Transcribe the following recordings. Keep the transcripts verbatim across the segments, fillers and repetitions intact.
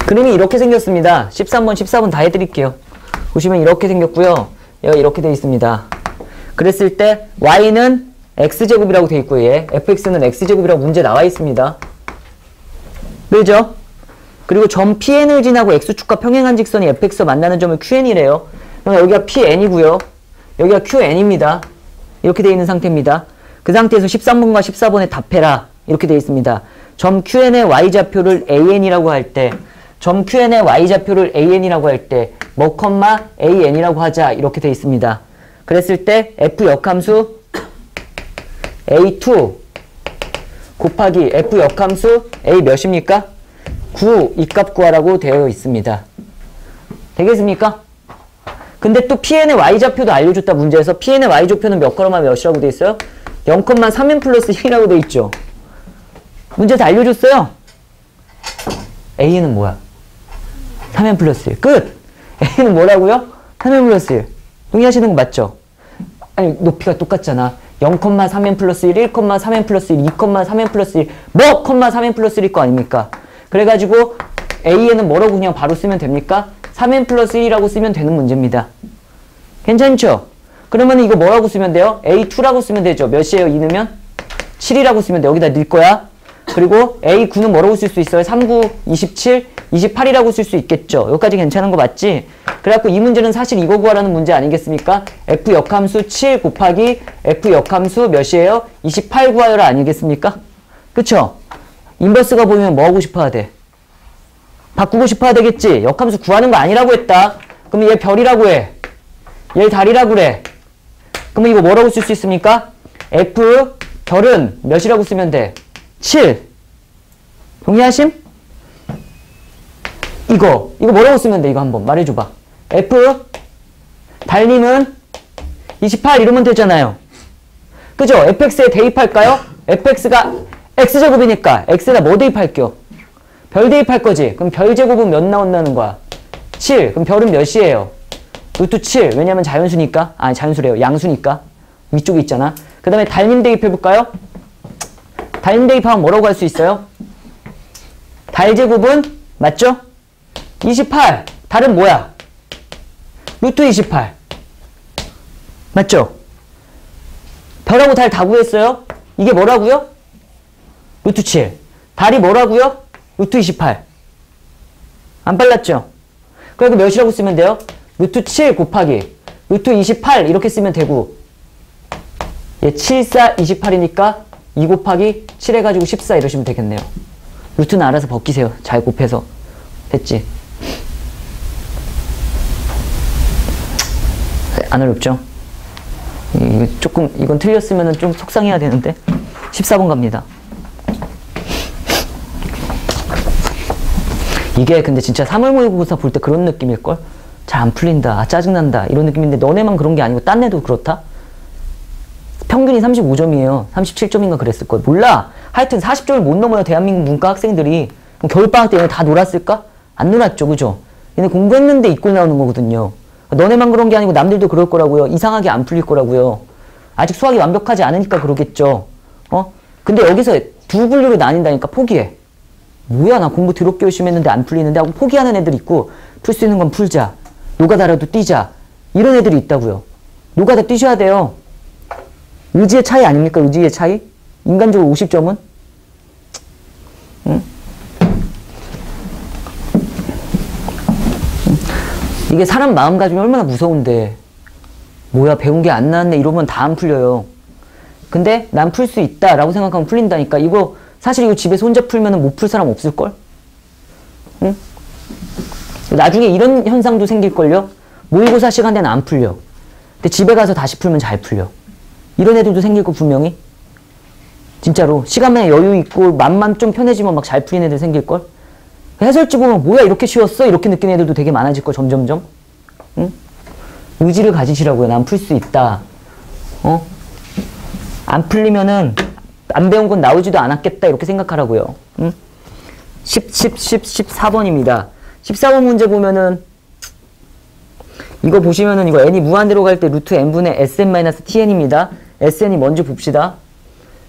그림이 이렇게 생겼습니다. 십삼 번, 십사 번 다 해드릴게요. 보시면 이렇게 생겼고요. 얘가 이렇게 되어 있습니다. 그랬을 때 y는 x제곱이라고 되어 있고요. 얘 fx는 x제곱이라고 문제 나와 있습니다. 그죠? 그리고 점 pn을 지나고 x축과 평행한 직선이 fx와 만나는 점을 qn이래요. 그럼 여기가 pn이고요. 여기가 qn입니다. 이렇게 되어 있는 상태입니다. 그 상태에서 십삼 번과 십사 번에 답해라. 이렇게 되어 있습니다. 점 qn의 y좌표를 an이라고 할 때, 점 qn의 y좌표를 an이라고 할 때, 뭐, an이라고 하자. 이렇게 되어 있습니다. 그랬을 때 f 역함수 에이 투 곱하기 f 역함수 a 몇입니까? 구, 이 값 구하라고 되어 있습니다. 되겠습니까? 근데 또 pn의 y좌표도 알려줬다 문제에서 pn의 y좌표는 몇 가로마 몇이라고 되어 있어요? 영, 삼 엔 플러스 일이라고 되어 있죠. 문제에서 알려줬어요. a는 뭐야? 삼 엔 플러스 일. 끝! a는 뭐라고요? 삼 엔 플러스 일. 동의하시는 거 맞죠? 아니 높이가 똑같잖아. 영, 삼 엔 플러스 일, 일, 삼 엔 플러스 일, 이, 삼 엔 플러스 일, 뭐, 삼 엔 플러스 일일 거 아닙니까? 그래가지고 a에는 뭐라고 그냥 바로 쓰면 됩니까? 삼 엔 플러스 일이라고 쓰면 되는 문제입니다. 괜찮죠? 그러면 이거 뭐라고 쓰면 돼요? 에이 투라고 쓰면 되죠. 몇이에요? 이 넣으면? 칠이라고 쓰면 돼. 여기다 넣을 거야. 그리고 에이 구는 뭐라고 쓸 수 있어요? 삼, 구, 이십칠, 이십팔이라고 쓸 수 있겠죠. 여기까지 괜찮은 거 맞지? 그래갖고 이 문제는 사실 이거 구하라는 문제 아니겠습니까? f 역함수 칠 곱하기 f 역함수 몇이에요? 이십팔 구하여라 아니겠습니까? 그쵸? 인버스가 보이면 뭐 하고 싶어야 돼? 바꾸고 싶어야 되겠지? 역함수 구하는 거 아니라고 했다. 그럼 얘 별이라고 해. 얘 달이라고 그래. 그러면 이거 뭐라고 쓸 수 있습니까? f 별은 몇이라고 쓰면 돼? 칠. 동의하심? 이거. 이거 뭐라고 쓰면 돼? 이거 한번 말해줘봐. f 달님은 이십팔 이러면 되잖아요. 그죠? fx에 대입할까요? fx가 x제곱이니까 x에다 뭐 대입할게요? 별 대입할 거지. 그럼 별 제곱은 몇 나온다는 거야? 칠. 그럼 별은 몇이에요? 루트 칠. 왜냐면 자연수니까. 아니 자연수래요. 양수니까. 위쪽에 있잖아. 그 다음에 달님 대입해볼까요? 달님 대입하면 뭐라고 할 수 있어요? 달 제곱은 맞죠? 이십팔. 달은 뭐야? 루트 이십팔. 맞죠? 별하고 달 다 구했어요? 이게 뭐라고요? 루트 칠. 달이 뭐라고요? 루트 이십팔. 안 빨랐죠? 그리고 몇이라고 쓰면 돼요? 루트 칠 곱하기 루트 이십팔 이렇게 쓰면 되고 얘 칠, 사, 이십팔이니까 이 곱하기 칠 해가지고 십사 이러시면 되겠네요. 루트는 알아서 벗기세요. 잘 곱해서. 됐지? 안 어렵죠? 이 조금 이건 틀렸으면 좀 속상해야 되는데 십사 번 갑니다. 이게 근데 진짜 삼 월 모의고사 볼 때 그런 느낌일걸? 잘 안 풀린다. 아, 짜증난다. 이런 느낌인데 너네만 그런 게 아니고 딴 애도 그렇다? 평균이 삼십오 점이에요. 삼십칠 점인가 그랬을 거야. 몰라. 하여튼 사십 점을 못 넘어요. 대한민국 문과 학생들이. 그럼 겨울방학 때 얘네 다 놀았을까? 안 놀았죠. 그죠? 얘네 공부했는데 이꼴 나오는 거거든요. 너네만 그런 게 아니고 남들도 그럴 거라고요. 이상하게 안 풀릴 거라고요. 아직 수학이 완벽하지 않으니까 그러겠죠. 어? 근데 여기서 두 분류로 나뉜다니까 포기해. 뭐야 나 공부 더럽게 열심히 했는데 안 풀리는데 하고 포기하는 애들 있고 풀 수 있는 건 풀자. 노가다라도 뛰자. 이런 애들이 있다고요. 노가다 뛰셔야 돼요. 의지의 차이 아닙니까? 의지의 차이? 인간적으로 오십 점은? 응? 이게 사람 마음가짐이 얼마나 무서운데 뭐야 배운 게 안 나왔네 이러면 다 안 풀려요. 근데 난 풀 수 있다 라고 생각하면 풀린다니까. 이거 사실 이거 집에서 혼자 풀면 못 풀 사람 없을걸? 응? 나중에 이런 현상도 생길걸요? 모의고사 시간대는 안 풀려. 근데 집에 가서 다시 풀면 잘 풀려. 이런 애들도 생길 거 분명히. 진짜로. 시간에 여유 있고 맘만 좀 편해지면 막 잘 풀린 애들 생길걸? 해설지 보면 뭐야 이렇게 쉬웠어? 이렇게 느끼는 애들도 되게 많아질 거 점점점. 응? 의지를 가지시라고요. 난 풀 수 있다. 어? 안 풀리면은 안 배운 건 나오지도 않았겠다 이렇게 생각하라고요. 응? 십, 십, 십, 십사 번입니다. 십사 번 문제 보면은 이거 보시면은 이거 n이 무한대로 갈 때 루트 n분의 sn-tn입니다. sn이 뭔지 봅시다.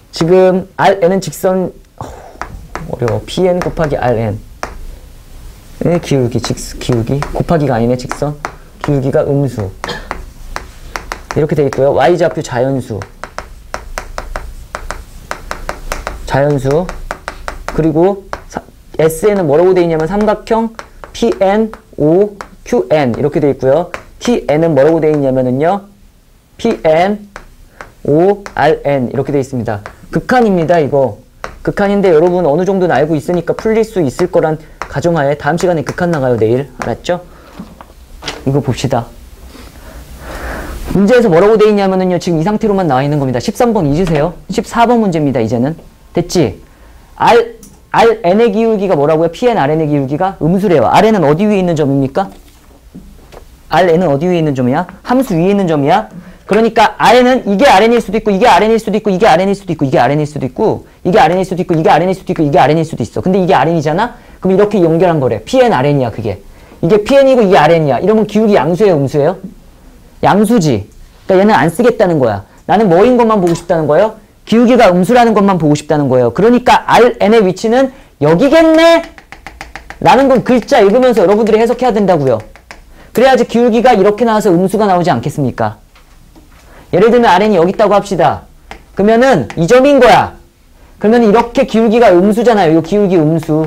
지금 rn은 직선 어, 어려워. pn 곱하기 rn 네, 기울기, 직선, 기울기. 곱하기가 아니네, 직선. 기울기가 음수. 이렇게 돼 있고요. y좌표 자연수. 자연수. 그리고 사, S에는 뭐라고 돼 있냐면 삼각형 피엔 오 큐엔 이렇게 돼 있고요. 티엔은 뭐라고 돼 있냐면은요. 피엔 오 알엔 이렇게 돼 있습니다. 극한입니다, 이거. 극한인데 여러분 어느 정도는 알고 있으니까 풀릴 수 있을 거란 가정하에 다음 시간에 극한 나가요, 내일. 알았죠? 이거 봅시다. 문제에서 뭐라고 돼 있냐면은요. 지금 이 상태로만 나와 있는 겁니다. 십삼 번 잊으세요. 십사 번 문제입니다, 이제는. 됐지? R, Rn의 기울기가 뭐라고요? Pn, Rn의 기울기가 음수래요. Rn은 어디 위에 있는 점입니까? Rn은 어디 위에 있는 점이야? 함수 위에 있는 점이야? 그러니까 Rn은 이게 Rn일 수도 있고 이게 Rn일 수도 있고 이게 Rn일 수도 있고 이게 Rn일 수도 있고 이게 Rn일 수도 있고 이게 Rn일 수도 있고 이게 Rn일 수도 있어. 근데 이게 Rn이잖아? 그럼 이렇게 연결한 거래. Pn, Rn이야, 그게. 이게 Pn이고 이게 Rn이야. 이러면 기울기 양수예요, 음수예요? 양수지. 그러니까 얘는 안 쓰겠다는 거야. 나는 뭐인 것만 보고 싶다는 거예요? 기울기가 음수라는 것만 보고 싶다는 거예요. 그러니까 Rn의 위치는 여기겠네? 라는 건 글자 읽으면서 여러분들이 해석해야 된다고요. 그래야지 기울기가 이렇게 나와서 음수가 나오지 않겠습니까? 예를 들면 Rn이 여기 있다고 합시다. 그러면은 이 점인 거야. 그러면 이렇게 기울기가 음수잖아요. 이 기울기 음수.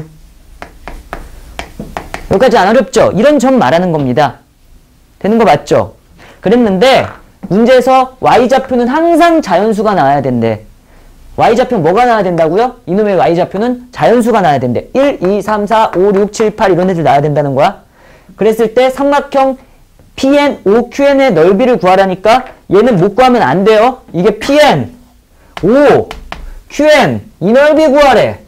여기까지 안 어렵죠? 이런 점 말하는 겁니다. 되는 거 맞죠? 그랬는데 문제에서 y좌표는 항상 자연수가 나와야 된대. y좌표 뭐가 나와야 된다고요? 이놈의 y좌표는 자연수가 나와야 된대. 일, 이, 삼, 사, 오, 육, 칠, 팔 이런 애들 나와야 된다는 거야. 그랬을 때 삼각형 피엔 오 큐엔의 넓이를 구하라니까 얘는 못 구하면 안 돼요. 이게 피엔 오 큐엔 이 넓이 구하래.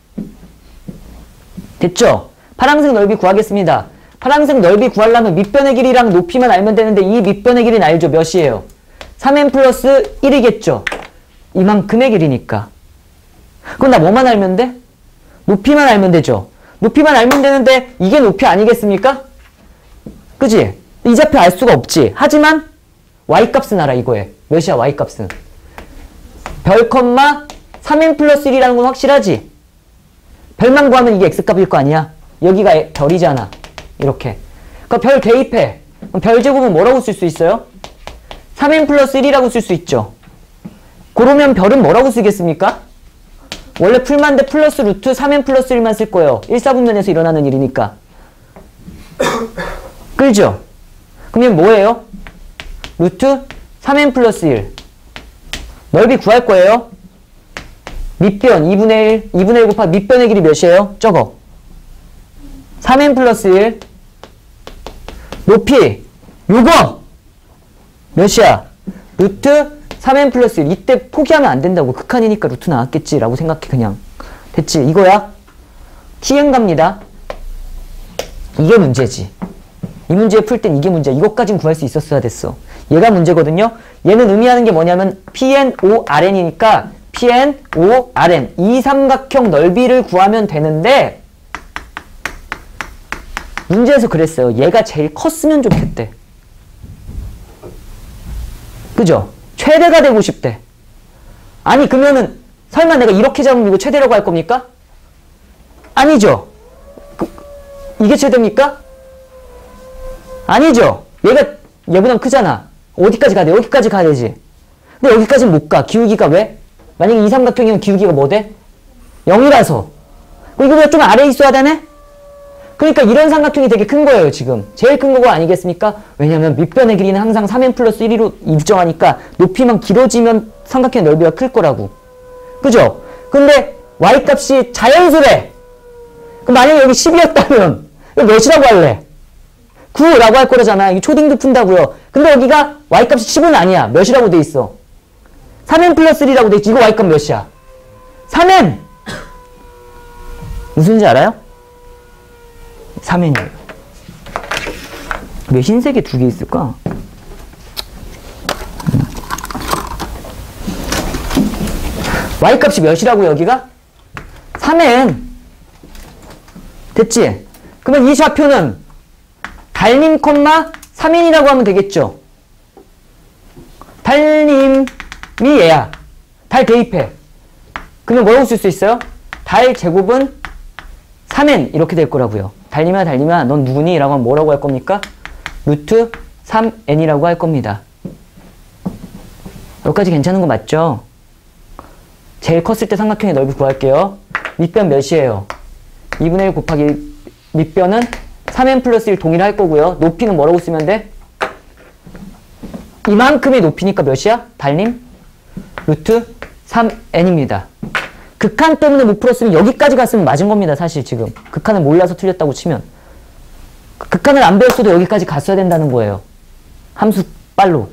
됐죠? 파란색 넓이 구하겠습니다. 파란색 넓이 구하려면 밑변의 길이랑 높이만 알면 되는데 이 밑변의 길이는 알죠? 몇이에요? 삼 엔 플러스 일이겠죠? 이만큼의 길이니까. 그럼 나 뭐만 알면 돼? 높이만 알면 되죠? 높이만 알면 되는데 이게 높이 아니겠습니까? 그지? 이 좌표 알 수가 없지. 하지만 y값은 알아, 이거에. 몇이야, y값은? 별 컴마 삼 엔 플러스 일이라는 건 확실하지? 별만 구하면 이게 x값일 거 아니야? 여기가 별이잖아. 이렇게. 그러니까 별 대입해. 그럼 별 제곱은 뭐라고 쓸 수 있어요? 삼 엔 플러스 일이라고 쓸 수 있죠. 그러면 별은 뭐라고 쓰겠습니까? 원래 풀만데 플러스 루트 삼 엔 플러스 일만 쓸 거예요. 일사분면에서 일어나는 일이니까. 끌죠? 그러면 뭐예요? 루트 삼 엔 플러스 일. 넓이 구할 거예요. 밑변 이분의 일, 이분의 일 곱하기 밑변의 길이 몇이에요? 저거. 삼 엔 플러스 일. 높이 요거 몇이야? 루트 삼 엔 플러스 일. 이때 포기하면 안 된다고. 극한이니까 루트 나왔겠지 라고 생각해. 그냥 됐지? 이거야. 티엔 갑니다. 이게 문제지. 이 문제 풀 땐 이게 문제야. 이것까진 구할 수 있었어야 됐어. 얘가 문제거든요. 얘는 의미하는 게 뭐냐면 피엔 오 알엔이니까 피엔 오 알엔 이 삼각형 넓이를 구하면 되는데 문제에서 그랬어요. 얘가 제일 컸으면 좋겠대. 그죠? 최대가 되고 싶대. 아니 그러면은 설마 내가 이렇게 잡으면 이거 최대라고 할 겁니까? 아니죠. 그, 이게 최대입니까? 아니죠. 얘가 얘보단 크잖아. 어디까지 가야 돼? 여기까지 가야 되지. 근데 여기까지는 못 가. 기울기가 왜? 만약에 이 삼각형이면 기울기가 뭐 돼? 영이라서. 이거보다 좀 아래에 있어야 되네? 그러니까 이런 삼각형이 되게 큰 거예요, 지금. 제일 큰 거가 아니겠습니까? 왜냐면 밑변의 길이는 항상 삼 엔 플러스 일로 일정하니까 높이만 길어지면 삼각형의 넓이가 클 거라고. 그죠? 근데 y값이 자연수래. 그럼 만약에 여기 십이었다면 이거 몇이라고 할래? 구라고 할 거잖아. 이거 초딩도 푼다고요. 근데 여기가 y값이 십은 아니야. 몇이라고 돼 있어? 삼 엔 플러스 일이라고 돼 있지. 이거 y값 몇이야? 삼 엔! 무슨 지 알아요? 삼 엔이에요. 왜 흰색에 두 개 있을까? y값이 몇이라고 여기가? 삼 엔. 됐지? 그러면 이 좌표는 달님, 삼 엔이라고 하면 되겠죠? 달님이 얘야. 달 대입해. 그러면 뭐라고 쓸 수 있어요? 달 제곱은 삼 엔 이렇게 될 거라고요. 달림아 달림아 넌 누구니? 라고 하면 뭐라고 할 겁니까? 루트 삼 엔이라고 할 겁니다. 여기까지 괜찮은 거 맞죠? 제일 컸을 때 삼각형의 넓이 구할게요. 밑변 몇이에요? 이분의 일 곱하기 밑변은 삼 엔 플러스 일 동일할 거고요. 높이는 뭐라고 쓰면 돼? 이만큼의 높이니까 몇이야? 달림? 루트 삼 엔입니다. 극한 때문에 못 풀었으면 여기까지 갔으면 맞은 겁니다. 사실 지금. 극한을 몰라서 틀렸다고 치면. 극한을 안 배웠어도 여기까지 갔어야 된다는 거예요. 함수 빨로.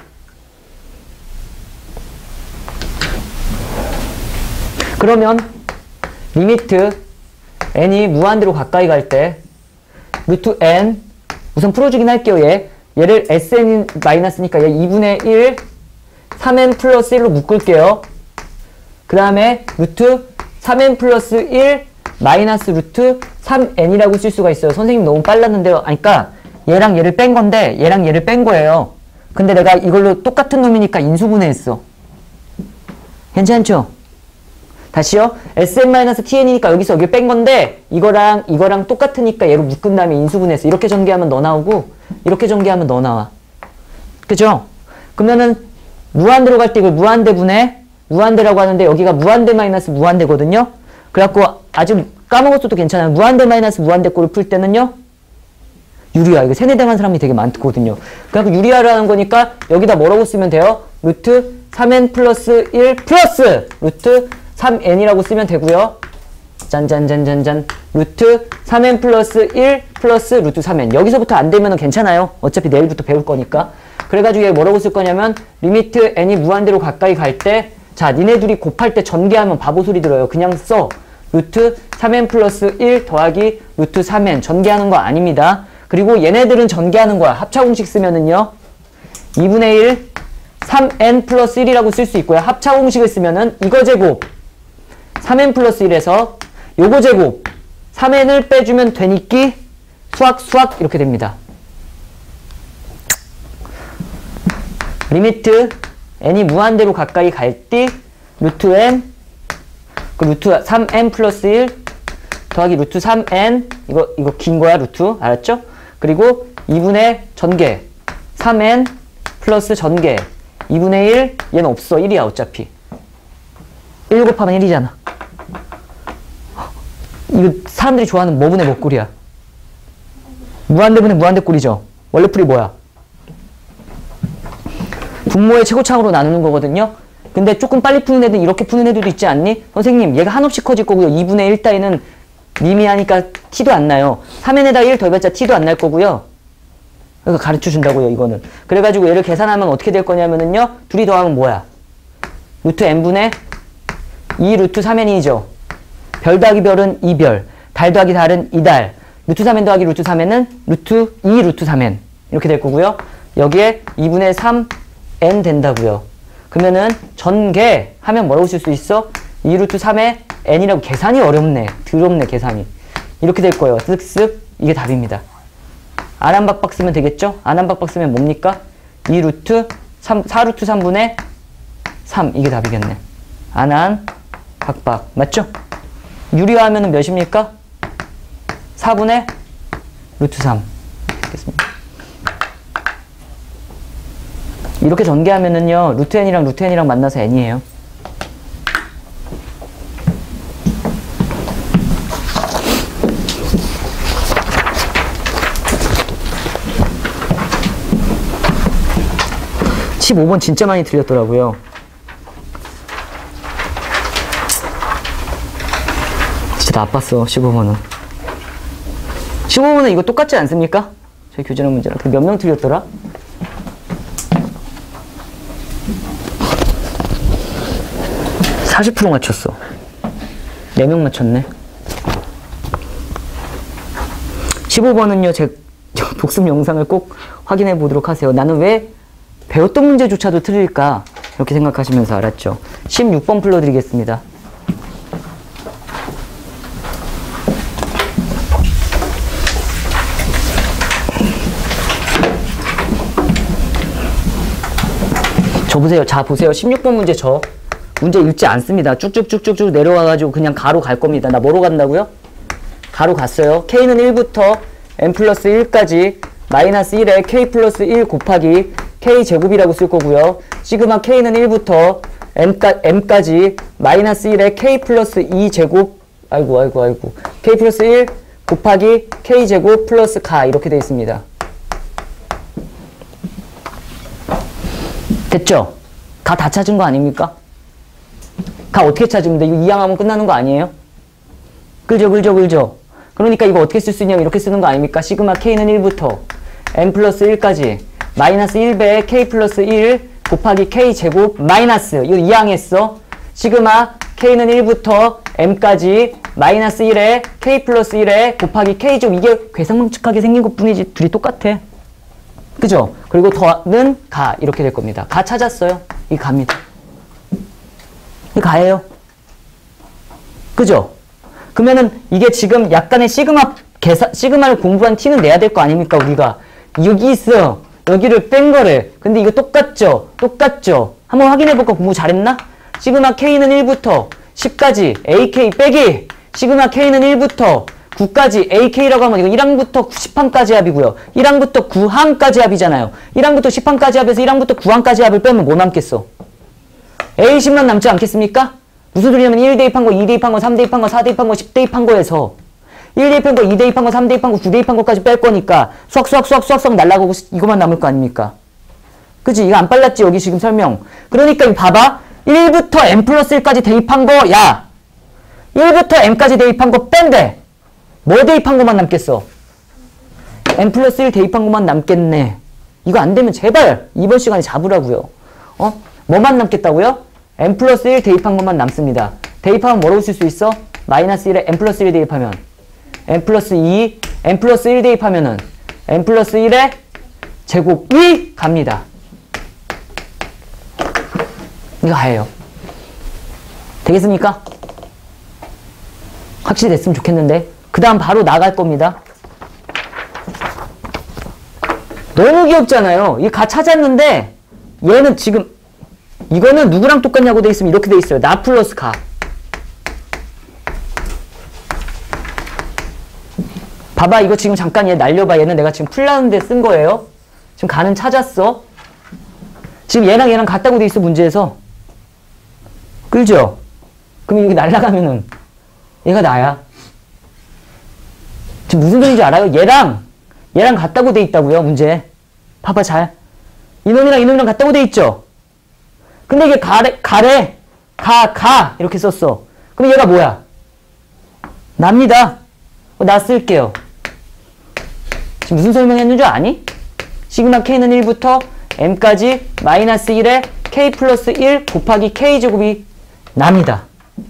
그러면 리미트 n이 무한대로 가까이 갈 때 루트 n 우선 풀어주긴 할게요. 얘. 얘를 에스엔이 마이너스니까 얘 이분의 일 삼 엔 플러스 일로 묶을게요. 그 다음에 루트 삼 엔 플러스 일 마이너스 루트 삼 엔이라고 쓸 수가 있어요. 선생님 너무 빨랐는데요. 그러니까 얘랑 얘를 뺀 건데 얘랑 얘를 뺀 거예요. 근데 내가 이걸로 똑같은 놈이니까 인수분해했어. 괜찮죠? 다시요. 에스엔-티엔이니까 여기서 여기 뺀 건데 이거랑 이거랑 똑같으니까 얘로 묶은 다음에 인수분해했어. 이렇게 전개하면 너 나오고 이렇게 전개하면 너 나와. 그죠? 그러면은 무한대로 갈 때 이걸 무한대분해 무한대라고 하는데 여기가 무한대 마이너스 무한대거든요. 그래갖고 아주 까먹었어도 괜찮아요. 무한대 마이너스 무한대 꼴을 풀 때는요. 유리화. 이거 세뇌당한 사람이 되게 많거든요. 그래갖고 유리화라는 거니까 여기다 뭐라고 쓰면 돼요? 루트 삼 엔 플러스 일 플러스 루트 삼 엔이라고 쓰면 되고요. 짠짠짠짠짠 루트 삼 엔 플러스 일 플러스 루트 삼 엔. 여기서부터 안 되면 괜찮아요. 어차피 내일부터 배울 거니까. 그래가지고 얘 뭐라고 쓸 거냐면 리미트 n이 무한대로 가까이 갈 때 자 니네 둘이 곱할 때 전개하면 바보 소리 들어요. 그냥 써. 루트 삼 엔 플러스 일 더하기 루트 삼 엔. 전개하는 거 아닙니다. 그리고 얘네들은 전개하는 거야. 합차공식 쓰면은요. 이분의 일 삼 엔 플러스 일이라고 쓸 수 있고요. 합차공식을 쓰면은 이거 제곱 삼 엔 플러스 일에서 요거 제곱 삼 엔을 빼주면 되니까 수학 수학 이렇게 됩니다. 리미트 n이 무한대로 가까이 갈 때 루트 n 그 루트 삼 엔 플러스 일 더하기 루트 삼 엔 이거 이거 긴 거야 루트 알았죠? 그리고 이분의 전개 삼 엔 플러스 전개 이분의 일 얘는 없어 일이야 어차피 일 곱하면 일이잖아. 이거 사람들이 좋아하는 뭐분의 뭐꼴이야? 무한대분의 무한대꼴이죠. 원래 풀이 뭐야? 분모의 최고차항으로 나누는 거거든요. 근데 조금 빨리 푸는 애들 이렇게 푸는 애들도 있지 않니? 선생님 얘가 한없이 커질 거고요. 이분의 일 따위는 님이 하니까 티도 안 나요. 삼 엔에다 일 더해봤자 티도 안 날 거고요. 그러니까 가르쳐 준다고요 이거는. 그래가지고 얘를 계산하면 어떻게 될 거냐면은요. 둘이 더하면 뭐야? 루트 n분의 이 루트 삼 엔이죠. 별 더하기 별은 이 별, 달 더하기 달은 이 달, 루트 삼 엔 더하기 루트 삼 엔은 루트 이 루트 삼 엔 이렇게 될 거고요. 여기에 이분의 삼 엔 된다고요. 그러면은 전개 하면 뭐라고 쓸 수 있어? 이 루트 삼의 n이라고. 계산이 어렵네. 더럽네 계산이. 이렇게 될 거예요. 쓱쓱 이게 답입니다. 안한박박 쓰면 되겠죠? 안한박박 쓰면 뭡니까? 이 루트 삼, 사 루트 삼분의 삼 이게 답이겠네. 안한 박박 맞죠? 유리화하면 몇입니까? 사분의 루트 삼 됐습니다. 이렇게 전개하면은요 루트 n이랑 루트 n이랑 만나서 n이에요. 십오 번 진짜 많이 틀렸더라고요. 진짜 나빴어 십오 번은. 십오 번은 이거 똑같지 않습니까? 저희 교재론 문제랑. 몇 명 틀렸더라? 사십 퍼센트 맞췄어. 네 명 맞췄네. 십오 번은요, 제 복습 영상을 꼭 확인해 보도록 하세요. 나는 왜 배웠던 문제조차도 틀릴까? 이렇게 생각하시면서 알았죠. 십육 번 풀어드리겠습니다. 저 보세요. 자, 보세요. 십육 번 문제 저. 문제 읽지 않습니다. 쭉쭉쭉쭉쭉 내려와가지고 그냥 가로 갈 겁니다. 나 뭐로 간다고요? 가로 갔어요. K는 일부터 n 플러스 일까지 마이너스 일에 k 플러스 일 곱하기 k 제곱이라고 쓸 거고요. 시그마 k는 일부터 m까, m까지 마이너스 일에 k 플러스 이 제곱 아이고 아이고 아이고 k 플러스 일 곱하기 k 제곱 플러스 가 이렇게 되어 있습니다. 됐죠? 가 다 찾은 거 아닙니까? 가 어떻게 찾으면 돼? 이거 이항하면 끝나는 거 아니에요? 그죠 그죠 그죠? 그러니까 이거 어떻게 쓸 수 있냐면 이렇게 쓰는 거 아닙니까? 시그마 k는 일부터 n 플러스 일까지 마이너스 일 배에 k 플러스 일 곱하기 k 제곱 마이너스 이거 이항했어. 시그마 k는 일부터 m까지 마이너스 일에 k 플러스 일에 곱하기 k 제곱 이게 괴상망측하게 생긴 것 뿐이지 둘이 똑같아. 그죠? 그리고 더는 가 이렇게 될 겁니다. 가 찾았어요. 이 가입니다. 이 가예요. 그죠? 그러면은 이게 지금 약간의 시그마 계산 시그마를 공부한 티는 내야 될 거 아닙니까 우리가. 여기 있어. 여기를 뺀 거를. 근데 이거 똑같죠? 똑같죠? 한번 확인해볼까? 공부 잘했나? 시그마 k는 일부터 십까지 에이케이 빼기 시그마 k는 일부터 구까지 에이케이라고 하면 이거 일 항부터 십 항까지 합이고요. 일 항부터 구 항까지 합이잖아요. 일 항부터 십 항까지 합에서 일 항부터 구 항까지 합을 빼면 뭐 남겠어? 에이 십만 남지 않겠습니까? 무슨 소리냐면 일 대입한 거, 이 대입한 거, 삼 대입한 거, 사 대입한 거, 십 대입한 거에서 일 대입한 거, 이 대입한 거, 삼 대입한 거, 구 대입한 거까지 뺄 거니까 수학 수학 수학 수학 수학 날라가고 이거만 남을 거 아닙니까? 그치? 이거 안 빨랐지 여기 지금 설명. 그러니까 이거 봐봐. 일부터 n 플러스 일까지 대입한 거 야 일부터 m까지 대입한 거 뺀대. 뭐 대입한 것만 남겠어? n 플러스 일 대입한 것만 남겠네. 이거 안 되면 제발 이번 시간에 잡으라고요. 어? 뭐만 남겠다고요? n 플러스 일 대입한 것만 남습니다. 대입하면 뭐라고 쓸 수 있어? 마이너스 일에 n 플러스 일 대입하면 n 플러스 이, n 플러스 일 대입하면은 n 플러스 일에 제곱이 갑니다. 이거 가예요. 되겠습니까? 확실히 됐으면 좋겠는데. 그 다음 바로 나갈 겁니다. 너무 귀엽잖아요. 이 가 찾았는데 얘는 지금 이거는 누구랑 똑같냐고 돼 있으면 이렇게 돼 있어요. 나 플러스 가. 봐봐 이거 지금 잠깐 얘 날려봐. 얘는 내가 지금 풀라는데 쓴 거예요. 지금 가는 찾았어. 지금 얘랑 얘랑 같다고 돼 있어 문제에서. 그죠? 그럼 여기 날라가면은 얘가 나야. 지금 무슨 소리인지 알아요? 얘랑 얘랑 같다고 돼 있다고요 문제. 봐봐 잘. 이놈이랑 이놈이랑 같다고 돼 있죠? 근데 이게 가래 가래 가 가 이렇게 썼어. 그럼 얘가 뭐야? 납니다. 어, 나 쓸게요. 지금 무슨 설명했는 줄 아니? 시그마 k는 일부터 m까지 마이너스 일에 k 플러스 일 곱하기 k 제곱이 납니다.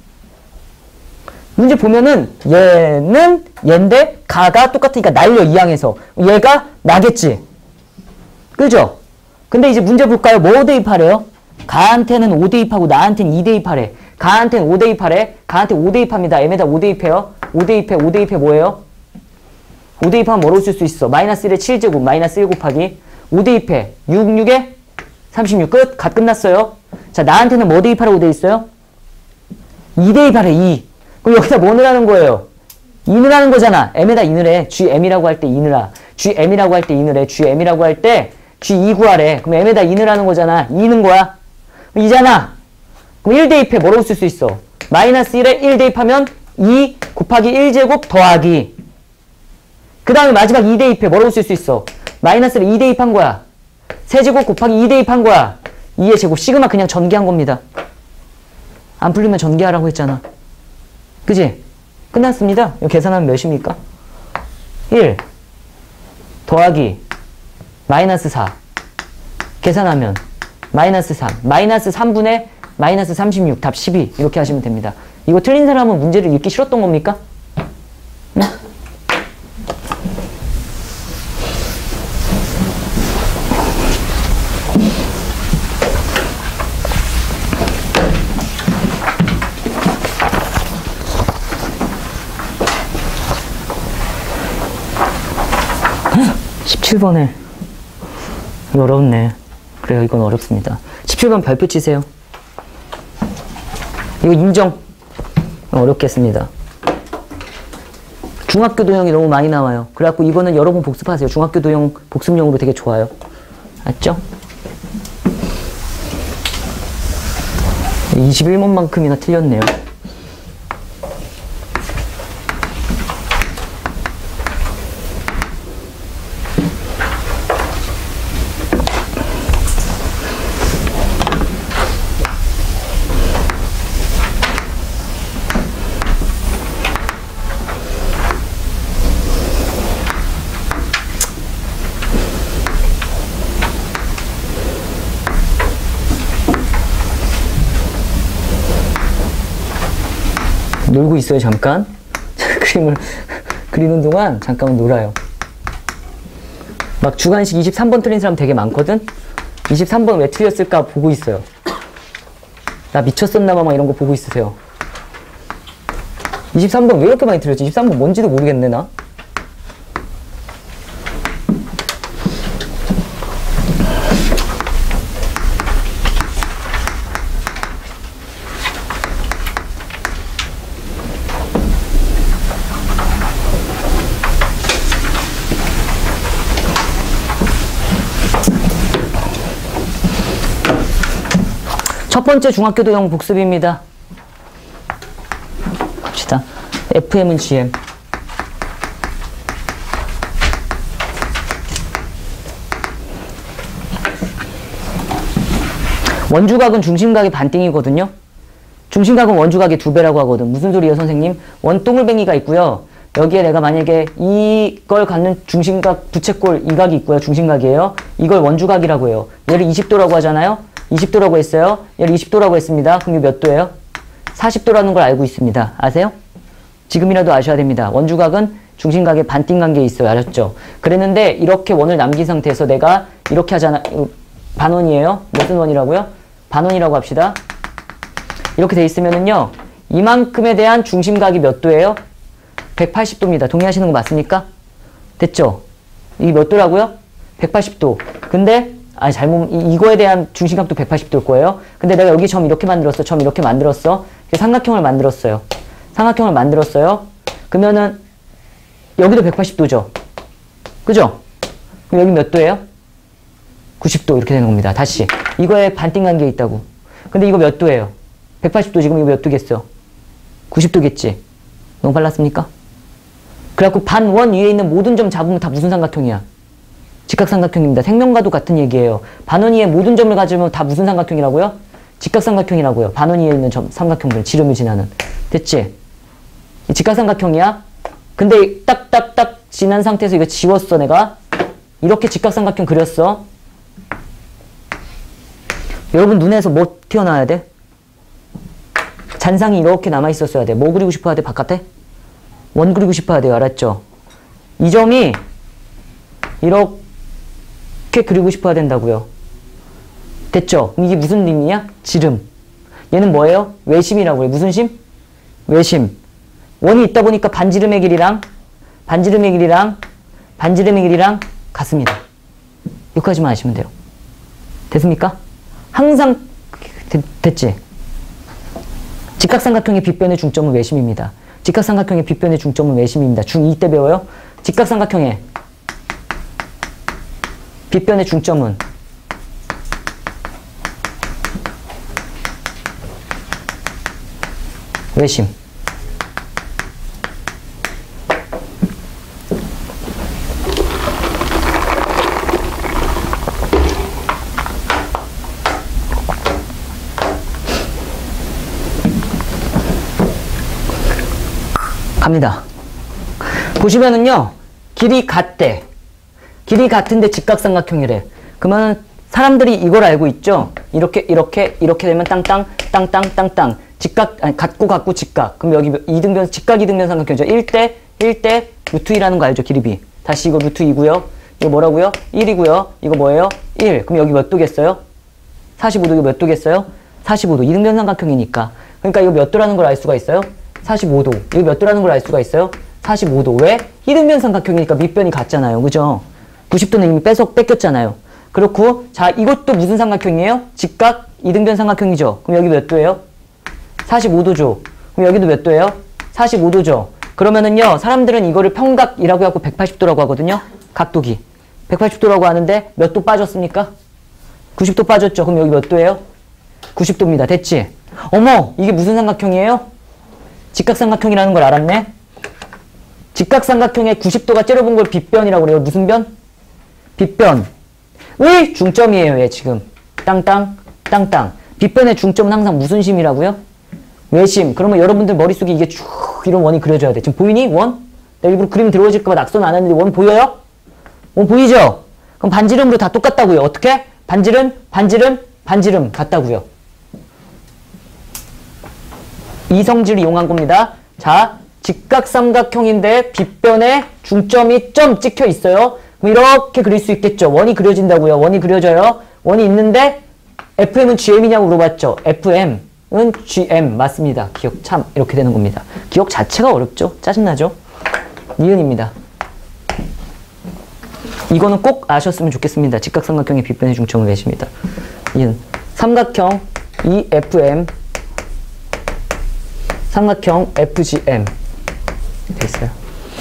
문제 보면은 얘는 얘인데 가가 똑같으니까 날려 이항해서 얘가 나겠지. 그죠? 근데 이제 문제 볼까요? 뭐 대입하래요? 가한테는 오 대입하고 나한테는 이 대입하래. 가한테는 오 대입하래. 가한테 오 대입합니다. m에다 오 대입해요. 오 대입해. 오 대입해 뭐예요? 오 대입하면 뭐로 쓸 수 있어? 마이너스 일에 칠 제곱 마이너스 일 곱하기 오 대입해. 육, 육에 삼십육 끝. 갓 끝났어요. 자 나한테는 뭐 대입하라고 돼 있어요? 이 대입하래. 이. 그럼 여기다 뭐 넣으라는 거예요? 이 넣으라는 거잖아. m에다 이 넣으래. gm이라고 할 때 이 넣으라. gm이라고 할 때 이 넣으래. gm이라고 할 때 지 이 구하래. 그럼 m에다 이 넣으라는 거잖아. 이 넣은 거야. 이잖아. 그럼 일 대입해. 뭐라고 쓸 수 있어? 마이너스 일에 일 대입하면 이 곱하기 일 제곱 더하기. 그 다음에 마지막 이 대입해. 뭐라고 쓸 수 있어? 마이너스를 이 대입한 거야. 세제곱 곱하기 이 대입한 거야. 이의 제곱. 시그마 그냥 전개한 겁니다. 안 풀리면 전개하라고 했잖아. 그지? 끝났습니다. 이거 계산하면 몇입니까? 일 더하기 마이너스 사 계산하면 마이너스 삼 마이너스 삼분의 마이너스 삼십육 답 십이 이렇게 하시면 됩니다. 이거 틀린 사람은 문제를 읽기 싫었던 겁니까? 응? 십칠 번에 이거 어렵네. 그래요 이건 어렵습니다. 십칠 번 별표 치세요. 이거 인정. 어렵겠습니다. 중학교 도형이 너무 많이 나와요. 그래갖고 이거는 여러 번 복습하세요. 중학교 도형 복습용으로 되게 좋아요. 맞죠? 이십일問만큼이나 틀렸네요. 놀고 있어요, 잠깐. 그림을 그리는 동안 잠깐만 놀아요. 막 주관식 이십삼 번 틀린 사람 되게 많거든? 이십삼 번 왜 틀렸을까 보고 있어요. 나 미쳤었나봐 막 이런 거 보고 있으세요. 이십삼 번 왜 이렇게 많이 틀렸지? 이십삼 번 뭔지도 모르겠네, 나. 첫 번째 중학교 도형 복습입니다. 갑시다. 에프엠은 지엠. 원주각은 중심각의 반띵이거든요. 중심각은 원주각의 두 배라고 하거든. 무슨 소리예요, 선생님? 원동글뱅이가 있고요. 여기에 내가 만약에 이걸 갖는 중심각 부채꼴 이 각이 있고요. 중심각이에요. 이걸 원주각이라고 해요. 얘를 이십 도라고 하잖아요. 이십 도라고 했어요. 얘를 이십 도라고 했습니다. 그럼 이게 몇 도예요? 사십 도라는 걸 알고 있습니다. 아세요? 지금이라도 아셔야 됩니다. 원주각은 중심각의 반띵 관계에 있어요. 알았죠? 그랬는데 이렇게 원을 남긴 상태에서 내가 이렇게 하잖아. 반원이에요. 무슨 원이라고요? 반원이라고 합시다. 이렇게 돼 있으면은요. 이만큼에 대한 중심각이 몇 도예요? 백팔십 도입니다. 동의하시는 거 맞습니까? 됐죠? 이게 몇 도라고요? 백팔십 도. 근데 아니 잘못 이, 이거에 대한 중심각도 백팔십 도일 거예요. 근데 내가 여기 점 이렇게 만들었어. 점 이렇게 만들었어. 삼각형을 만들었어요. 삼각형을 만들었어요. 그러면은 여기도 백팔십 도죠. 그죠? 그럼 여기 몇 도예요? 구십 도 이렇게 되는 겁니다. 다시 이거에 반띵 관계에 있다고. 근데 이거 몇 도예요? 백팔십 도. 지금 이거 몇 도겠어? 구십 도겠지? 너무 빨랐습니까? 그래갖고 반원 위에 있는 모든 점 잡으면 다 무슨 삼각형이야? 직각삼각형입니다. 생명과도 같은 얘기예요. 반원 위에 모든 점을 가지면 다 무슨 삼각형이라고요? 직각삼각형이라고요. 반원 위에 있는 점, 삼각형들, 지름을 지나는. 됐지? 직각삼각형이야. 근데 딱딱딱 지난 상태에서 이거 지웠어, 내가. 이렇게 직각삼각형 그렸어. 여러분 눈에서 뭐 튀어나와야 돼? 잔상이 이렇게 남아있었어야 돼. 뭐 그리고 싶어야 돼, 바깥에? 원 그리고 싶어야 돼요. 알았죠? 이 점이 이렇게 이렇게 그리고 싶어야 된다고요. 됐죠? 이게 무슨 림이야? 지름. 얘는 뭐예요? 외심이라고 해요. 무슨 심? 외심. 원이 있다 보니까 반지름의 길이랑 반지름의 길이랑 반지름의 길이랑 같습니다. 여기까지만 아시면 돼요. 됐습니까? 항상 됐, 됐지? 직각삼각형의 빗변의 중점은 외심입니다. 직각삼각형의 빗변의 중점은 외심입니다. 중이 때 배워요. 직각삼각형의 빗변의 중점은 외심. 갑니다. 보시면은요, 길이 같대. 길이 같은데 직각삼각형이래. 그러면 사람들이 이걸 알고 있죠? 이렇게, 이렇게, 이렇게 되면 땅땅, 땅땅, 땅땅. 직각, 아니, 같고, 같고, 직각. 그럼 여기 이등변, 직각 이등변 삼각형이죠. 일 대, 일 대, 루트 이라는 거 알죠? 길이 b. 다시 이거 루트 이고요. 이거 뭐라고요? 일이고요. 이거 뭐예요? 일. 그럼 여기 몇 도겠어요? 사십오 도. 이거 몇 도겠어요? 사십오 도. 이등변 삼각형이니까. 그러니까 이거 몇 도라는 걸 알 수가 있어요? 사십오 도. 이거 몇 도라는 걸 알 수가 있어요? 사십오 도. 왜? 이등변 삼각형이니까 밑변이 같잖아요. 그죠? 구십 도는 이미 뺏어, 뺏겼잖아요. 그렇고, 자, 이것도 무슨 삼각형이에요? 직각 이등변 삼각형이죠. 그럼 여기 몇 도예요? 사십오 도죠. 그럼 여기도 몇 도예요? 사십오 도죠. 그러면은요, 사람들은 이거를 평각이라고 하고 백팔십 도라고 하거든요. 각도기. 백팔십 도라고 하는데 몇 도 빠졌습니까? 구십 도 빠졌죠. 그럼 여기 몇 도예요? 구십 도입니다. 됐지? 어머, 이게 무슨 삼각형이에요? 직각삼각형이라는 걸 알았네? 직각삼각형의 구십 도가 째려본 걸 빗변이라고 그래요. 무슨 변? 빗변의 중점이에요. 얘 지금. 땅땅, 땅땅. 빗변의 중점은 항상 무슨 심이라고요? 외심. 그러면 여러분들 머릿속에 이게 쭉 이런 원이 그려져야 돼. 지금 보이니? 원? 나 일부러 그림 들어오질까봐 낙서는 안 했는데 원 보여요? 원 보이죠? 그럼 반지름으로 다 똑같다고요. 어떻게? 반지름, 반지름, 반지름 같다고요. 이 성질을 이용한 겁니다. 자, 직각삼각형인데 빗변에 중점이 점 찍혀 있어요. 그럼 이렇게 그릴 수 있겠죠. 원이 그려진다고요. 원이 그려져요. 원이 있는데 에프엠은 지엠이냐고 물어봤죠. 에프엠은 지엠 맞습니다. 기억 참 이렇게 되는 겁니다. 기억 자체가 어렵죠. 짜증나죠. 니은입니다. 이거는 꼭 아셨으면 좋겠습니다. 직각삼각형의 빗변의 중점을 외십니다. 니은. 삼각형 이에프엠 삼각형 에프지엠 됐어요.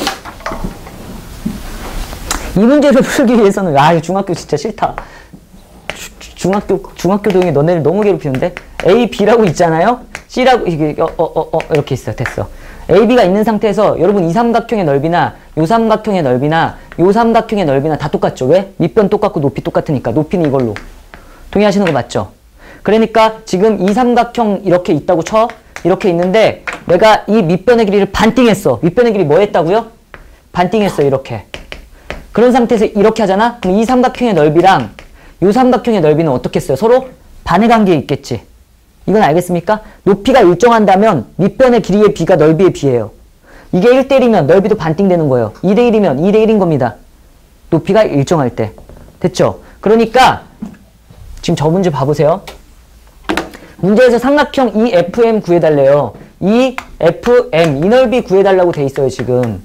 이 문제를 풀기 위해서는 아, 중학교 진짜 싫다. 주, 중학교 중학교 동에 너네를 너무 괴롭히는데 A, B라고 있잖아요. C라고 이게 어 어 어 어, 이렇게 있어. 됐어. A, B가 있는 상태에서 여러분 이 삼각형의 넓이나 요 삼각형의 넓이나 요 삼각형의 넓이나 다 똑같죠. 왜? 밑변 똑같고 높이 똑같으니까. 높이는 이걸로. 동의하시는 거 맞죠? 그러니까 지금 이 삼각형 이렇게 있다고 쳐. 이렇게 있는데 내가 이 밑변의 길이를 반띵했어. 밑변의 길이 뭐 했다고요? 반띵했어. 이렇게. 그런 상태에서 이렇게 하잖아? 그럼 이 삼각형의 넓이랑 이 삼각형의 넓이는 어떻게 써요? 서로 반의 관계에 있겠지. 이건 알겠습니까? 높이가 일정한다면 밑변의 길이의 비가 넓이의 비예요. 이게 일 대 일이면 넓이도 반띵되는 거예요. 이 대 일이면 이 대 일인 겁니다. 높이가 일정할 때. 됐죠? 그러니까 지금 저 문제 봐보세요. 문제에서 삼각형 이에프엠 구해달래요. 이에프엠, 이 넓이 구해달라고 돼 있어요, 지금.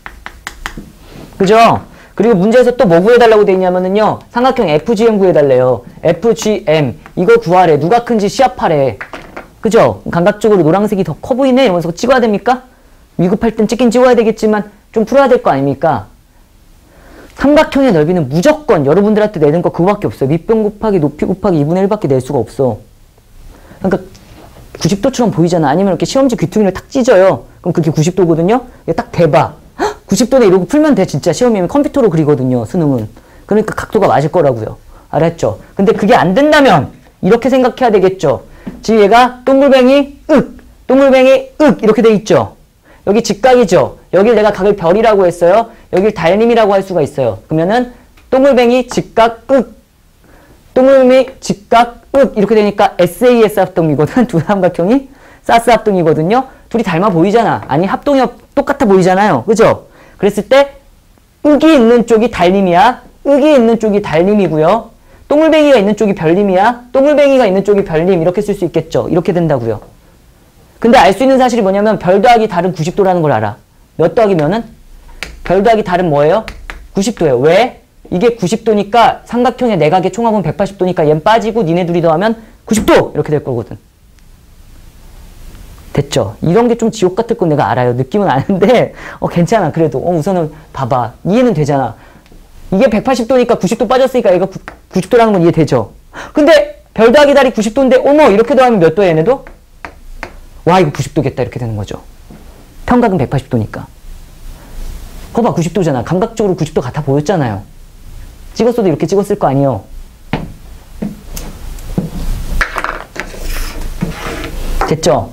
그죠? 그리고 문제에서 또 뭐 구해달라고 돼 있냐면은요, 삼각형 에프지엠 구해달래요. 에프지엠. 이거 구하래. 누가 큰지 시합하래. 그죠? 감각적으로 노란색이 더 커 보이네? 이러면서 찍어야 됩니까? 위급할 땐 찍긴 찍어야 되겠지만, 좀 풀어야 될 거 아닙니까? 삼각형의 넓이는 무조건 여러분들한테 내는 거 그거밖에 없어요. 밑변 곱하기 높이 곱하기 이분의 일밖에 낼 수가 없어. 그러니까 구십 도처럼 보이잖아. 아니면 이렇게 시험지 귀퉁이를 탁 찢어요. 그럼 그게 구십 도거든요? 이거 딱 대봐. 구십 도네 이러고 풀면 돼. 진짜 시험이면 컴퓨터로 그리거든요. 수능은. 그러니까 각도가 맞을 거라고요. 알았죠? 근데 그게 안 된다면 이렇게 생각해야 되겠죠. 지금 얘가 동글뱅이 윽, 동글뱅이 윽 이렇게 돼 있죠. 여기 직각이죠. 여길 내가 각을 별이라고 했어요. 여길 달림이라고 할 수가 있어요. 그러면은 동글뱅이 직각 윽, 동글뱅이 직각 윽 이렇게 되니까 에스에이에스 합동이거든. 두 삼각형이 사스 합동이거든요. 둘이 닮아 보이잖아. 아니 합동이 똑같아 보이잖아요. 그죠? 그랬을 때 윽이 있는 쪽이 달림이야. 윽이 있는 쪽이 달림이고요. 동글뱅이가 있는 쪽이 별림이야. 동글뱅이가 있는 쪽이 별림. 이렇게 쓸 수 있겠죠. 이렇게 된다고요. 근데 알 수 있는 사실이 뭐냐면 별 더하기 달은 구십 도라는 걸 알아. 몇 더하기면은? 별 더하기 달은 뭐예요? 구십 도예요. 왜? 이게 구십 도니까 삼각형의 내각의 총합은 백팔십 도니까 얘는 빠지고 니네 둘이 더하면 구십 도! 이렇게 될 거거든. 됐죠? 이런 게 좀 지옥 같을 건 내가 알아요. 느낌은 아는데 어 괜찮아. 그래도 어 우선은 봐봐. 이해는 되잖아. 이게 백팔십 도니까 구십 도 빠졌으니까 얘가 구, 구십 도라는 건 이해되죠? 근데 별 더하기 달이 구십 도인데 어머 이렇게 더하면 몇 도야 얘네도? 와 이거 구십 도겠다 이렇게 되는 거죠. 평각은 백팔십 도니까. 거봐 구십 도잖아. 감각적으로 구십 도 같아 보였잖아요. 찍었어도 이렇게 찍었을 거 아니에요. 됐죠?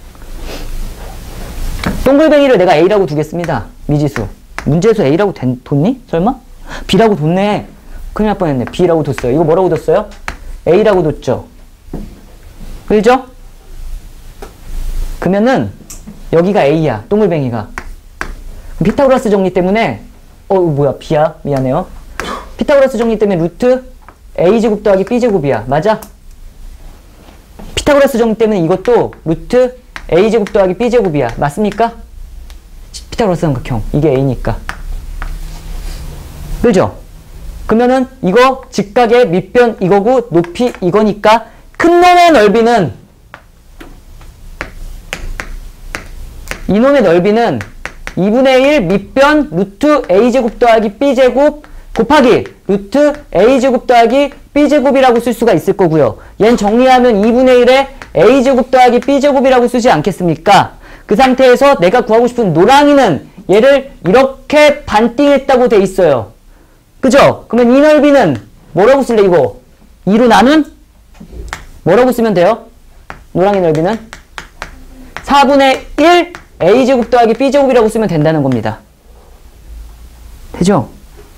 동글뱅이를 내가 A라고 두겠습니다. 미지수. 문제에서 A라고 된, 뒀니? 설마? B라고 뒀네. 큰일 날 뻔했네. B라고 뒀어요. 이거 뭐라고 뒀어요? A라고 뒀죠. 그죠? 그러면은 여기가 A야. 동글뱅이가. 피타고라스 정리 때문에 어 뭐야 B야? 미안해요. 피타고라스 정리 때문에 루트 A제곱 더하기 B제곱이야. 맞아? 피타고라스 정리 때문에 이것도 루트 A제곱 더하기 B제곱이야. 맞습니까? 피타고라스 삼각형. 이게 A니까. 그죠? 그러면은 이거 직각의 밑변 이거고 높이 이거니까 큰 놈의 넓이는 이놈의 넓이는 이분의 일 밑변 루트 a제곱 더하기 b제곱 곱하기 루트 a제곱 더하기 b제곱이라고 쓸 수가 있을 거고요. 얘는 정리하면 이분의 일에 a제곱 더하기 b제곱이라고 쓰지 않겠습니까? 그 상태에서 내가 구하고 싶은 노랑이는 얘를 이렇게 반띵했다고 돼 있어요. 그죠? 그러면 이 넓이는 뭐라고 쓸래 이거? 이로 나눈? 뭐라고 쓰면 돼요? 노랑이 넓이는? 사분의 일 a제곱 더하기 b제곱이라고 쓰면 된다는 겁니다. 되죠?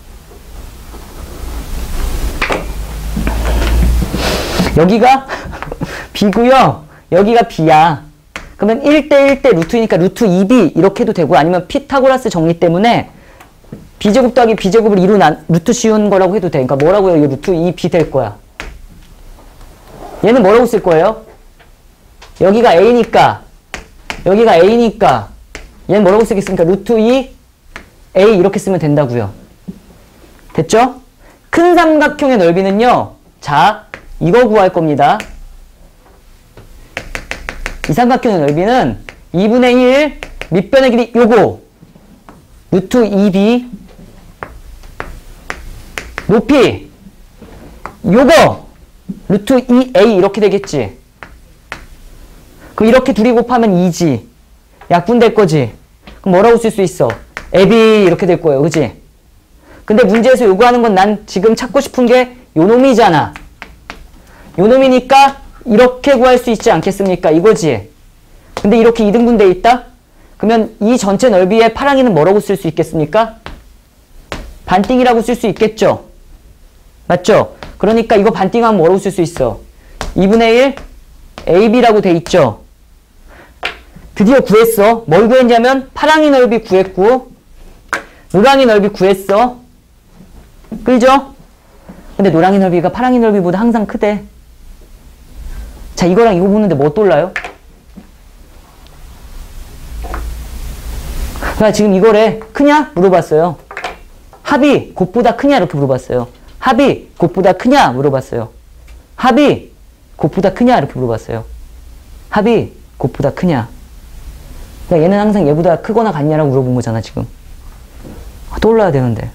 여기가 b고요. 여기가 b야. 그러면 일 대 일 대 루트니까 루트 이 비 이렇게 해도 되고 아니면 피타고라스 정리 때문에 b제곱 더하기 b제곱을 이로 난 루트 씌운 거라고 해도 돼. 그러니까 뭐라고 해요? 이게 루트 이 비 될 거야. 얘는 뭐라고 쓸 거예요? 여기가 a니까 여기가 a니까 얘는 뭐라고 쓰겠습니까? 루트 이 a 이렇게 쓰면 된다고요. 됐죠? 큰 삼각형의 넓이는요. 자, 이거 구할 겁니다. 이 삼각형의 넓이는 이분의 일 밑변의 길이 요거 루트 이 비 높이 요거 루트 이 에이 이렇게 되겠지. 그럼 이렇게 둘이 곱하면 이지. 약분될 거지. 그럼 뭐라고 쓸 수 있어? 에비 이렇게 될 거예요. 그지? 근데 문제에서 요구하는 건 난 지금 찾고 싶은 게 요놈이잖아. 요놈이니까 이렇게 구할 수 있지 않겠습니까? 이거지. 근데 이렇게 이등분 돼 있다? 그러면 이 전체 넓이의 파랑이는 뭐라고 쓸 수 있겠습니까? 반띵이라고 쓸 수 있겠죠? 맞죠? 그러니까 이거 반띵하면 뭐라고 쓸 수 있어? 이분의 일 에이비라고 돼 있죠? 드디어 구했어. 뭘 구했냐면 파랑이 넓이 구했고 노랑이 넓이 구했어. 그죠? 근데 노랑이 넓이가 파랑이 넓이보다 항상 크대. 자, 이거랑 이거 보는데 뭐 떠올라요? 나 지금 이거래. 크냐? 물어봤어요. 합이 곱보다 크냐? 이렇게 물어봤어요. 합이 곱보다 크냐? 물어봤어요. 합이 곱보다 크냐? 이렇게 물어봤어요. 합이 곱보다 크냐? 그러니까 얘는 항상 얘보다 크거나 같냐라고 물어본 거잖아, 지금. 아, 떠올라야 되는데.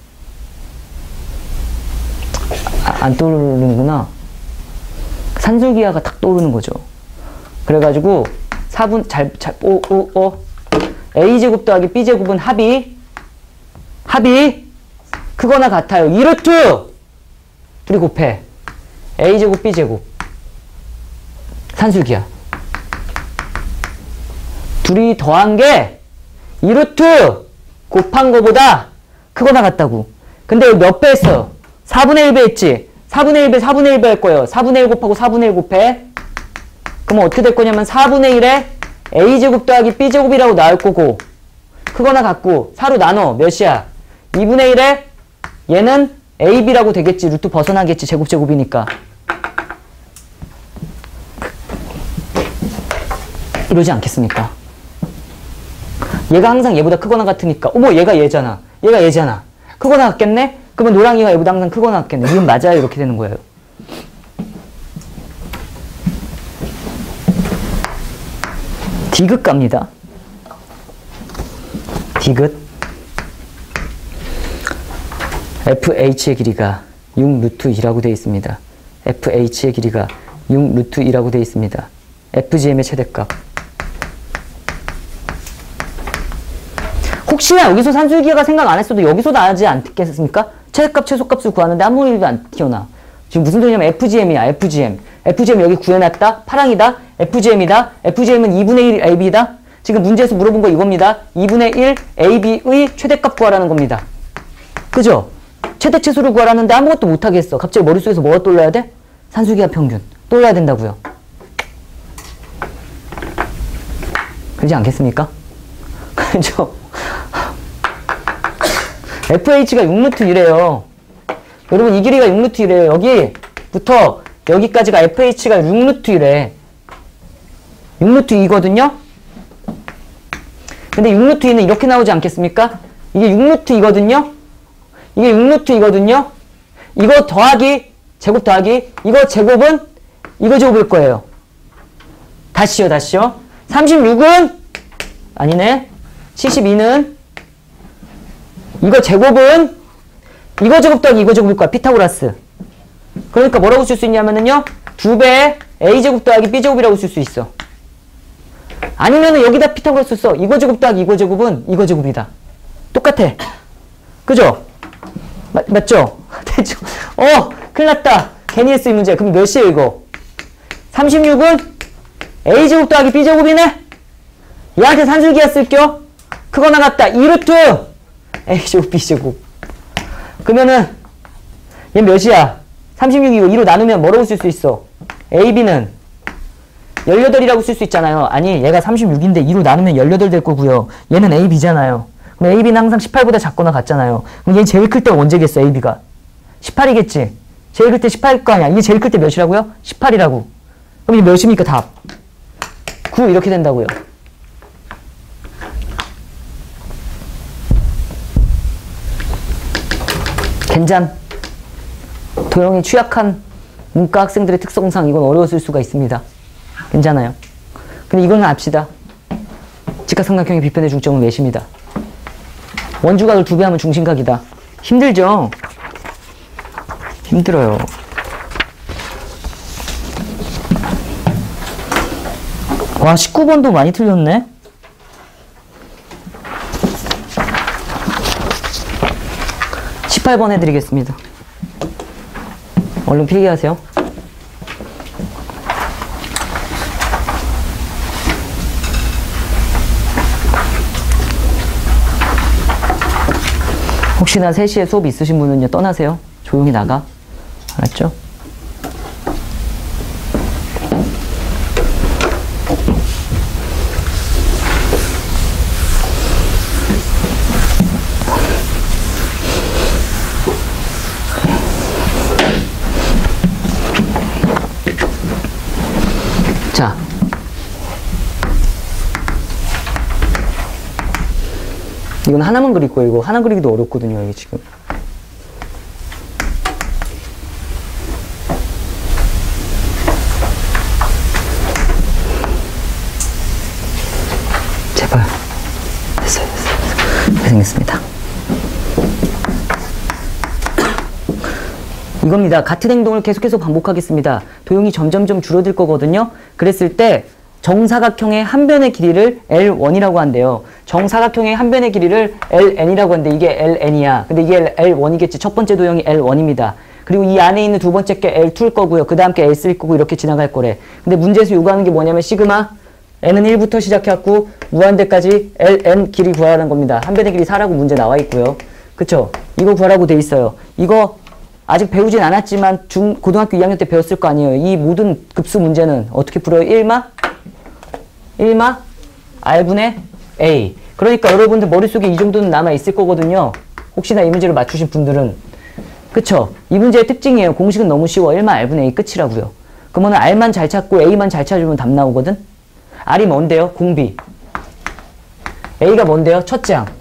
아, 안 떠오르는구나. 산술기하가 딱 떠오르는 거죠. 그래가지고 사분 잘, 잘, 오, 오, 오. a제곱 더하기 b제곱은 합이 합이 크거나 같아요. 이 루트 둘이 곱해. a제곱 b제곱 산술기야. 둘이 더한 게 이 루트 곱한 거보다 크거나 같다고. 근데 몇 배 했어요? 사분의 일 배 했지? 사분의 일 배, 사분의 일 배 할 거예요. 사분의 일 곱하고 사분의 일 곱해. 그러면 어떻게 될 거냐면 사분의 일에 a제곱 더하기 b제곱이라고 나올 거고 크거나 같고 사로 나눠 몇이야? 이분의 일에 얘는 에이비라고 되겠지. 루트 벗어나겠지. 제곱 제곱이니까. 이러지 않겠습니까? 얘가 항상 얘보다 크거나 같으니까 어머 얘가 얘잖아. 얘가 얘잖아. 크거나 같겠네? 그러면 노랑이가 얘보다 항상 크거나 같겠네. 이건 맞아요. 이렇게 되는 거예요. 디귿 갑니다. 디귿 에프에이치의 길이가 육 루트 이라고 되어 있습니다. 에프에이치의 길이가 육 루트 이라고 되어 있습니다. 에프지엠의 최대값. 혹시나 여기서 산술기가 생각 안 했어도 여기서 나지 않겠습니까? 최대값, 최소값을 구하는데 아무 일도 안 튀어나. 지금 무슨 소리냐면 에프지엠이야. 에프지엠. 에프지엠 여기 구해놨다. 파랑이다. 에프지엠이다. 에프지엠은 이분의 일 에이비다. 지금 문제에서 물어본 거 이겁니다. 이분의 일 에이비의 최대값 구하라는 겁니다. 그죠? 최대 최소를 구하라는데 아무것도 못하겠어. 갑자기 머릿속에서 뭐가 떠올라야 돼? 산술기하 평균. 떠올라야 된다고요. 그러지 않겠습니까? 그죠? 에프에이치가 육 루트 이래요. 여러분 이 길이가 육 루트 이래요. 여기부터 여기까지가 에프에이치가 육 루트 이래. 육 루트 이거든요. 근데 육 루트 이는 이렇게 나오지 않겠습니까? 이게 육 루트 이거든요. 이게 육 루트 이거든요. 이거 더하기 제곱 더하기 이거 제곱은 이거 제곱일 거예요. 다시요 다시요. 삼십육은 아니네. 칠십이는 이거 제곱은 이거 제곱 더하기 이거 제곱일 거야. 피타고라스. 그러니까 뭐라고 쓸 수 있냐면은요. 두 배의 a제곱 더하기 b제곱이라고 쓸 수 있어. 아니면은 여기다 피타고라스 써. 이거 제곱 더하기 이거 제곱은 이거 제곱이다. 똑같아. 그죠? 맞, 맞죠? 됐죠? 어! 큰일 났다. 괜히 했어 이 문제. 그럼 몇이에요 이거? 삼십육은 a제곱 더하기 b제곱이네? 얘한테 산술기하 쓸게요. 그거 나갔다. 이 루트 a제곱 b제곱. 그러면은 얘 몇이야? 삼십육이고 이로 나누면 뭐라고 쓸 수 있어? 에이비는 십팔이라고 쓸 수 있잖아요. 아니 얘가 삼십육인데 이로 나누면 십팔 될 거고요. 얘는 에이비잖아요. 그럼 에이비는 항상 십팔보다 작거나 같잖아요. 그럼 얘 제일 클 때가 언제겠어 에이비가? 십팔이겠지. 제일 클 때 십팔일 거 아니야. 이게 제일 클 때 몇이라고요? 십팔이라고. 그럼 이게 몇입니까 답? 구 이렇게 된다고요. 괜찮. 도형이 취약한 문과 학생들의 특성상 이건 어려웠을 수가 있습니다. 괜찮아요. 근데 이거는 압시다. 직각삼각형의 비편의 중점은 몇입니다. 원주각을 두 배 하면 중심각이다. 힘들죠? 힘들어요. 와, 십구 번도 많이 틀렸네? 십팔 번 해드리겠습니다. 얼른 필기하세요. 혹시나 세 시에 수업 있으신 분은요, 떠나세요. 조용히 나가. 알았죠? 자, 이건 하나만 그릴 거예요. 이거 하나 그리기도 어렵거든요. 이게 지금. 제발. 됐어요. 됐어요. 고생했습니다. 이겁니다. 같은 행동을 계속해서 반복하겠습니다. 도형이 점점점 줄어들 거거든요. 그랬을 때 정사각형의 한 변의 길이를 엘 원이라고 한대요. 정사각형의 한 변의 길이를 엘 엔이라고 하는데 이게 엘 엔이야. 근데 이게 엘 원이겠지. 첫 번째 도형이 엘 원입니다. 그리고 이 안에 있는 두 번째 게 엘 투일 거고요. 그 다음 게 엘 쓰리일 거고 이렇게 지나갈 거래. 근데 문제에서 요구하는 게 뭐냐면 시그마 n은 일부터 시작해갖고 무한대까지 엘 엔 길이 구하라는 겁니다. 한 변의 길이 사라고 문제 나와 있고요. 그쵸? 이거 구하라고 돼 있어요. 이거 아직 배우진 않았지만 중, 고등학교 이 학년 때 배웠을 거 아니에요. 이 모든 급수 문제는 어떻게 풀어요? 일마? 일마? R분의 A. 그러니까 여러분들 머릿속에 이 정도는 남아있을 거거든요. 혹시나 이 문제를 맞추신 분들은. 그쵸? 이 문제의 특징이에요. 공식은 너무 쉬워. 일마 R분의 A 끝이라고요. 그러면 R만 잘 찾고 A만 잘 찾으면 답 나오거든? R이 뭔데요? 공비. A가 뭔데요? 첫째 항.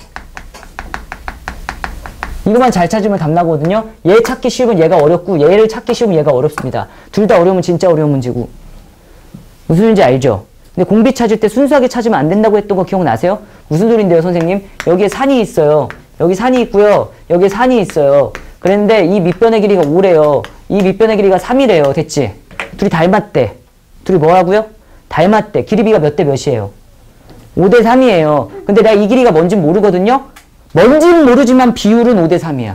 이거만 잘 찾으면 답 나거든요. 얘 찾기 쉬우면 얘가 어렵고 얘를 찾기 쉬우면 얘가 어렵습니다. 둘 다 어려우면 진짜 어려운 문제고. 무슨 소리인지 알죠? 근데 공비 찾을 때 순수하게 찾으면 안 된다고 했던 거 기억나세요? 무슨 소린데요, 선생님? 여기에 산이 있어요. 여기 산이 있고요. 여기에 산이 있어요. 그런데 이 밑변의 길이가 오래요. 이 밑변의 길이가 삼이래요. 됐지? 둘이 닮았대. 둘이 뭐라고요? 닮았대. 길이비가 몇 대 몇이에요? 오 대 삼이에요. 근데 내가 이 길이가 뭔진 모르거든요? 뭔진 모르지만 비율은 오 대 삼이야.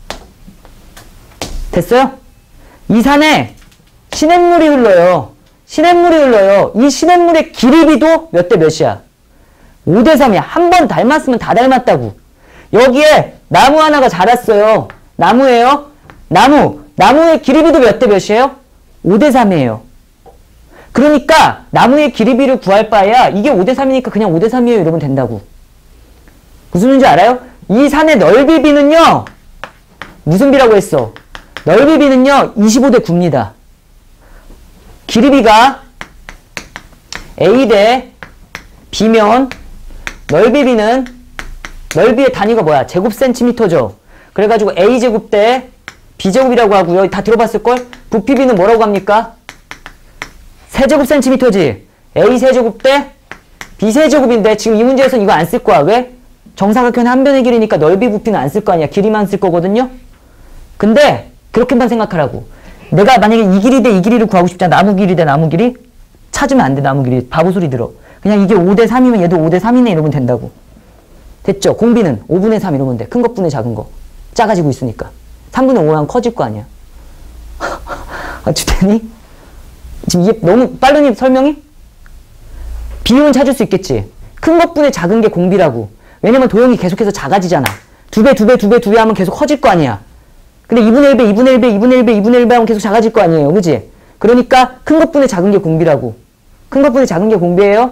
됐어요? 이 산에 시냇물이 흘러요. 시냇물이 흘러요. 이 시냇물의 길이비도 몇 대 몇이야? 오 대 삼이야. 한 번 닮았으면 다 닮았다고. 여기에 나무 하나가 자랐어요. 나무예요. 나무. 나무의 길이비도 몇 대 몇이에요? 오 대 삼이에요. 그러니까 나무의 길이비를 구할 바에야 이게 오 대 삼이니까 그냥 오 대 삼이에요. 이러면 된다고. 무슨 소리인지 알아요? 이 산의 넓이비는요. 무슨 비라고 했어? 넓이비는요. 이십오 대 구입니다. 길이비가 A 대 B면 넓이비는 넓이의 단위가 뭐야? 제곱센티미터죠. 그래가지고 A제곱 대 B제곱이라고 하고요. 다 들어봤을걸? 부피비는 뭐라고 합니까? 세제곱센티미터지. A 세제곱 대 B 세제곱인데 지금 이 문제에서는 이거 안 쓸 거야. 왜? 정사각형의 한 변의 길이니까 넓이 부피는 안 쓸 거 아니야. 길이만 쓸 거거든요. 근데 그렇게만 생각하라고. 내가 만약에 이 길이 대 이 길이를 구하고 싶잖아. 나무 길이 대 나무 길이. 찾으면 안 돼. 나무 길이. 바보 소리 들어. 그냥 이게 오 대 삼이면 얘도 오 대 삼이네 이러면 된다고. 됐죠? 공비는 오분의 삼 이러면 돼. 큰 것분의 작은 거. 작아지고 있으니까. 삼분의 오하면 커질 거 아니야. 어찌되니? 지금 이게 너무 빠르니 설명이? 비율은 찾을 수 있겠지. 큰 것분의 작은 게 공비라고. 왜냐면 도형이 계속해서 작아지잖아. 두 배, 두 배, 두 배, 두 배 하면 계속 커질 거 아니야. 근데 이분의 일 배, 이분의 일 배, 이분의 일 배, 이분의 일 배 하면 계속 작아질 거 아니에요. 그지? 그러니까 큰 것분의 작은 게 공비라고. 큰 것분의 작은 게 공비예요.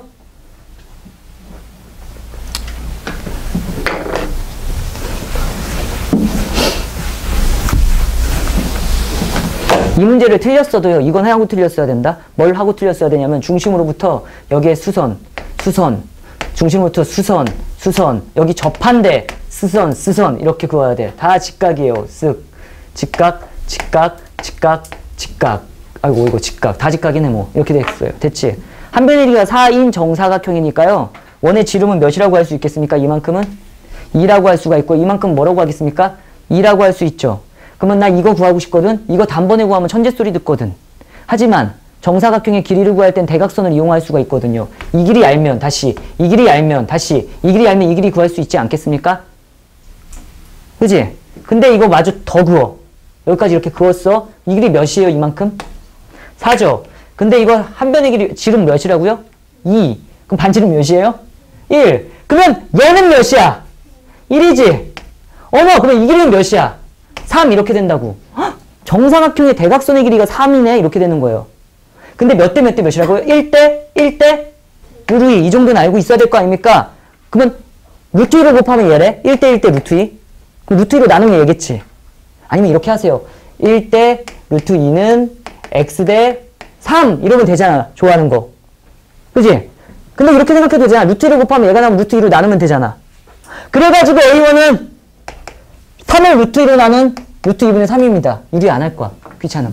이 문제를 틀렸어도요. 이건 하고 틀렸어야 된다. 뭘 하고 틀렸어야 되냐면 중심으로부터 여기에 수선, 수선, 중심으로부터 수선, 수선, 여기 접한데 수선, 수선 이렇게 그어야 돼. 다 직각이에요. 쓱. 직각, 직각, 직각, 직각. 아이고 이거 직각. 다 직각이네 뭐. 이렇게 됐어요. 됐지? 한 변의 길이가 사인 정사각형이니까요. 원의 지름은 몇이라고 할 수 있겠습니까? 이만큼은? 이라고 할 수가 있고 이만큼 뭐라고 하겠습니까? 이라고 할 수 있죠. 그러면 나 이거 구하고 싶거든? 이거 단번에 구하면 천재 소리 듣거든. 하지만 정사각형의 길이를 구할 땐 대각선을 이용할 수가 있거든요. 이 길이 알면 다시, 이 길이 알면 다시, 이 길이 알면 이 길이 구할 수 있지 않겠습니까? 그지? 근데 이거 마저 더 그어. 여기까지 이렇게 그었어. 이 길이 몇이에요? 이만큼? 사죠. 근데 이거 한 변의 길이, 지름 몇이라고요? 이. 그럼 반지름 몇이에요? 일. 그러면 얘는 몇이야? 일이지? 어머, 그럼 이 길이는 몇이야? 삼 이렇게 된다고. 헉, 정사각형의 대각선의 길이가 삼이네 이렇게 되는 거예요. 근데 몇 대 몇 대 몇이라고요? 일 대 일 대 루트 이. 이 정도는 알고 있어야 될 거 아닙니까? 그러면 루트 이를 곱하면 얘래? 일 대 일 대 루트 이. 그럼 루트 이로 나누면 얘겠지. 아니면 이렇게 하세요. 일 대 루트 이는 x 대 삼 이러면 되잖아. 좋아하는 거. 그지? 근데 이렇게 생각해도 되잖아. 루트 이를 곱하면 얘가 나오면 루트 이로 나누면 되잖아. 그래가지고 에이원은 삼을 루트 이로 나눈 루트 이분의 삼입니다. 유리 안 할 거야. 귀찮음.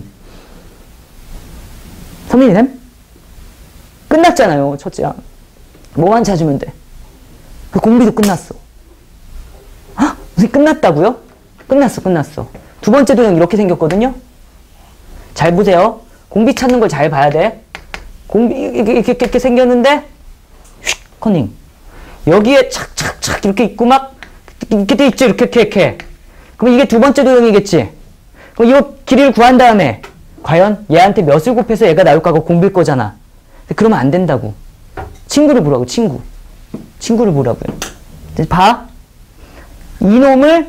선민이님? 끝났잖아요. 첫째야. 뭐만 찾으면 돼. 그 공비도 끝났어. 헉? 무슨 끝났다고요? 끝났어. 끝났어. 두 번째 도형 이렇게 생겼거든요. 잘 보세요. 공비 찾는 걸 잘 봐야 돼. 공비 이렇게, 이렇게, 이렇게 생겼는데 휙 커닝. 여기에 착착착 이렇게 있고 막 이렇게 돼 있죠. 이렇게 이렇게 이렇게. 그럼 이게 두 번째 도형이겠지. 그럼 이거 길이를 구한 다음에 과연 얘한테 몇을 곱해서 얘가 나올까가 공비일 거잖아. 그러면 안 된다고. 친구를 보라고. 친구. 친구를 보라고요. 봐. 이놈을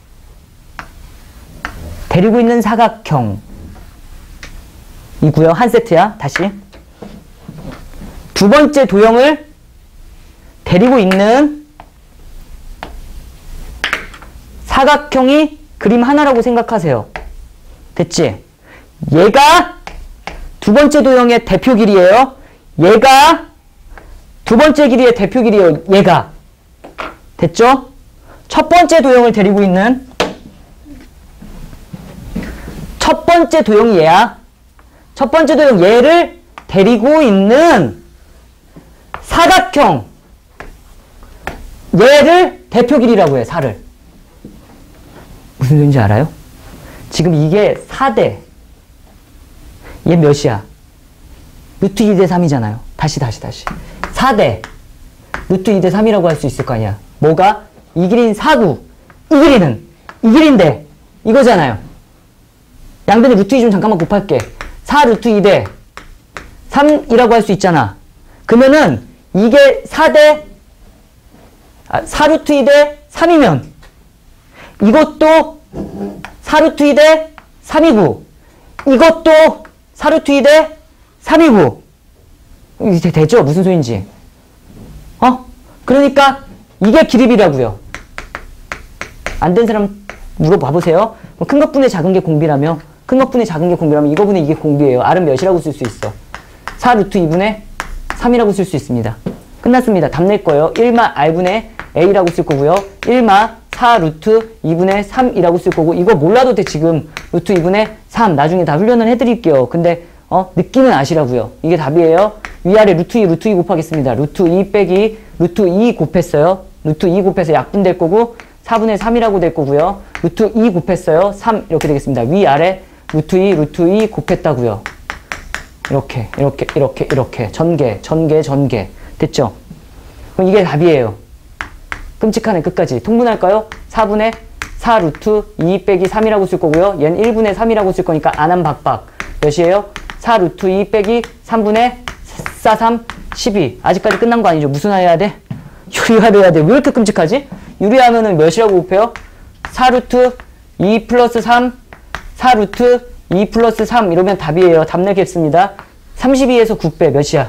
데리고 있는 사각형 이고요. 한 세트야. 다시. 두 번째 도형을 데리고 있는 사각형이 그림 하나라고 생각하세요. 됐지? 얘가 두 번째 도형의 대표 길이에요. 얘가 두 번째 길이의 대표 길이에요. 얘가. 됐죠? 첫 번째 도형을 데리고 있는 첫 번째 도형이 얘야. 첫 번째 도형 얘를 데리고 있는 사각형 얘를 대표 길이라고 해. 사를. 무슨 소리인지 알아요? 지금 이게 사 대 얘 몇이야? 루트 이 대 삼이잖아요. 다시 다시 다시 사 대 루트 이 대 삼이라고 할 수 있을 거 아니야. 뭐가? 이 길이는 사구 이 길이는 이 길인데 이거잖아요. 양변에 루트 이 좀 잠깐만 곱할게. 사 루트 이 대 삼이라고 할 수 있잖아. 그러면은 이게 사 대 아, 사 루트 이 대 삼이면 이것도 사 루트 이 대 삼이고 이것도 사 루트 이 대 삼이고 이제 되죠? 무슨 소린지. 어? 그러니까 이게 기립이라고요. 안 된 사람 물어봐 보세요. 큰 것분의 작은 게 공비라며 큰 것분의 작은 게 공비라면 이거분의 이게 공비예요. R은 몇이라고 쓸 수 있어? 사 루트 이분의 삼이라고 쓸 수 있습니다. 끝났습니다. 답 낼 거예요. 일마 R분의 A라고 쓸 거고요. 일마 사 루트 이분의 삼이라고 쓸 거고 이거 몰라도 돼. 지금 루트 이분의 삼 나중에 다 훈련을 해드릴게요. 근데 어 느낌은 아시라고요. 이게 답이에요. 위아래 루트 이 루트 이 곱하겠습니다. 루트 이 빼기 루트 이 곱했어요. 루트 이 곱해서 약분될 거고 사분의 삼이라고 될 거고요. 루트 이 곱했어요. 삼 이렇게 되겠습니다. 위아래 루트 이 루트 이 곱했다고요. 이렇게 이렇게 이렇게 이렇게 전개 전개 전개 됐죠? 그럼 이게 답이에요. 끔찍하네 끝까지. 통분할까요? 사분의 사 루트 이 빼기 삼이라고 쓸 거고요. 얘는 일분의 삼이라고 쓸 거니까 안함박박 몇이에요? 사 루트 이 빼기 삼분의 사, 삼, 십이. 아직까지 끝난 거 아니죠? 무슨 해야 돼? 유리화를 해야 돼. 왜 이렇게 끔찍하지? 유리하면은 몇이라고 곱해요? 사 루트 이 플러스 삼, 사 루트 이 플러스 삼 이러면 답이에요. 답 내겠습니다. 삼십이에서 구 빼 몇이야?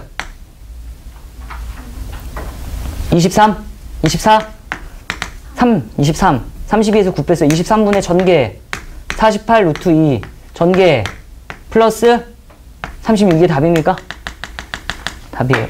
이십삼, 이십사, 삼, 이십삼. 삼십이에서 구 빼서 이십삼분의 전개 사십팔 루트 이 전개 플러스 삼십육. 이게 답입니까? 답이에요.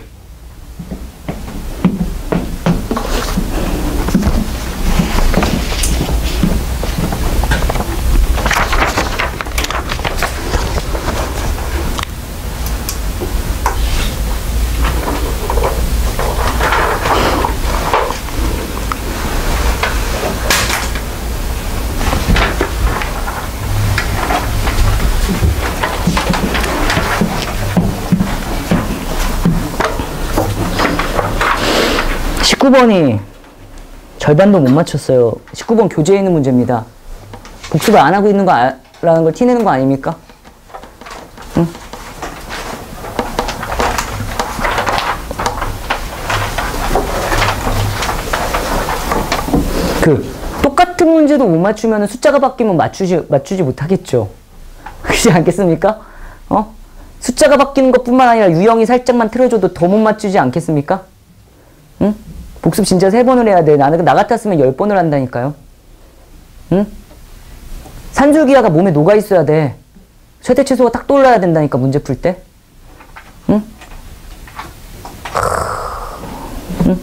십구 번이 절반도 못 맞췄어요. 십구 번 교재에 있는 문제입니다. 복습을 안 하고 있는 거라는 걸 티내는 거 아닙니까? 응? 그 똑같은 문제도 못 맞추면 숫자가 바뀌면 맞추지 맞추지 못하겠죠. 그렇지 않겠습니까? 어? 숫자가 바뀌는 것뿐만 아니라 유형이 살짝만 틀어줘도 더 못 맞추지 않겠습니까? 응? 복습 진짜 세 번을 해야 돼. 나는 나 같았으면 열 번을 한다니까요. 응? 산술기하가 몸에 녹아 있어야 돼. 최대 최소가 딱 떠올라야 된다니까 문제 풀 때. 응? 응?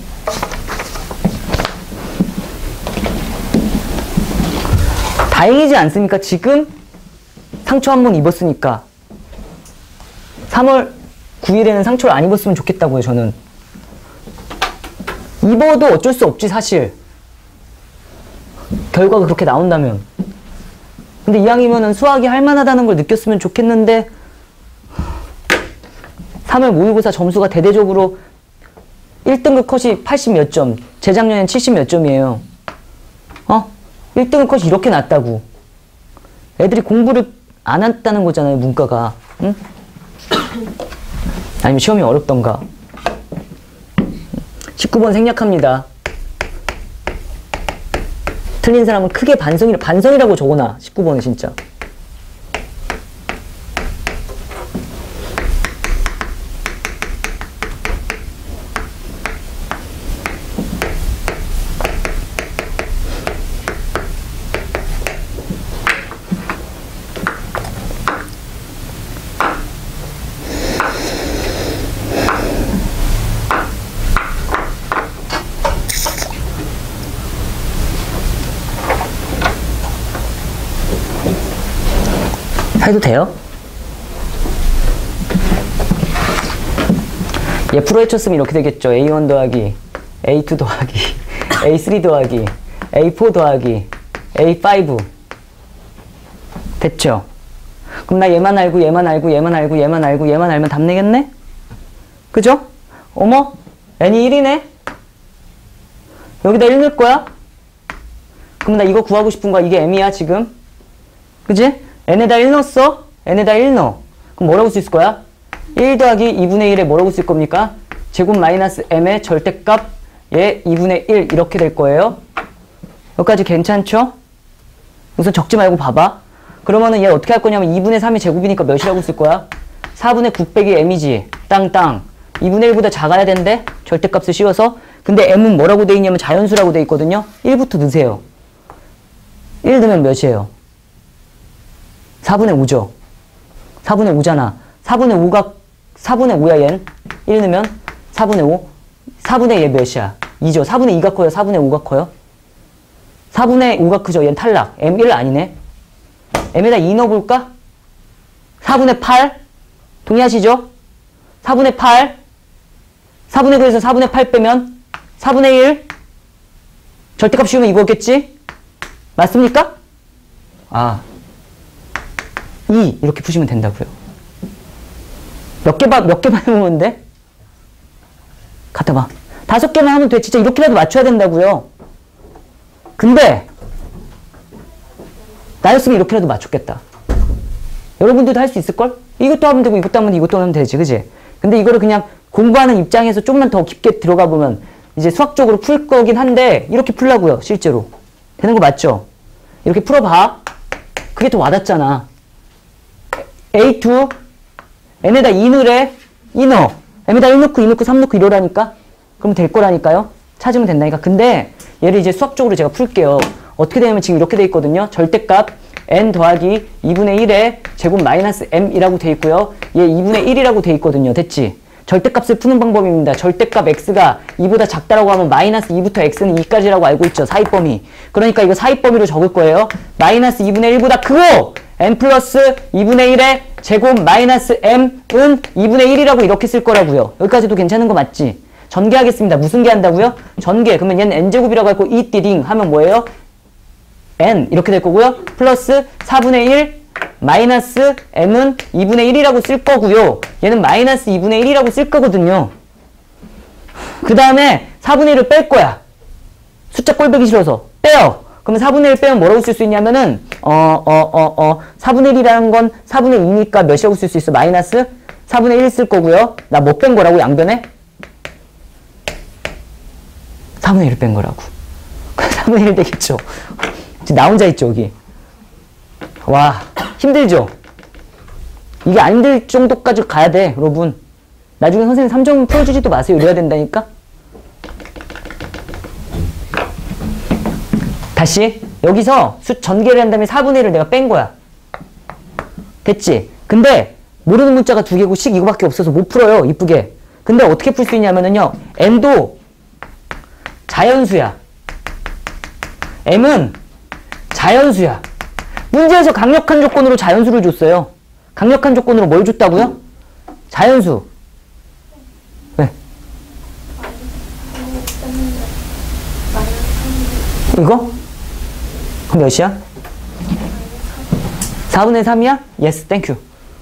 다행이지 않습니까? 지금 상처 한 번 입었으니까. 삼월 구일에는 상처를 안 입었으면 좋겠다고요, 저는. 입어도 어쩔 수 없지, 사실. 결과가 그렇게 나온다면. 근데 이왕이면은 수학이 할만하다는 걸 느꼈으면 좋겠는데, 삼월 모의고사 점수가 대대적으로 일 등급 컷이 팔십 몇 점, 재작년엔 칠십 몇 점이에요. 어? 일 등급 컷이 이렇게 낮다고. 애들이 공부를 안 했다는 거잖아요, 문과가. 응? 아니면 시험이 어렵던가. 십구 번 생략합니다. 틀린 사람은 크게 반성이라, 반성이라고 적어놔. 십구 번은 진짜. 해도 돼요? 얘 풀어 헤쳤으면 이렇게 되겠죠. 에이 원 더하기 에이 투 더하기 에이 쓰리 더하기 에이 포 더하기 에이 파이브 됐죠? 그럼 나 얘만 알고 얘만 알고 얘만 알고 얘만 알고 얘만 알면 답 내겠네? 그죠? 어머? n이 일이네? 여기다 일 넣을 거야? 그럼 나 이거 구하고 싶은 거야. 이게 m이야 지금. 그지? n에다 일 넣었어? n에다 일 넣어. 그럼 뭐라고 쓸 거야? 일 더하기 이분의 일에 뭐라고 쓸 겁니까? 제곱 마이너스 m의 절대값 얘 이분의 일 이렇게 될 거예요. 여기까지 괜찮죠? 우선 적지 말고 봐봐. 그러면은 얘 어떻게 할 거냐면 이분의 삼이 제곱이니까 몇이라고 쓸 거야? 사분의 구 빼기 m이지. 땅땅. 이분의 일보다 작아야 된대. 절대값을 씌워서. 근데 m은 뭐라고 돼 있냐면 자연수라고 돼 있거든요. 일부터 넣으세요. 일 넣으면 몇이에요? 사분의 오죠. 사분의 오잖아. 사분의 오가 사분의 오야 얘는. 일 넣으면 사분의 오. 사분의 얘 몇이야? 이죠. 사분의 이가 커요? 사분의 오가 커요? 사분의 오가 크죠. 얘는 탈락. 엠 일 아니네. m에다 이 넣어볼까? 사분의 팔. 동의하시죠? 사분의 팔. 사분의 구에서 사분의 팔 빼면 사분의 일. 절대값 씌우면 이거겠지? 맞습니까? 아, 이 이렇게 푸시면 된다고요. 몇 개만 몇 개만 해보면 돼? 갖다 봐. 다섯 개만 하면 돼. 진짜 이렇게라도 맞춰야 된다고요. 근데 나였으면 이렇게라도 맞췄겠다. 여러분들도 할 수 있을걸? 이것도 하면 되고 이것도 하면 되고 이것도 하면 되지, 그지? 근데 이거를 그냥 공부하는 입장에서 좀만 더 깊게 들어가 보면 이제 수학적으로 풀 거긴 한데 이렇게 풀라고요, 실제로. 되는 거 맞죠? 이렇게 풀어봐. 그게 더 와닿잖아. 에이 투 n에다 이 넣으래. 이 넣어. m에다 일 넣고 이 넣고 삼 넣고 이러라니까? 그럼 될 거라니까요? 찾으면 된다니까. 근데 얘를 이제 수학적으로 제가 풀게요. 어떻게 되냐면 지금 이렇게 돼 있거든요. 절대값 n 더하기 이분의 일에 제곱 마이너스 m이라고 돼 있고요. 얘 이분의 일이라고 돼 있거든요. 됐지? 절대값을 푸는 방법입니다. 절대값 x가 이보다 작다라고 하면 마이너스 이부터 x는 이까지라고 알고 있죠. 사이범위. 그러니까 이거 사이범위로 적을 거예요. 마이너스 이분의 일보다 크고 n 플러스 이분의 일에 제곱 마이너스 m은 이분의 일이라고 이렇게 쓸 거라고요. 여기까지도 괜찮은 거 맞지? 전개하겠습니다. 무슨 개 한다고요? 전개. 그러면 얘는 n제곱이라고 할거 이 띠링 하면 뭐예요? n 이렇게 될 거고요. 플러스 사분의 일 마이너스 m은 이분의 일이라고 쓸 거고요. 얘는 마이너스 이분의 일이라고 쓸 거거든요. 그 다음에 사분의 일을 뺄 거야. 숫자 꼴보기 싫어서 빼요. 그러면 사분의 일 빼면 뭐라고 쓸 수 있냐면은 어 어 어 어 사분의 일이라는 건 사분의 이니까 몇이라고 쓸 수 있어? 마이너스 사분의 일 쓸 거고요. 나 뭐 뺀 거라고 양변에? 사분의 일을 뺀 거라고. 사분의 일 되겠죠. 지금 나 혼자 있죠 여기. 와 힘들죠? 이게 안 될 정도까지 가야 돼 여러분. 나중에 선생님 삼 점 풀어주지도 마세요. 이래야 된다니까. 다시 여기서 수 전개를 한 다음에 사분의 일을 내가 뺀 거야. 됐지? 근데 모르는 문자가 두 개고 식 이거밖에 없어서 못 풀어요 이쁘게. 근데 어떻게 풀 수 있냐면은요 n도 자연수야. m은 자연수야. 문제에서 강력한 조건으로 자연수를 줬어요. 강력한 조건으로 뭘 줬다고요? 자연수. 왜? 이거? 그럼 몇이야? 사분의 삼이야? 예스, 땡큐.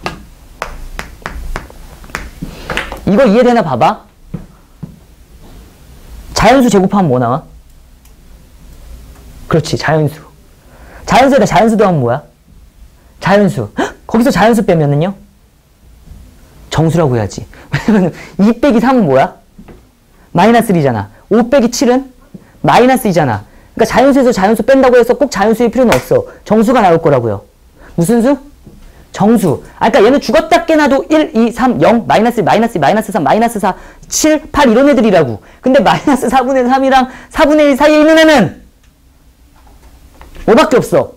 이거 이해되나 봐봐. 자연수 제곱하면 뭐 나와? 그렇지, 자연수. 자연수에다 자연수 더하면 뭐야? 자연수. 헉? 거기서 자연수 빼면은요? 정수라고 해야지. 왜냐면 이 빼기 삼은 뭐야? 마이너스 일이잖아. 오 빼기 칠은 마이너스 이잖아. 그러니까 자연수에서 자연수 뺀다고 해서 꼭 자연수일 필요는 없어. 정수가 나올 거라고요. 무슨 수? 정수. 아, 그러니까 얘는 죽었다 깨나도 일, 이, 삼, 영, 마이너스 일, 마이너스 일, 마이너스 삼, 마이너스 사, 칠, 팔 이런 애들이라고. 근데 마이너스 사분의 삼이랑 사분의 일 사이에 있는 애는 오밖에 없어.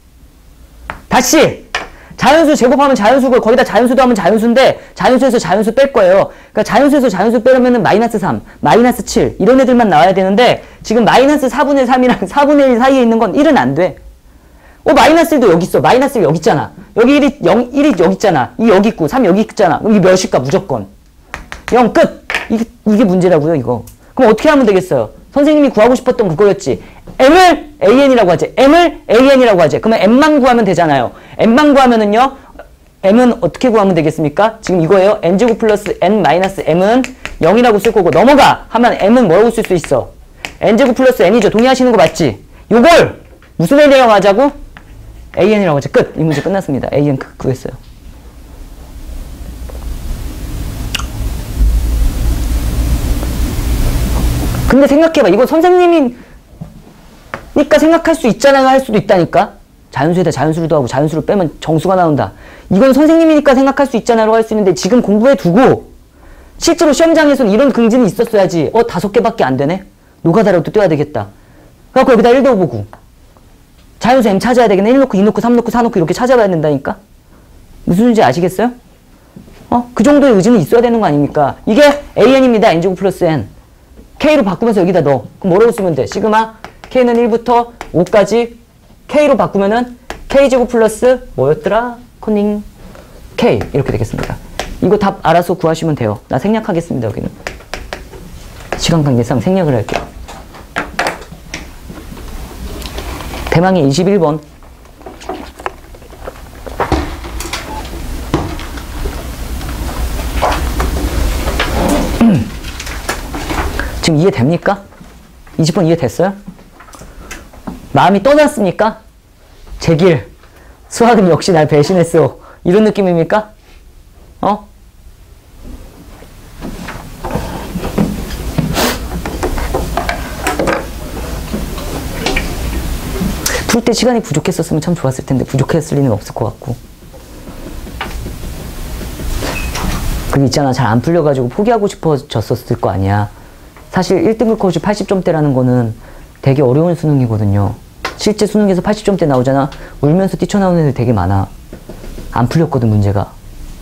다시 자연수 제곱하면 자연수고 거기다 자연수도 하면 자연수인데 자연수에서 자연수 뺄 거예요. 그러니까 자연수에서 자연수 빼려면은 마이너스 삼, 마이너스 칠 이런 애들만 나와야 되는데 지금 마이너스 사분의 삼이랑 사분의 일 사이에 있는 건 일은 안 돼. 어 마이너스 일도 여기 있어. 마이너스 일 여기 있잖아. 여기 일이 영, 일이 여기 있잖아. 이 여기 있고 삼 여기 있잖아. 그럼 이게 몇일까 무조건. 영 끝. 이게, 이게 문제라고요 이거. 그럼 어떻게 하면 되겠어요? 선생님이 구하고 싶었던 그거였지. m을 an이라고 하지. m을 an이라고 하지. 그러면 m만 구하면 되잖아요. m만 구하면은요. m은 어떻게 구하면 되겠습니까? 지금 이거예요. n제곱 플러스 n 마이너스 m은 영이라고 쓸 거고 넘어가 하면 m은 뭐라고 쓸 수 있어? n제곱 플러스 n이죠. 동의하시는 거 맞지? 요걸 무슨 n이라고 하자고? an이라고 하지. 끝. 이 문제 끝났습니다. an 구했어요. 근데 생각해봐. 이거 선생님이니까 생각할 수 있잖아요. 할 수도 있다니까. 자연수에다 자연수를 더하고 자연수를 빼면 정수가 나온다. 이건 선생님이니까 생각할 수 있잖아요. 할 수 있는데 지금 공부해 두고 실제로 시험장에서는 이런 긍지는 있었어야지. 어 다섯 개밖에 안 되네. 노가다라도 떼야 되겠다. 그래갖고 여기다 일 더보고 자연수 m 찾아야 되겠네. 일 넣고 이 넣고 삼 넣고 사 넣고 이렇게 찾아봐야 된다니까. 무슨 소리인지 아시겠어요? 어? 그 정도의 의지는 있어야 되는 거 아닙니까? 이게 an입니다. n제곱 플러스 n. k로 바꾸면서 여기다 넣어. 그럼 뭐라고 쓰면 돼? 시그마 k는 일부터 오까지 k로 바꾸면은 k제곱 플러스 뭐였더라? 코닝 k 이렇게 되겠습니다. 이거 답 알아서 구하시면 돼요. 나 생략하겠습니다. 여기는 시간 관계상 생략을 할게요. 대망의 이십일 번. 지금 이해됩니까? 이십 번 이해됐어요? 마음이 떠났습니까? 제 길, 수학은 역시 날 배신했어. 이런 느낌입니까? 어? 풀 때 시간이 부족했었으면 참 좋았을 텐데 부족했을 리는 없을 것 같고. 그게 있잖아, 잘 안 풀려가지고 포기하고 싶어졌었을 거 아니야. 사실 일 등급 컷이 팔십 점대라는 거는 되게 어려운 수능이거든요. 실제 수능에서 팔십 점대 나오잖아. 울면서 뛰쳐나오는 애들 되게 많아. 안 풀렸거든, 문제가.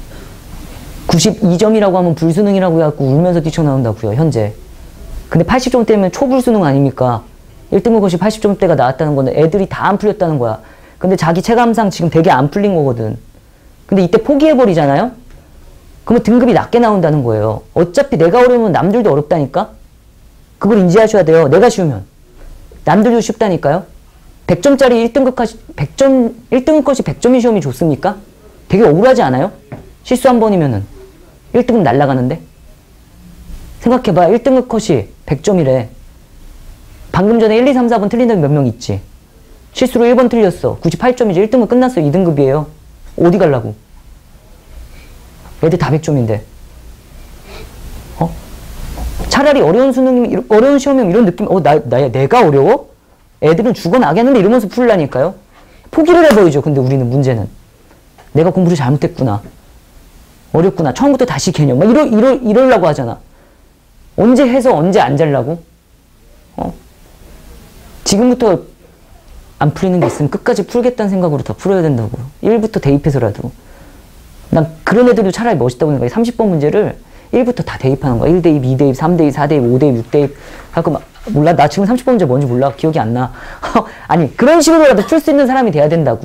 구십이 점이라고 하면 불수능이라고 해갖고 울면서 뛰쳐나온다고요, 현재. 근데 팔십 점대면 초불수능 아닙니까? 일 등급 컷이 팔십 점대가 나왔다는 거는 애들이 다 안 풀렸다는 거야. 근데 자기 체감상 지금 되게 안 풀린 거거든. 근데 이때 포기해버리잖아요? 그러면 등급이 낮게 나온다는 거예요. 어차피 내가 어려우면 남들도 어렵다니까? 그걸 인지하셔야 돼요. 내가 쉬우면. 남들도 쉽다니까요? 백 점짜리 일 등급 컷이, 백 점, 일 등급 컷이 백 점이 시험이 좋습니까? 되게 억울하지 않아요? 실수 한 번이면은. 일 등급 날라가는데? 생각해봐. 일 등급 컷이 백 점이래. 방금 전에 일, 이, 삼, 사 번 틀린 애들 몇 명 있지? 실수로 일 번 틀렸어. 구십팔 점이지. 일 등급 끝났어. 이 등급이에요. 어디 가려고? 애들 다 백 점인데. 어? 차라리 어려운 수능이면, 어려운 시험이면 이런 느낌, 어, 나, 나, 내가 어려워? 애들은 죽어나겠는데 이러면서 풀라니까요? 포기를 해버리죠. 근데 우리는 문제는. 내가 공부를 잘못했구나. 어렵구나. 처음부터 다시 개념. 막 이러, 이러, 이러려고 하잖아. 언제 해서 언제 안 잘라고? 어? 지금부터 안 풀리는 게 있으면 끝까지 풀겠다는 생각으로 다 풀어야 된다고. 일부터 대입해서라도. 난 그런 애들도 차라리 멋있다고 생각해. 삼십 번 문제를 일부터 다 대입하는 거야. 일 대입, 이 대입, 삼 대입, 사 대입, 오 대입, 육 대입. 하고 막, 몰라. 나 지금 삼십 번 문제 뭔지 몰라. 기억이 안 나. 아니, 그런 식으로라도 풀 수 있는 사람이 돼야 된다고.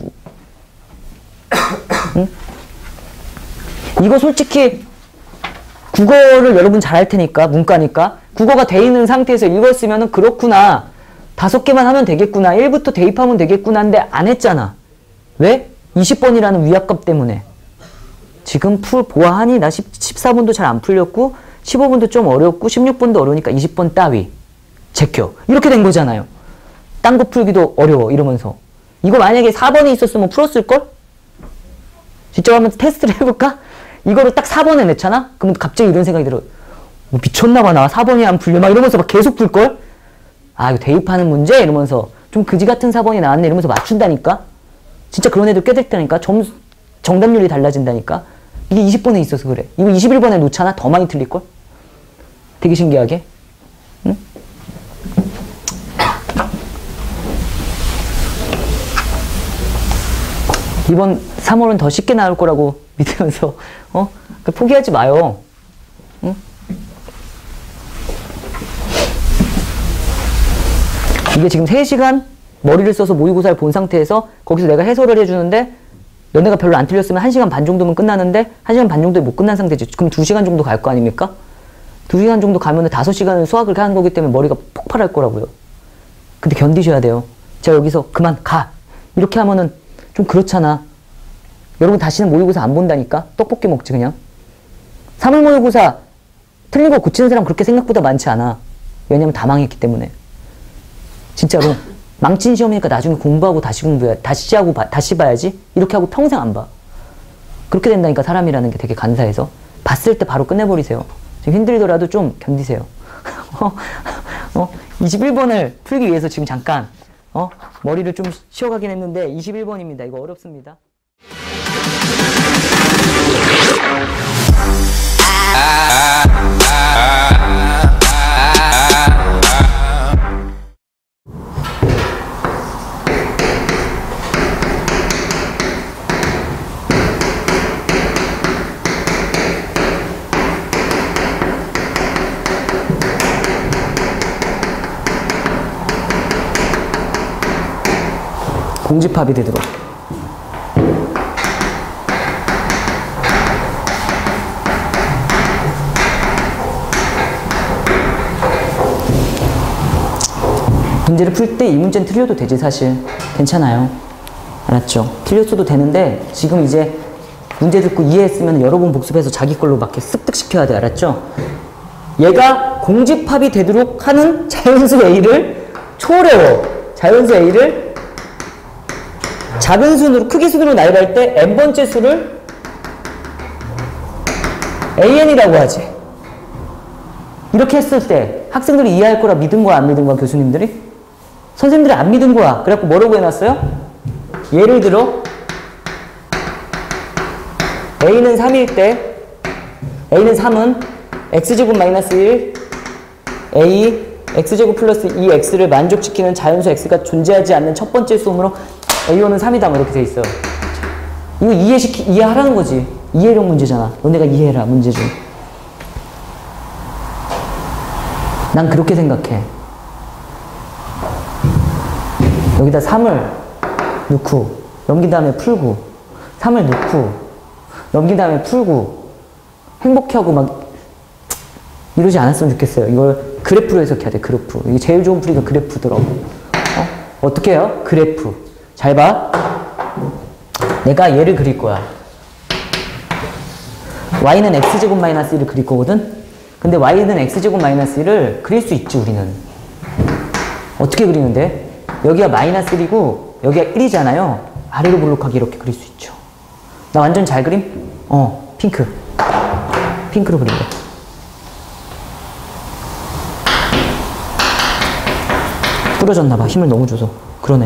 응? 이거 솔직히 국어를 여러분 잘할 테니까, 문과니까. 국어가 돼 있는 상태에서 읽었으면은 그렇구나. 다섯 개만 하면 되겠구나. 일부터 대입하면 되겠구나. 한데 안 했잖아. 왜? 이십 번이라는 위압감 때문에. 지금 풀 보아하니 나 십사 번도 잘 안 풀렸고 십오 번도 좀 어렵고 십육 번도 어려우니까 이십 번 따위 제껴. 이렇게 된 거잖아요. 딴 거 풀기도 어려워 이러면서. 이거 만약에 사 번에 있었으면 풀었을걸? 직접 한번 테스트를 해볼까? 이거를 딱 사 번에 냈잖아? 그럼 갑자기 이런 생각이 들어. 뭐 미쳤나봐 나 사 번이 안 풀려 막 이러면서 막 계속 풀걸? 아 이거 대입하는 문제? 이러면서 좀 그지 같은 사 번이 나왔네 이러면서 맞춘다니까? 진짜 그런 애들 꽤 됐다니까? 점수 정답률이 달라진다니까? 이게 이십 번에 있어서 그래. 이거 이십일 번에 놓잖아? 더 많이 틀릴걸? 되게 신기하게. 응? 이번 삼월은 더 쉽게 나올 거라고 믿으면서 어? 포기하지 마요. 응? 이게 지금 세 시간 머리를 써서 모의고사를 본 상태에서 거기서 내가 해설을 해주는데 너네가 별로 안 틀렸으면 한 시간 반 정도면 끝나는데 한 시간 반 정도에 못 끝난 상태지. 그럼 두 시간 정도 갈 거 아닙니까? 두 시간 정도 가면 다섯 시간은 수학을 하는 거기 때문에 머리가 폭발할 거라고요. 근데 견디셔야 돼요. 제가 여기서 그만 가. 이렇게 하면은 좀 그렇잖아. 여러분 다시는 모의고사 안 본다니까? 떡볶이 먹지 그냥. 삼 월 모의고사 틀린 거 고치는 사람 그렇게 생각보다 많지 않아. 왜냐면 다 망했기 때문에. 진짜로. 망친 시험이니까 나중에 공부하고 다시 공부해. 다시 하고 봐, 다시 봐야지. 이렇게 하고 평생 안 봐. 그렇게 된다니까 사람이라는 게 되게 간사해서. 봤을 때 바로 끝내버리세요. 지금 힘들더라도 좀 견디세요. 어? 이십일 번을 풀기 위해서 지금 잠깐 어? 머리를 좀 쉬어가긴 했는데 이십일 번입니다. 이거 어렵습니다. 공집합이 되도록. 문제를 풀 때 이 문제는 틀려도 되지 사실. 괜찮아요. 알았죠? 틀렸어도 되는데 지금 이제 문제 듣고 이해했으면 여러 번 복습해서 자기 걸로 막 이렇게 습득시켜야 돼. 알았죠? 얘가 공집합이 되도록 하는 자연수 A를 초어려워. 자연수 A를 작은 순으로, 크기 순으로 나열할 때 n번째 수를 에이엔이라고 하지. 이렇게 했을 때 학생들이 이해할 거라 믿은 거야, 안 믿은 거야, 교수님들이? 선생님들이 안 믿은 거야. 그래갖고 뭐라고 해놨어요? 예를 들어 A는 삼일 때 A는 삼은 X제곱 마이너스 일 A X제곱 플러스 이 X를 만족시키는 자연수 X가 존재하지 않는 첫 번째 수음으로 에이오는 삼이다 뭐 이렇게 돼 있어. 이거 이해시키, 이해하라는 거지. 이해력 문제잖아. 너네가 이해해라, 문제 좀. 난 그렇게 생각해. 여기다 삼을 넣고 넘긴 다음에 풀고 삼을 넣고 넘긴 다음에 풀고 행복해하고 막 이러지 않았으면 좋겠어요. 이걸 그래프로 해석해야 돼. 그래프. 이게 제일 좋은 풀이가 그래프더라고. 어? 어떻게 해요? 그래프. 잘 봐. 내가 얘를 그릴 거야. y는 x제곱 마이너스 일을 그릴 거거든? 근데 y는 x제곱 마이너스 일을 그릴 수 있지, 우리는. 어떻게 그리는데? 여기가 마이너스 일이고 여기가 일이잖아요. 아래로 볼록하게 이렇게 그릴 수 있죠. 나 완전 잘 그림? 어, 핑크. 핑크로 그릴래. 부러졌나봐. 힘을 너무 줘서. 그러네.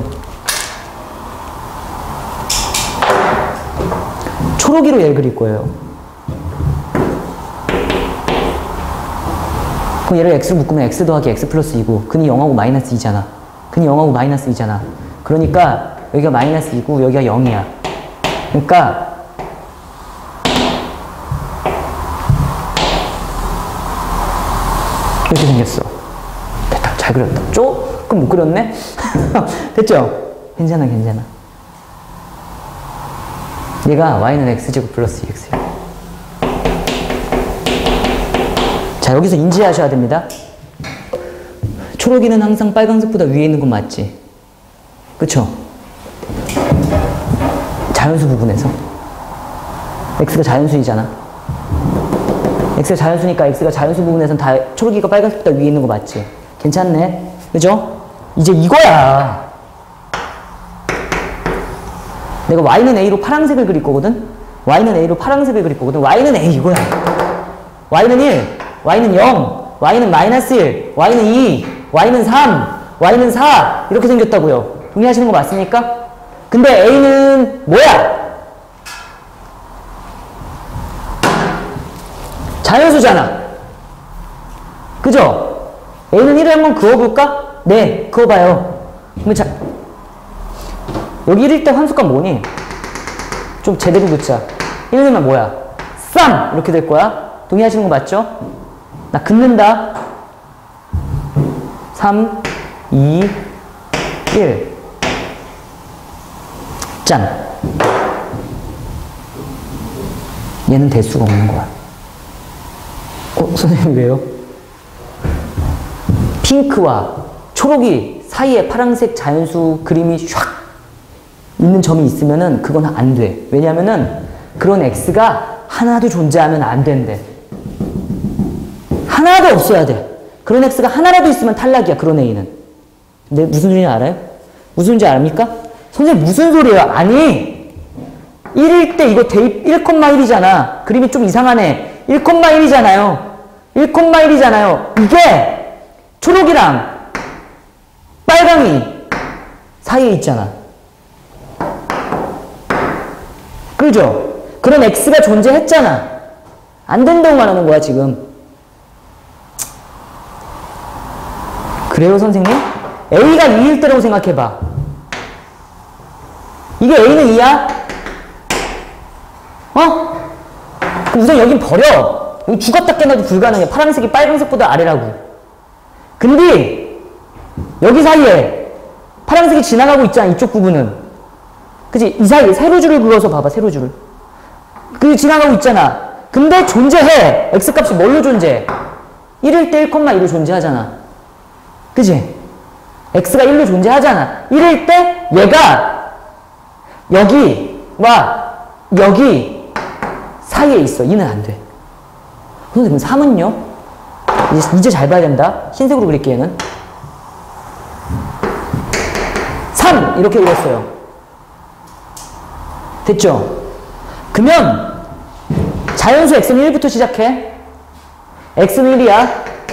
초록이로 얘를 그릴 거예요. 그럼 얘를 x로 묶으면 x 더하기 x 플러스 이고 근이 영하고 마이너스 이잖아. 근이 영하고 마이너스 이잖아. 그러니까 여기가 마이너스 이고 여기가 영이야. 그러니까 이렇게 생겼어. 됐다. 잘 그렸다. 조금 못 그렸네? 됐죠? 괜찮아, 괜찮아. 얘가 y는 x제곱 플러스 이 엑스야. 자, 여기서 인지하셔야 됩니다. 초록이는 항상 빨간색보다 위에 있는 건 맞지? 그쵸? 자연수 부분에서. x가 자연수이잖아. x가 자연수니까 x가 자연수 부분에서는 다 초록이가 빨간색보다 위에 있는 거 맞지? 괜찮네? 그죠? 이제 이거야. 내가 y는 a로 파란색을 그릴 거거든? y는 a로 파란색을 그릴 거거든? y는 a 이거야. y는 일, y는 영, y는 마이너스 일, y는 이, y는 삼, y는 사 이렇게 생겼다고요. 동의하시는 거 맞습니까? 근데 a는 뭐야? 자연수잖아. 그죠? a는 일을 한번 그어볼까? 네, 그어봐요. 그럼 자, 여기 일일 때 환수값 뭐니? 좀 제대로 긋자. 일 넣으면 뭐야? 삼! 이렇게 될 거야. 동의하시는 거 맞죠? 나 긋는다. 삼, 이, 일. 짠. 얘는 될 수가 없는 거야. 어, 선생님 왜요? 핑크와 초록이 사이에 파란색 자연수 그림이 샥 있는 점이 있으면은 그건 안 돼. 왜냐면은 그런 x가 하나도 존재하면 안 된대. 하나도 없어야 돼. 그런 x가 하나라도 있으면 탈락이야. 그런 a는. 근데 무슨 소리인지 알아요? 무슨 소리인지 압니까? 선생님 무슨 소리예요? 아니 일일 때 이거 대입 일 콤마 일이잖아. 그림이 좀 이상하네. 일 콤마 일이잖아요. 일 콤마 일이잖아요. 이게 초록이랑 빨강이 사이에 있잖아. 그죠? 그런 x가 존재했잖아. 안 된다고 말하는 거야 지금. 그래요 선생님? a가 이일 때라고 생각해봐. 이게 a는 이야? 어? 우선 여긴 버려. 여기 죽었다 깨나도 불가능해. 파란색이 빨간색보다 아래라고. 근데 여기 사이에 파란색이 지나가고 있잖아. 이쪽 부분은. 그치? 이 사이에 세로줄을 그어서 봐봐. 세로줄을. 그 지나가고 있잖아. 근데 존재해. x값이 뭘로 존재해? 일일 때 일 콤마 일로 존재하잖아. 그치? x가 일로 존재하잖아. 이럴 때 얘가 여기와 여기 사이에 있어. 이는 안 돼. 그럼 삼은요? 이제, 이제 잘 봐야 된다. 흰색으로 그릴게요, 얘는. 삼! 이렇게 그렸어요. 됐죠? 그러면 자연수 x는 일부터 시작해. x는 일이야.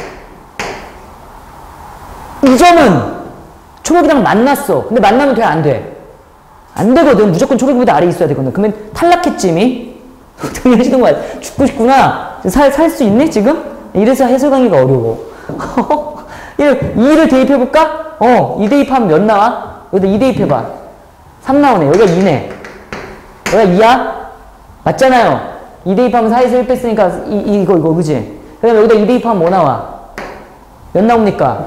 이 점은 초록이랑 만났어. 근데 만나면 돼? 안 돼? 안 되거든. 무조건 초록이보다 아래에 있어야 되거든. 그러면 탈락했지, 이미? 어떻게 하시는 거야? 죽고 싶구나. 살, 살 수 있네, 지금? 이래서 해설 강의가 어려워. 이를 대입해볼까? 어, 이 대입하면 몇 나와? 여기다 이 대입해봐. 삼 나오네. 여기가 이네. 여기가 이야? 맞잖아요. 이 대입하면 사에서 일 뺐으니까 이, 이, 이거, 이거, 그지? 그 다음에 여기다 이 대입하면 뭐 나와? 몇 나옵니까?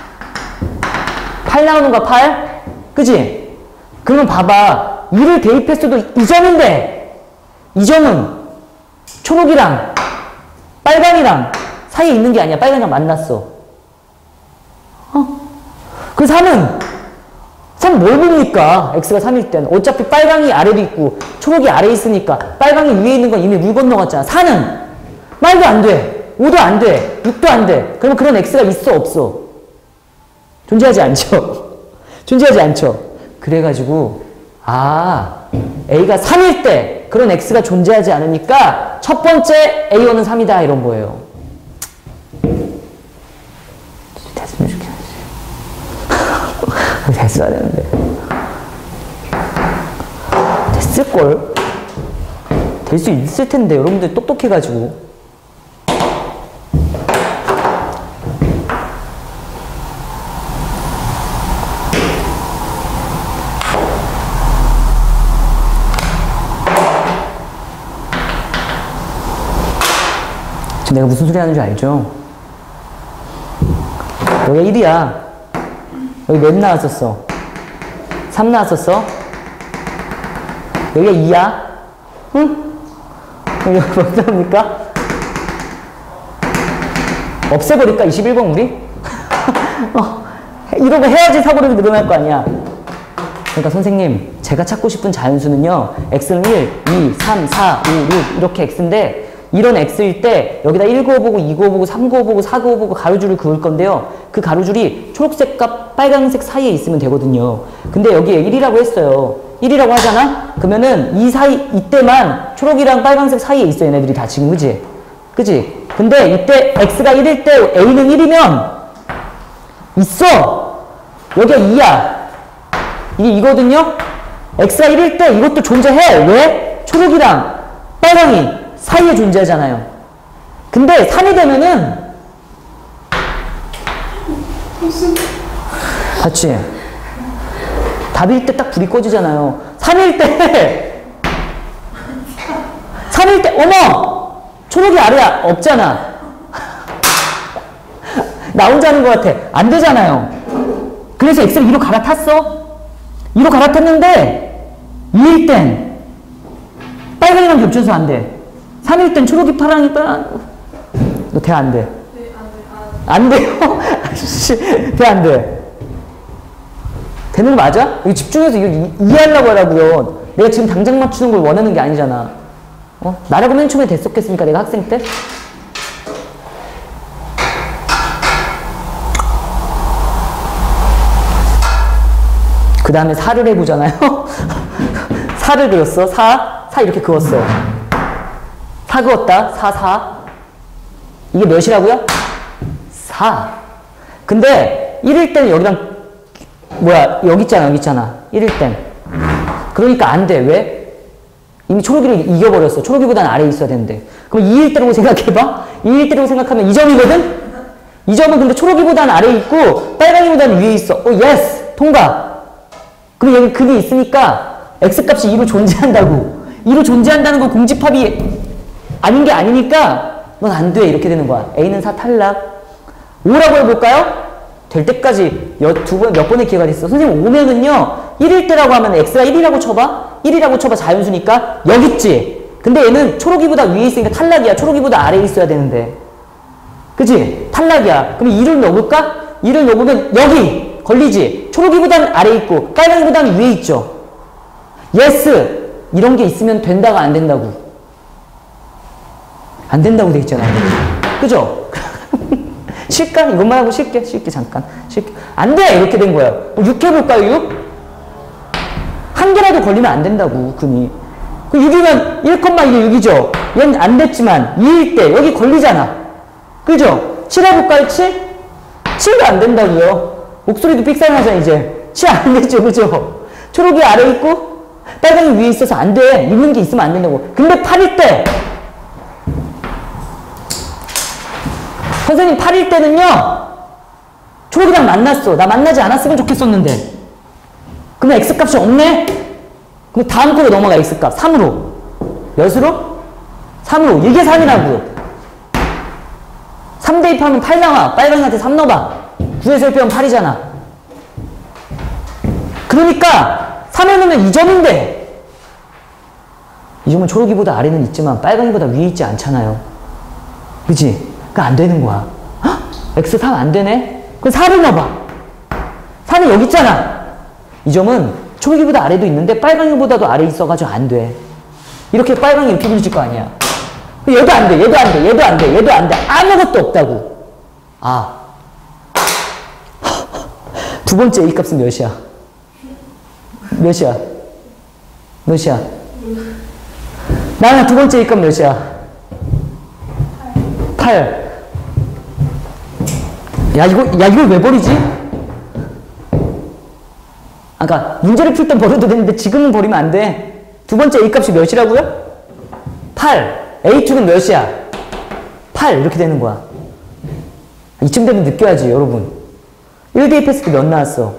팔 나오는 거야, 팔? 그지? 그러면 봐봐. 이를 대입했어도 이 점인데, 이 점은 초록이랑 빨강이랑 사이에 있는 게 아니야. 빨강이랑 만났어. 어? 그 삼은, 삼 뭘 봅니까? x가 삼일 때는. 어차피 빨강이 아래도 있고, 초록이 아래에 있으니까, 빨강이 위에 있는 건 이미 물 건너갔잖아. 사는 말도 안 돼. 오도 안 돼. 육도 안 돼. 그러면 그런 x가 있어, 없어? 존재하지 않죠? 존재하지 않죠? 그래가지고, 아, a가 삼일 때 그런 x가 존재하지 않으니까 첫 번째 에이 원은 삼이다 이런 거예요. 됐으면 좋겠어. 됐어야 되는데. 됐을걸? 될 수 있을 텐데 여러분들 똑똑해가지고. 내가 무슨 소리 하는 줄 알죠? 여기가 일이야. 여기 몇 나왔었어? 삼 나왔었어? 여기가 이야? 응? 여기 몇 나옵니까? 없애버릴까? 이십일 번 우리? 어, 이러고 해야지 사고력이 늘어날 거 아니야. 그러니까 선생님, 제가 찾고 싶은 자연수는요, x는 일, 이, 삼, 사, 오, 육 이렇게 x인데 이런 x일 때 여기다 일 그어보고 이 그어보고 삼 그어보고 사 그어보고 가로줄을 그을 건데요. 그 가로줄이 초록색과 빨간색 사이에 있으면 되거든요. 근데 여기에 일이라고 했어요. 일이라고 하잖아? 그러면은 이 사이, 이때만 초록이랑 빨간색 사이에 있어, 얘네들이 다 지금, 그지? 그지? 근데 이때 x가 일일 때 a는 일이면 있어! 여기가 이야. 이게 이거든요? x가 일일 때 이것도 존재해. 왜? 초록이랑 빨강이 사이에 존재하잖아요. 근데 삼이 되면은 맞지? 답일 때 딱 불이 꺼지잖아요. 삼일 때 삼일 때 어머! 초록이 아래야 없잖아. 나 혼자 하는 것 같아. 안 되잖아요. 그래서 x를 이로 갈아탔어. 이로 갈아탔는데 이일 땐 빨강이랑 겹쳐서 안 돼. 삼일 땐 초록이 파랑이 빨강. 너 돼, 안 돼? 네, 안 돼. 안 돼요? 아저씨, 돼, 안 돼? 되는 거 맞아? 이거 집중해서 이거 이, 이해하려고 하라고요. 내가 지금 당장 맞추는 걸 원하는 게 아니잖아. 어? 나라고 맨 처음에 됐었겠습니까? 내가 학생 때? 그 다음에 사를 해보잖아요. 사를 그렸어. 사. 사 이렇게 그었어. 사 그었다. 사, 사. 이게 몇이라고요? 사. 근데 일일 때는 여기랑 뭐야 여기 있잖아. 여기 있잖아. 일일 땐. 그러니까 안 돼. 왜? 이미 초록이를 이겨버렸어. 초록이보다는 아래에 있어야 되는데. 그럼 이일 때라고 생각해봐. 이일 때라고 생각하면 이 점이거든? 이 점은 근데 초록이보다는 아래에 있고 빨강이보다는 위에 있어. 오 예스! 통과! 그럼 여기 급이 있으니까 x값이 이로 존재한다고. 이로 존재한다는 건 공집합이 아닌 게 아니니까 넌 안 돼. 이렇게 되는 거야. a는 사 탈락. 오라고 해볼까요? 될 때까지 두 번, 몇 번의 기회가 됐어. 선생님 오면은요 일일 때라고 하면 x가 일이라고 쳐봐. 일이라고 쳐봐. 자연수니까 여기 있지. 근데 얘는 초록이보다 위에 있으니까 탈락이야. 초록이보다 아래에 있어야 되는데. 그치? 탈락이야. 그럼 이를 넣어볼까? 이를 넣어보면 여기 걸리지. 초록이보단 아래 있고 빨강이보단 위에 있죠. yes 이런 게 있으면 된다가 안 된다고. 안 된다고 돼 있잖아. 그죠? 쉽까? 이것만 하고 쉽게 쉽게 잠깐 쉽게 안 돼! 이렇게 된 거야. 육 해볼까요? 육? 한 개라도 걸리면 안 된다고. 금이 그 육이면 일, 이게 육이죠. 얘는 안 됐지만 이일 때 여기 걸리잖아. 그죠? 칠 해볼까요? 칠? 칠도 안 된다고요. 목소리도 삑사나잖아 이제. 칠 안 되죠. 그죠? 초록이 아래 있고 빨강이 위에 있어서 안 돼. 있는 게 있으면 안 된다고. 근데 팔일 때 선생님 팔일 때는요 초록이랑 만났어. 나 만나지 않았으면 좋겠었는데 그러면 x값이 없네? 그럼 다음 거로 넘어가. x값 삼으로. 몇으로? 삼으로. 이게 삼이라고. 삼 대입하면 팔 나와. 빨강이한테 삼 넣어봐. 구에서 일 빼면 팔이잖아. 그러니까 삼에 넣으면 이 점인데 이 점은 초록이보다 아래는 있지만 빨강이보다 위에 있지 않잖아요. 그치? 그러니까 안 되는 거야. 헉? 엑스 삼 안 되네? 그럼 사를 넣어봐. 사는 여기 있잖아. 이 점은 초록이보다 아래도 있는데 빨강이보다도 아래 있어가지고 안 돼. 이렇게 빨강이 이렇게 그려질 거 아니야. 얘도 안 돼, 얘도 안 돼, 얘도 안 돼, 얘도 안 돼. 아무것도 없다고. 아. 두 번째 A 값은 몇이야? 몇이야? 몇이야? 나는 두 번째 A 값 몇이야? 팔. 야, 이거, 야, 이걸 왜 버리지? 아까 문제를 풀 땐 버려도 되는데 지금은 버리면 안 돼. 두 번째 A 값이 몇이라고요? 팔. 에이 투는 몇이야? 팔. 이렇게 되는 거야. 이쯤 되면 느껴야지, 여러분. 일 대입했을 때 몇 나왔어?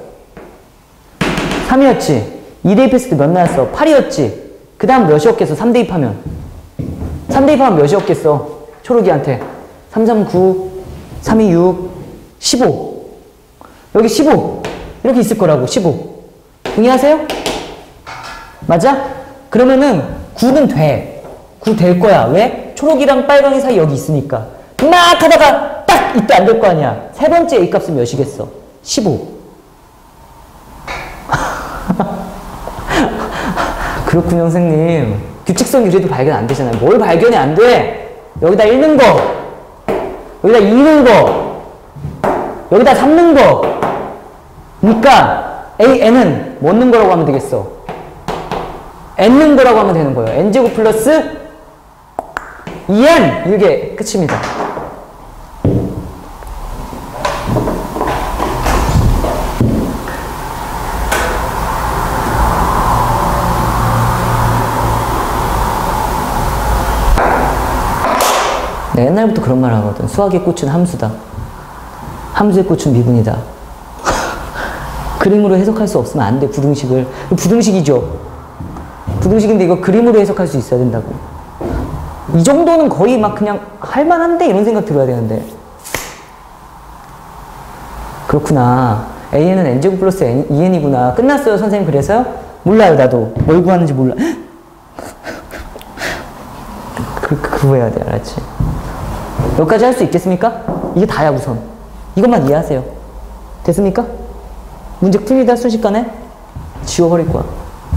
삼이었지. 이 대입했을 때 몇 나왔어? 팔이었지. 그 다음 몇이었겠어? 삼 대입하면. 삼 대입하면 몇이었겠어? 초록이한테. 삼, 삼, 구, 삼, 이, 육, 십오. 여기 십오. 이렇게 있을 거라고, 십오. 동의하세요? 맞아? 그러면은 구는 돼. 구 될 거야. 왜? 초록이랑 빨강이 사이 여기 있으니까. 막 하다가 딱 이때 안 될 거 아니야. 세 번째 A 값은 몇이겠어? 십오. 그렇군요, 선생님. 규칙성 유래도 발견 안 되잖아요. 뭘 발견이 안 돼? 여기다 일 넣은 거, 여기다 이 넣은 거, 여기다 삼 넣은 거. 그러니까 A, N은 뭐 넣는 거라고 하면 되겠어? N 넣은 거라고 하면 되는 거예요. N제곱 플러스 이 엔. 이게 끝입니다. 네, 옛날부터 그런 말 하거든. 수학의 꽃은 함수다. 함수의 꽃은 미분이다. 그림으로 해석할 수 없으면 안 돼, 부등식을. 부등식이죠. 부등식인데 이거 그림으로 해석할 수 있어야 된다고. 이 정도는 거의 막 그냥 할만한데? 이런 생각 들어야 되는데. 그렇구나. 에이엔은 N제곱 플러스 이 엔이구나. 끝났어요, 선생님. 그래서요? 몰라요, 나도. 뭘 구하는지 몰라. 그, 그거 해야 돼, 알았지? 여기까지 할 수 있겠습니까? 이게 다야, 우선. 이것만 이해하세요. 됐습니까? 문제 풀리다 순식간에 지워버릴 거야.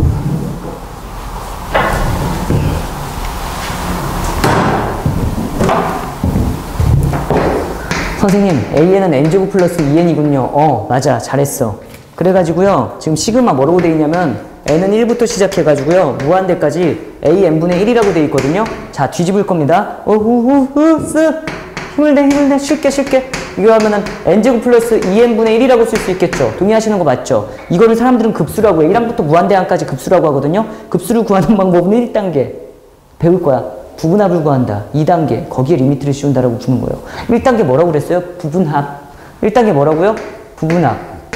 선생님, 에이엔은 N제곱 플러스 이 엔이군요. 어, 맞아. 잘했어. 그래가지고요, 지금 시그마 뭐라고 돼 있냐면, N은 일부터 시작해가지고요, 무한대까지 에이 엔분의 일이라고 돼 있거든요. 자, 뒤집을 겁니다. 오후후후, 쓱! 힘을 내, 힘을 내. 쉽게, 쉽게. 이거 하면은 N제곱 플러스 이 엔분의 일이라고 쓸 수 있겠죠. 동의하시는 거 맞죠? 이거를 사람들은 급수라고 해. 일 항부터 무한대항까지 급수라고 하거든요. 급수를 구하는 방법은 일 단계. 배울 거야. 부분합을 구한다. 이 단계. 거기에 리미트를 씌운다라고 부는 거예요. 일 단계 뭐라고 그랬어요? 부분합. 일 단계 뭐라고요? 부분합.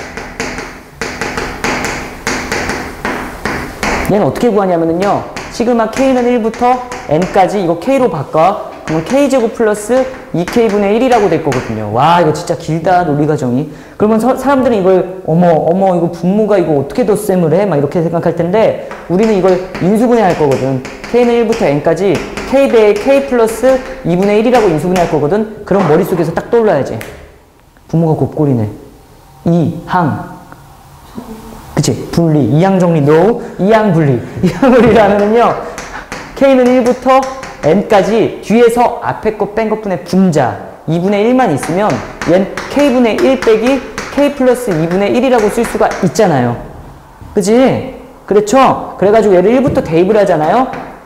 얘는 어떻게 구하냐면요. 시그마 K는 일부터 N까지 이거 K로 바꿔. 그러면 K제곱 플러스 이 케이분의 일이라고 될 거거든요. 와, 이거 진짜 길다, 논리과정이. 그러면 서, 사람들은 이걸, 어머, 어머, 이거 분모가 이거 어떻게 덧셈을 해? 막 이렇게 생각할 텐데, 우리는 이걸 인수분해 할 거거든. K는 일부터 N까지 K 대 K 플러스 이분의 일이라고 인수분해 할 거거든. 그럼 머릿속에서 딱 떠올라야지. 분모가 곱골이네. 이항. 그치? 분리. 이항 정리. no. 이항 분리. 이항 분리를 하면은요, K는 일부터 N까지 뒤에서 앞에 거 뺀 것분의 분자 이분의 일만 있으면 얘는 K분의 일 빼기 K 플러스 이분의 일이라고 쓸 수가 있잖아요. 그치? 그렇죠? 그래가지고 얘를 일부터 대입을 하잖아요.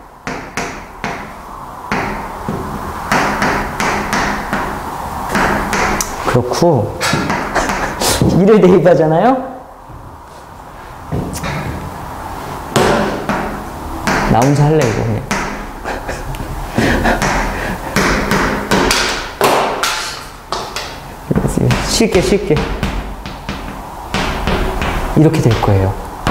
그렇고 이를 대입하잖아요. 나 혼자 할래 이거 그냥. 쉽게 쉽게 이렇게 될 거예요.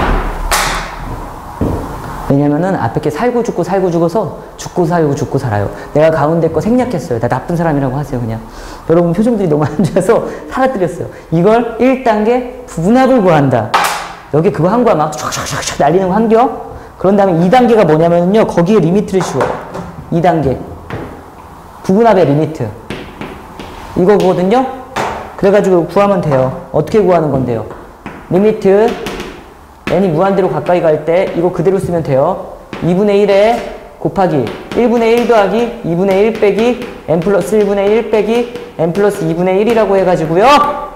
왜냐면은 앞에 게 살고 죽고 살고 죽어서 죽고 살고 죽고 살아요. 내가 가운데 거 생략했어요. 나 나쁜 사람이라고 하세요 그냥. 여러분 표정들이 너무 안 좋아서 사라뜨렸어요. 이걸 일 단계 분합을 구한다. 여기 그거 한 거야. 막 촥촥촥촥 날리는 거 한겨. 그런 다음에 이 단계가 뭐냐면요, 거기에 리미트를 씌워요. 이 단계 부분합의 리미트 이거거든요. 그래가지고 구하면 돼요. 어떻게 구하는 건데요? 리미트 n이 무한대로 가까이 갈 때 이거 그대로 쓰면 돼요. 이분의 일에 곱하기 일분의 일 더하기 이분의 일 빼기 n 플러스 일분의 일 빼기 n 플러스 이분의 일이라고 해가지고요.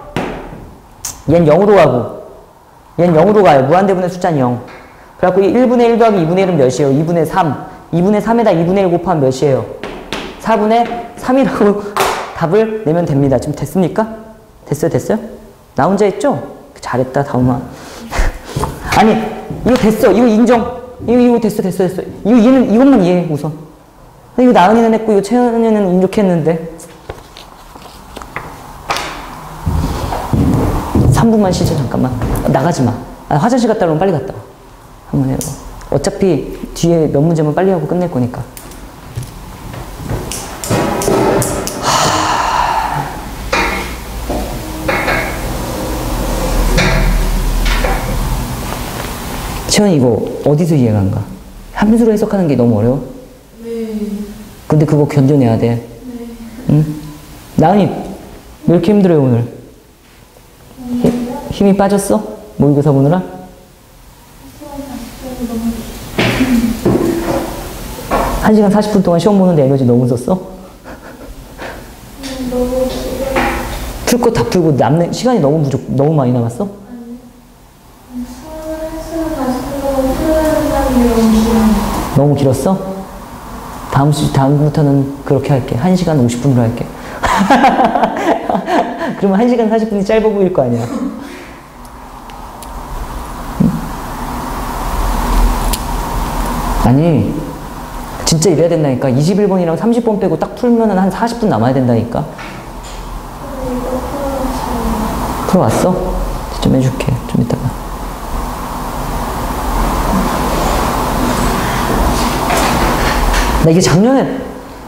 얜 영으로 가고 얜 영으로 가요. 무한대분의 숫자는 영. 그래갖고 일분의 일 더하기 이분의 일은 몇이에요? 이분의 삼. 이분의 삼에다 이분의 일 곱하면 몇이에요? 사분의 삼이라고 답을 내면 됩니다. 지금 됐습니까? 됐어요? 됐어요? 나 혼자 했죠? 잘했다 다음아. 아니 이거 됐어. 이거 인정. 이거 이거 됐어 됐어 됐어. 이거 얘는 이것만 이해해 우선. 이거 나은이는 했고 이거 채은이는 이렇게 했는데. 삼 분만 쉬자 잠깐만. 나가지 마. 아, 화장실 갔다 오면 빨리 갔다 와. 한번 해봐. 어차피 뒤에 몇 문제만 빨리 하고 끝낼 거니까. 채원이 이거 어디서 이해가 안 가? 함수로 해석하는 게 너무 어려워? 네. 근데 그거 견뎌내야 돼. 네. 응? 나은이 왜 이렇게 힘들어요 오늘? 힘, 힘이 빠졌어? 모의고사 보느라? 한 시간 사십 분 동안 시험 보는데 에너지 너무 썼어? 풀 거 다 풀고 남는 시간이 너무 부족, 너무 많이 남았어? 너무 길었어? 다음 시, 다음부터는 그렇게 할게. 한 시간 오십 분으로 할게. 그러면 한 시간 사십 분이 짧아 보일 거 아니야. 응? 아니, 진짜 이래야 된다니까. 이십일 번이랑 삼십 번 빼고 딱 풀면은 한 사십 분 남아야 된다니까. 풀어왔어? 좀 해줄게. 좀 이따가. 나 이게 작년에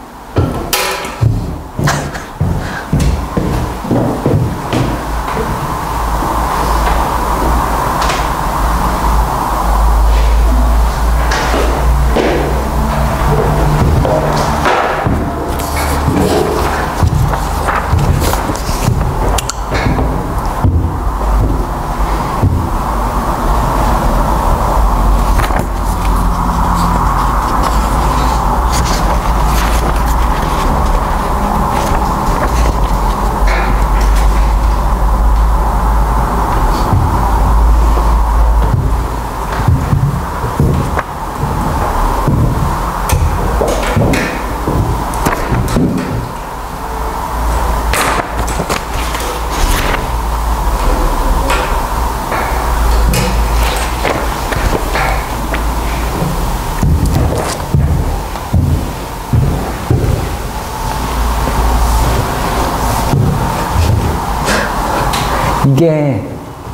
이게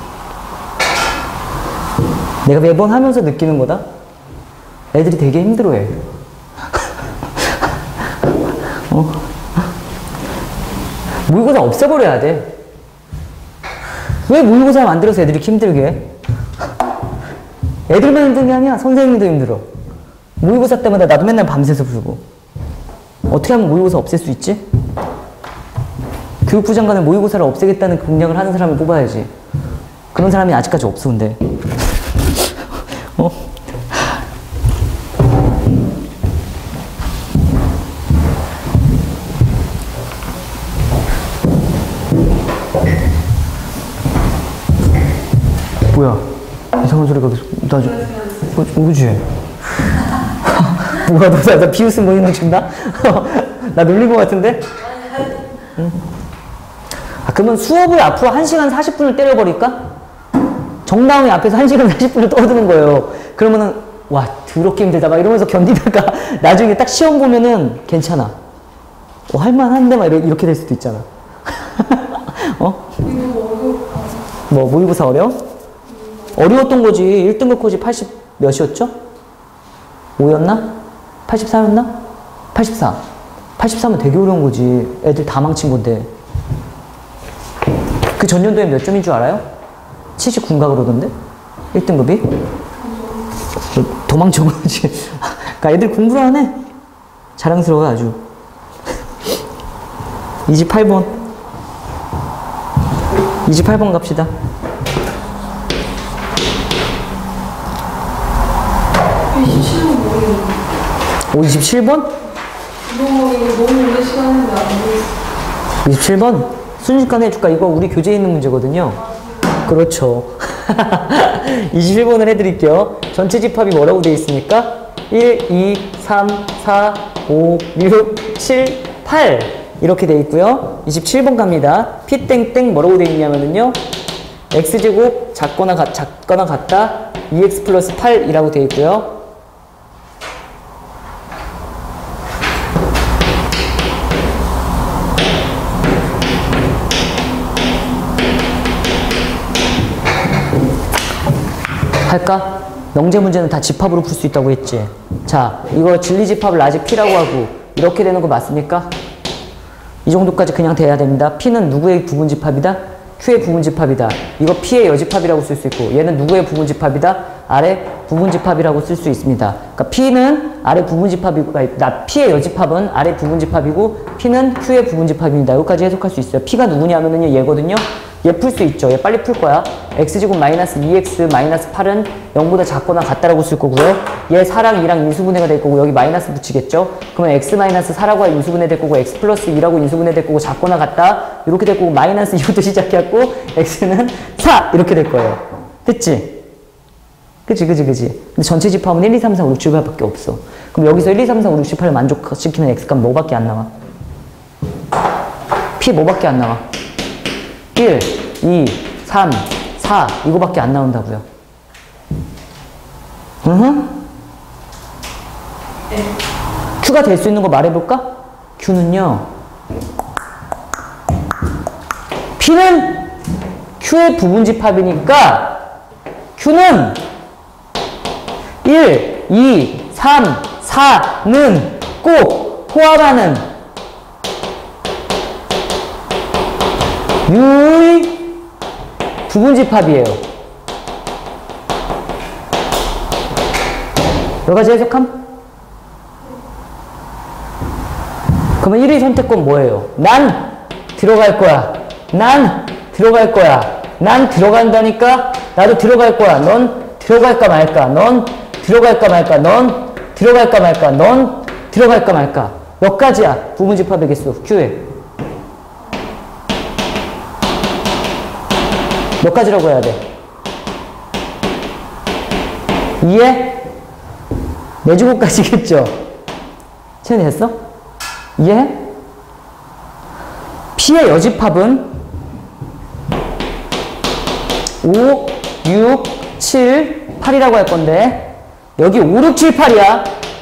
내가 매번 하면서 느끼는 거다. 애들이 되게 힘들어해. 어? 모의고사 없애버려야 돼. 왜 모의고사 만들어서 애들이 힘들게 해? 애들만 힘든 게 아니야. 선생님도 힘들어. 모의고사 때마다 나도 맨날 밤새서 풀고. 어떻게 하면 모의고사 없앨 수 있지? 교육부 장관은 모의고사를 없애겠다는 공약을 하는 사람을 뽑아야지. 그런 사람이 아직까지 없어, 근데. 어? 뭐야? 이상한 소리가 계속 나죠? 뭐, 뭐지? 뭐가 너, 나, 나 비웃음 보이는 거 준다? 나 놀린 거 같은데? 응. 아, 그러면 수업을 앞으로 한 시간 사십 분을 때려버릴까? 정다운이 앞에서 한 시간 사십 분을 떠드는 거예요. 그러면은, 와, 더럽게 힘들다. 막 이러면서 견디다가 나중에 딱 시험 보면은 괜찮아. 어, 할만한데? 막 이렇게 될 수도 있잖아. 어? 뭐, 모의고사 어려워? 어려웠던 거지. 일 등급 컷이 팔십 몇이었죠? 오였나? 팔십사였나? 팔십사. 팔십사면 되게 어려운 거지. 애들 다 망친 건데. 그 전년도에 몇 점인 줄 알아요? 칠십구인가 그러던데? 일 등급이? 도망친 거지. 그러니까 애들 공부를 안 해. 자랑스러워 아주. 이십팔 번. 이십팔 번 갑시다. 이십칠 번 모르겠네. 오, 이십칠 번? 이거 너무 오래 시간 했는데 안 보였어. 이십칠 번? 순식간에 해줄까? 이거 우리 교재에 있는 문제거든요. 그렇죠. 이십일 번을 해드릴게요. 전체 집합이 뭐라고 되어 있습니까? 일, 이, 삼, 사, 오, 육, 칠, 팔 이렇게 되어 있고요. 이십칠 번 갑니다. P 땡땡 뭐라고 되어 있냐면요. x제곱 작거나, 가, 작거나 같다 이 엑스 플러스 팔이라고 되어 있고요. 할까? 명제 문제는 다 집합으로 풀 수 있다고 했지. 자, 이거 진리집합을 아직 P라고 하고 이렇게 되는 거 맞습니까? 이 정도까지 그냥 돼야 됩니다. P는 누구의 부분집합이다? Q의 부분집합이다. 이거 P의 여집합이라고 쓸 수 있고 얘는 누구의 부분집합이다? R의 부분집합이라고 쓸 수 있습니다. 그러니까 P는 R의 부분집합이고 나 P의 여집합은 R의 부분집합이고 P는 Q의 부분집합입니다. 여기까지 해석할 수 있어요. P가 누구냐면은요 얘거든요. 얘 풀 수 있죠. 얘 빨리 풀 거야. x제곱 마이너스 이 엑스 마이너스 팔은 영보다 작거나 같다라고 쓸 거고요. 얘 사랑 이랑 인수분해가 될 거고 여기 마이너스 붙이겠죠. 그러면 x 마이너스 사라고 인수분해 될 거고 x 플러스 이라고 인수분해 될 거고 작거나 같다 이렇게 될 거고 마이너스 이부터 시작해갖고 x는 사 이렇게 될 거예요. 됐지? 그치 그치 그치. 근데 전체 집합은 일, 이, 삼, 사, 오, 육, 칠, 팔밖에 없어. 그럼 여기서 일, 이, 삼, 사, 오, 육, 칠, 팔을 만족시키는 x값 뭐밖에 안 나와? p 뭐밖에 안 나와? 일, 이, 삼, 사 이거밖에 안 나온다고요. 으흠. 네. Q가 될 수 있는 거 말해볼까? Q는요. P는 Q의 부분집합이니까 Q는 일, 이, 삼, 사는 꼭 포함하는 U의 부분집합이에요. 여러 가지 해석함? 그러면 일 위 선택권 뭐예요? 난 들어갈 거야. 난 들어갈 거야. 난 들어간다니까? 나도 들어갈 거야. 넌 들어갈까 말까? 넌 들어갈까 말까? 넌 들어갈까 말까? 넌 들어갈까 말까? 몇 가지야? 부분집합의 개수. Q에. 몇 가지라고 해야 돼? 이해? 내주고까지겠죠? 채연이 됐어? 이해해? P의 여집합은 오, 육, 칠, 팔이라고 할 건데 여기 오, 육, 칠, 팔이야.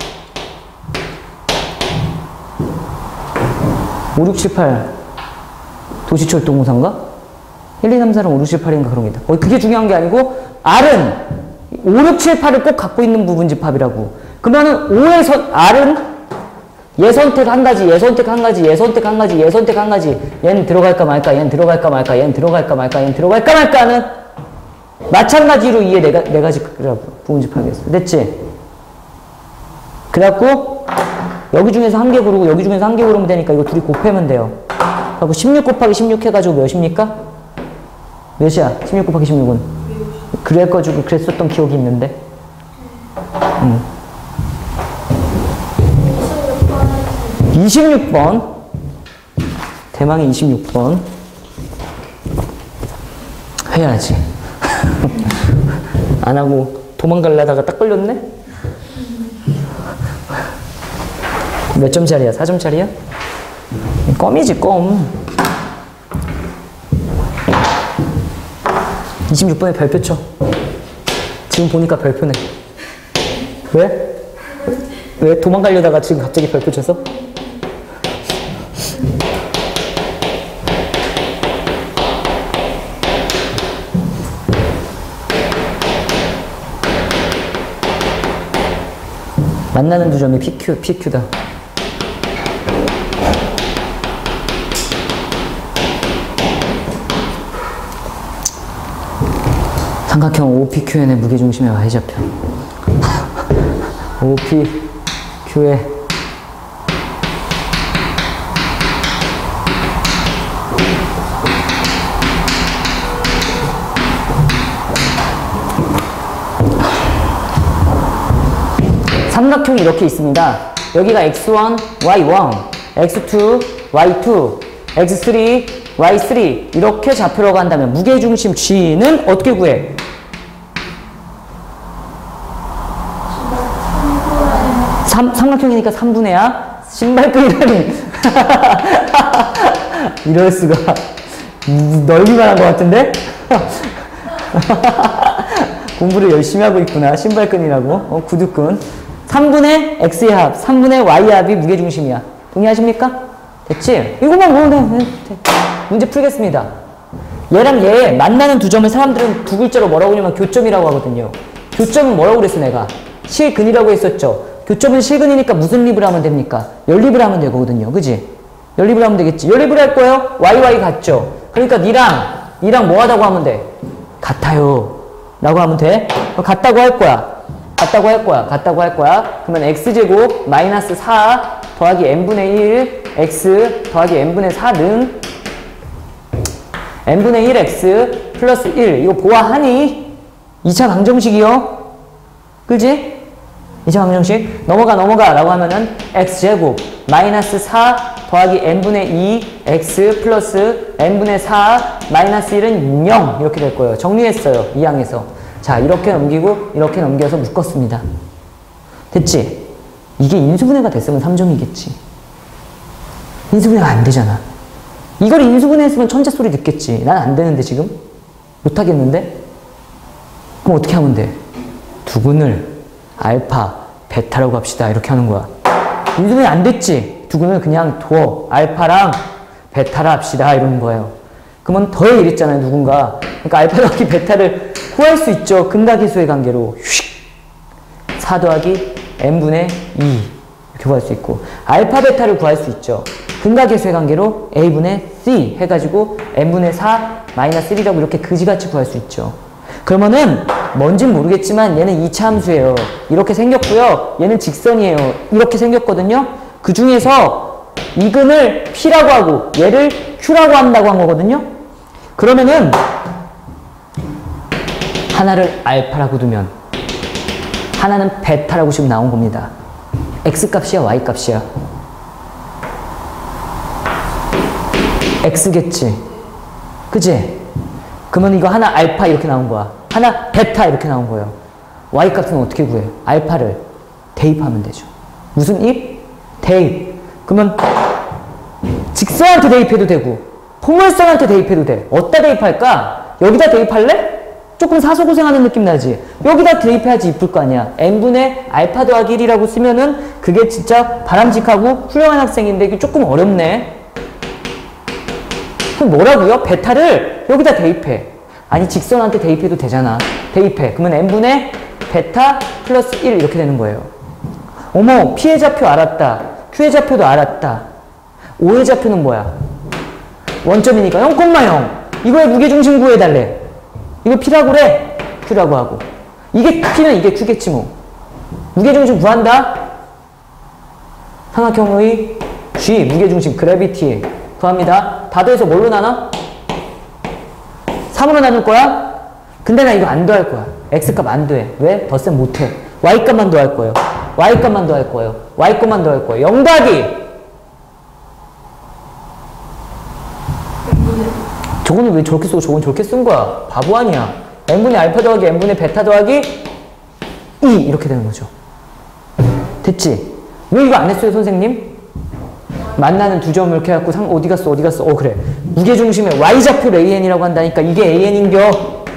오, 육, 칠, 팔 도시철도공사인가? 일, 이, 삼, 사는 오, 육, 칠, 팔인가 그런 게 있다. 어, 그게 중요한 게 아니고 R은 오, 육, 칠, 팔을 꼭 갖고 있는 부분집합이라고. 그러면은 오에서 R은 얘 선택 한 가지, 얘 선택 한 가지, 얘 선택 한 가지, 얘 선택 한 가지. 얘는 들어갈까 말까, 얘는 들어갈까 말까, 얘는 들어갈까 말까, 얘는 들어갈까 말까는 마찬가지로 이에 네, 네 가지라고 부분집합이었어. 됐지? 그래갖고 여기 중에서 한 개 고르고 여기 중에서 한 개 고르면 되니까 이거 둘이 곱하면 돼요. 하고 십육 곱하기 십육 해가지고 몇입니까? 몇이야? 십육 곱하기 십육은? 그래가지고 그랬었던 기억이 있는데. 음. 이십육 번. 대망의 이십육 번. 해야지. 안 하고 도망가려다가 딱 걸렸네? 몇 점짜리야? 사 점짜리야? 껌이지, 껌. 이십육 번에 별표 쳐. 지금 보니까 별표네. 왜? 왜? 도망가려다가 지금 갑자기 별표 쳐서? 만나는 두 점이 피큐, 피큐다. 삼각형 오피큐엔의 무게중심의 y좌표. 오피큐의 삼각형이 이렇게 있습니다. 여기가 엑스 원, 와이 원, 엑스 투, 와이 투, 엑스 쓰리, 와이 쓰리 이렇게 좌표라고 한다면 무게중심 G는 어떻게 구해? 삼, 삼각형이니까 삼분의야? 신발끈이라니. 이럴 수가. 넓기만 한 것 같은데? 공부를 열심히 하고 있구나. 신발끈이라고. 어, 구두끈. 삼분의 x의 합, 삼분의 y의 합이 무게중심이야. 동의하십니까? 됐지? 이거만 보면 돼. 문제 풀겠습니다. 얘랑 얘 만나는 두 점을 사람들은 두 글자로 뭐라고 하냐면 교점이라고 하거든요. 교점은 뭐라고 그랬어 내가? 실근이라고 했었죠. 교점은 실근이니까 무슨 립을 하면 됩니까? 연립을 하면 되거든요. 그지? 연립을 하면 되겠지. 연립을 할 거예요? 와이와이 같죠? 그러니까 니랑 니랑 뭐 하다고 하면 돼? 같아요 라고 하면 돼. 같다고 할 거야. 같다고 할 거야. 같다고 할 거야. 그러면 x제곱 마이너스 사 더하기 n분의 일 x 더하기 n분의 사는 n분의 일 x 플러스 일. 이거 보아하니? 이 차 방정식이요. 그지? 이 차 방정식. 넘어가 넘어가 라고 하면은 x제곱 마이너스 사 더하기 n분의 이 x 플러스 n분의 사 마이너스 일은 영 이렇게 될 거예요. 정리했어요. 이 항에서. 자, 이렇게 넘기고 이렇게 넘겨서 묶었습니다. 됐지? 이게 인수분해가 됐으면 삼 점이겠지. 인수분해가 안 되잖아. 이걸 인수분해했으면 천재 소리 듣겠지. 난 안 되는데 지금? 못하겠는데? 그럼 어떻게 하면 돼? 두근을 알파, 베타라고 합시다. 이렇게 하는 거야. 인수분해 안 됐지? 두근을 그냥 둬. 알파랑 베타라 합시다. 이러는 거예요. 그러면 더해 이랬잖아요. 누군가. 그러니까 알파 더하기 베타를 구할 수 있죠. 근각계수의 관계로. 휙! 사 더하기 n분의 이 이렇게 구할 수 있고 알파 베타를 구할 수 있죠. 근각계수의 관계로 a분의 c 해가지고 n분의 사 마이너스 일이라고 이렇게 그지같이 구할 수 있죠. 그러면은 뭔진 모르겠지만 얘는 이 차 함수예요. 이렇게 생겼고요. 얘는 직선이에요. 이렇게 생겼거든요. 그 중에서 이 근을 p라고 하고 얘를 q라고 한다고 한 거거든요. 그러면은 하나를 알파라고 두면 하나는 베타라고 지금 나온 겁니다. x값이야 y값이야? x겠지. 그치? 그러면 이거 하나 알파 이렇게 나온 거야. 하나 베타 이렇게 나온 거예요. y값은 어떻게 구해? 알파를 대입하면 되죠. 무슨 입? 대입. 그러면 직선한테 대입해도 되고 포물선한테 대입해도 돼. 어디다 대입할까? 여기다 대입할래? 조금 사소고생하는 느낌 나지? 여기다 대입해야지 이쁠 거 아니야. n분의 알파 더하기 일이라고 쓰면은 그게 진짜 바람직하고 훌륭한 학생인데 이게 조금 어렵네. 그럼 뭐라고요? 베타를 여기다 대입해. 아니 직선한테 대입해도 되잖아. 대입해. 그러면 n분의 베타 플러스 일 이렇게 되는 거예요. 어머 p의 좌표 알았다. q의 좌표도 알았다. 오의 좌표는 뭐야? 원점이니까 영 콤마 영. 이거의 무게중심 구해달래. 이거 p라고 그래. q라고 하고. 이게 p는 이게 q겠지 뭐. 무게중심 구한다. 삼각형의 g 무게중심 그래비티 더합니다. 다 더해서 뭘로 나눠? 삼으로 나눌 거야? 근데 나 이거 안 더할 거야. X값 안 더해. 왜? 덧셈 못해. Y값만 더할 거예요. Y값만 더할 거예요. Y값만 더할 거예요. 영 더하기! 저거는 왜 저렇게 쓰고 저건 저렇게 쓴 거야? 바보 아니야. n분의 알파 더하기 n분의 베타 더하기 이 이렇게 되는 거죠. 됐지? 왜 이거 안 했어요, 선생님? 만나는 두 점을 이렇게 해갖고 상, 어디 갔어, 어디 갔어? 어, 그래. 무게중심의 Y좌표 에이엔이라고 한다니까 이게 에이엔인겨.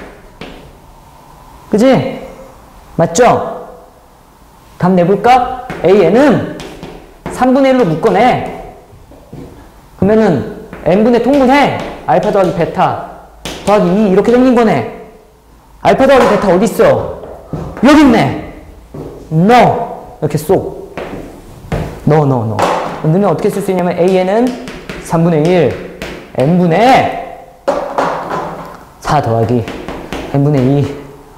그지? 맞죠? 답 내볼까? 에이엔은 삼분의 일로 묶어내. 그러면은 n분의 통분해. 알파 더하기 베타 더하기 이 이렇게 생긴 거네. 알파 더하기 베타 어디 있어? 여기 있네. 넣어. 이렇게 쏙. 넣어, 넣어, 넣어. 넣으면 어떻게 쓸 수 있냐면 에이엔은 삼분의 일 n분의 사 더하기 n분의 이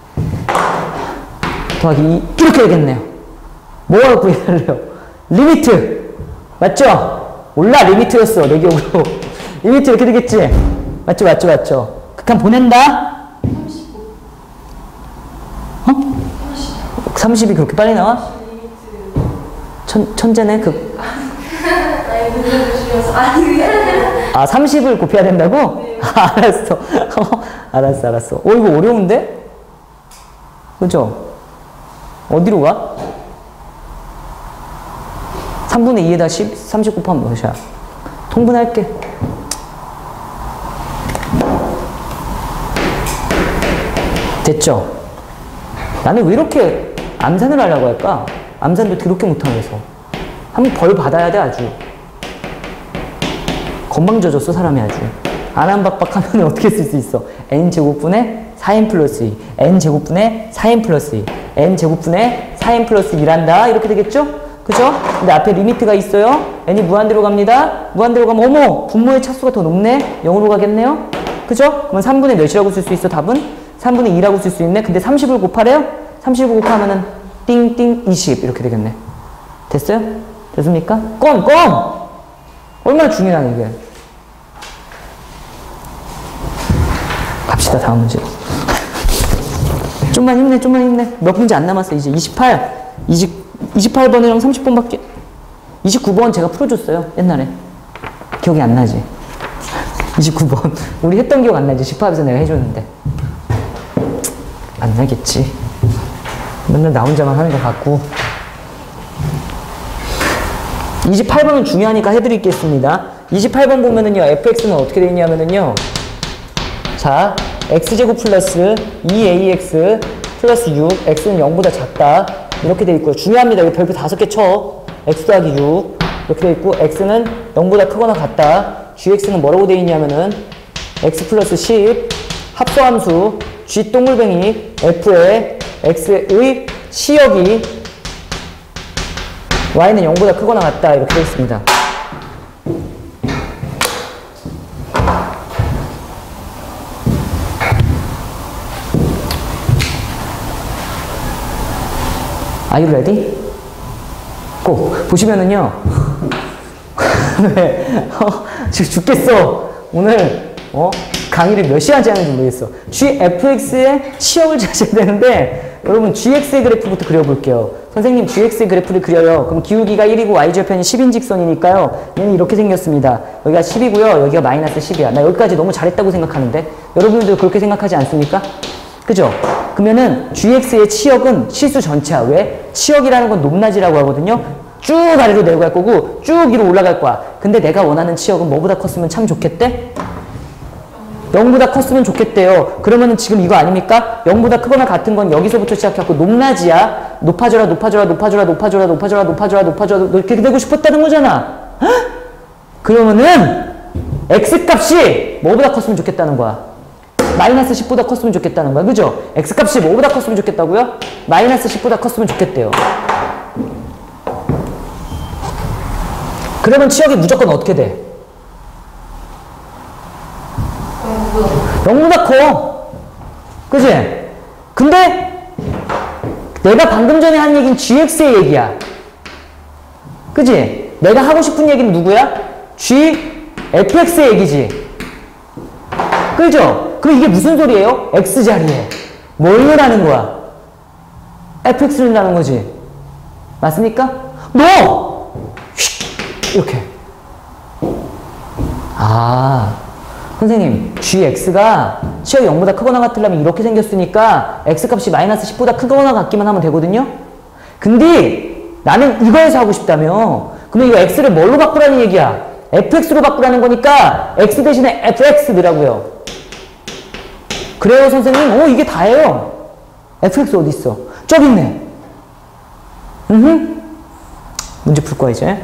더하기 이 이렇게 되겠네요. 뭐가 구해달래요? 리미트. 맞죠? 몰라, 리미트였어. 내 기억으로. 리미트 이렇게 되겠지? 맞죠, 맞죠, 맞죠? 극한 보낸다? 삼십오. 어? 삼십이 그렇게 빨리 나와? 리미트. 천, 천재네, 그. 아니, 문제 주시면서. 아니, 그게 아니라. 아, 삼십을 곱해야 된다고? 네. 아, 알았어. 알았어, 알았어. 어, 이거 어려운데? 그죠? 어디로 가? 삼분의 이에다 십, 삼십 곱하면 몇이야? 통분할게. 됐죠? 나는 왜 이렇게 암산을 하려고 할까? 암산도 그렇게 못하면서. 한번 벌 받아야 돼, 아주. 건방져졌어, 사람이 아주. 안한박박 하면 어떻게 쓸 수 있어? n제곱분의 사 엔 플러스 이, n제곱분의 사 엔 플러스 이, n제곱분의 사 엔 플러스 이란다. 이렇게 되겠죠? 그죠? 근데 앞에 리미트가 있어요. n이 무한대로 갑니다. 무한대로 가면 어머! 분모의 차수가 더 높네? 영으로 가겠네요? 그죠? 그러면 삼분의 몇이라고 쓸 수 있어, 답은? 삼분의 이라고 쓸 수 있네? 근데 삼십을 곱하래요? 삼십을 곱하면은 띵띵 이십 이렇게 되겠네. 됐어요? 됐습니까? 껌! 껌! 얼마나 중요하냐, 이게. 갑시다, 다음 문제. 좀만 힘내, 좀만 힘내. 몇 문제 안 남았어, 이제. 이십팔. 이십, 이십팔 번이랑 삼십 번밖에. 이십구 번 제가 풀어줬어요, 옛날에. 기억이 안 나지? 이십구 번. 우리 했던 기억 안 나지? 집합에서 내가 해줬는데. 안 나겠지. 맨날 나 혼자만 하는 것 같고. 이십팔 번은 중요하니까 해드리겠습니다. 이십팔 번 보면은요, 에프엑스는 어떻게 되어 있냐면은요, 자, x제곱 플러스 이 에이엑스 플러스 육, x는 영보다 작다. 이렇게 되어 있고요. 중요합니다. 여기 별표 다섯 개 쳐. x 더하기 육. 이렇게 되어 있고, x는 영보다 크거나 같다. gx는 뭐라고 되어 있냐면은, x 플러스 십, 합성함수, g 동글뱅이, f의 x의 치역이 y는 영보다 크거나 같다. 이렇게 되어 있습니다. Are you ready? 고! 보시면은요, 왜, 어, 지금 죽겠어. 오늘, 어, 강의를 몇 시간째 하는지 모르겠어. gfx의 치역을 찾아야 되는데, 여러분, gx의 그래프부터 그려볼게요. 선생님, gx의 그래프를 그려요. 그럼 기울기가 일이고 y절편이 십인 직선이니까요. 얘는 이렇게 생겼습니다. 여기가 십이고요. 여기가 마이너스 십이야. 나 여기까지 너무 잘했다고 생각하는데, 여러분들도 그렇게 생각하지 않습니까? 그죠? 그러면은 gx의 치역은 실수 전체야. 왜? 치역이라는 건 높낮이라고 하거든요. 쭉 아래로 내려갈 거고 쭉 위로 올라갈 거야. 근데 내가 원하는 치역은 뭐보다 컸으면 참 좋겠대? 영보다 컸으면 좋겠대요. 그러면은 지금 이거 아닙니까? 영보다 크거나 같은 건 여기서부터 시작해갖고 높낮이야. 높아져라, 높아져라, 높아져라, 높아져라, 높아져라, 높아져라, 높아져라, 이렇게 되고 싶었다는 거잖아. 헉? 그러면은 x값이 뭐보다 컸으면 좋겠다는 거야. 마이너스 십보다 컸으면 좋겠다는 거야. 그죠? x값이 뭐보다 컸으면 좋겠다고요? 마이너스 십보다 컸으면 좋겠대요. 그러면 치역이 무조건 어떻게 돼? 영보다 커. 그지? 근데 내가 방금 전에 한 얘기는 gx의 얘기야. 그지? 내가 하고 싶은 얘기는 누구야? g 에프엑스의 얘기지. 그죠? 그럼 이게 무슨 소리예요? X자리에 뭘 넣으라는 거야? 에프엑스를 넣으라는 거지. 맞습니까? 너! 이렇게. 아, 선생님, gx가 치어 영보다 크거나 같으려면 이렇게 생겼으니까 x값이 마이너스 십보다 크거나 같기만 하면 되거든요? 근데 나는 이거에서 하고 싶다며. 그러면 이거 x를 뭘로 바꾸라는 얘기야? 에프엑스로 바꾸라는 거니까 x 대신에 에프엑스 넣으라고요. 그래요, 선생님? 어, 이게 다예요. 에프엑스 어디 있어? 저기 있네. 음, 문제 풀 거야, 이제.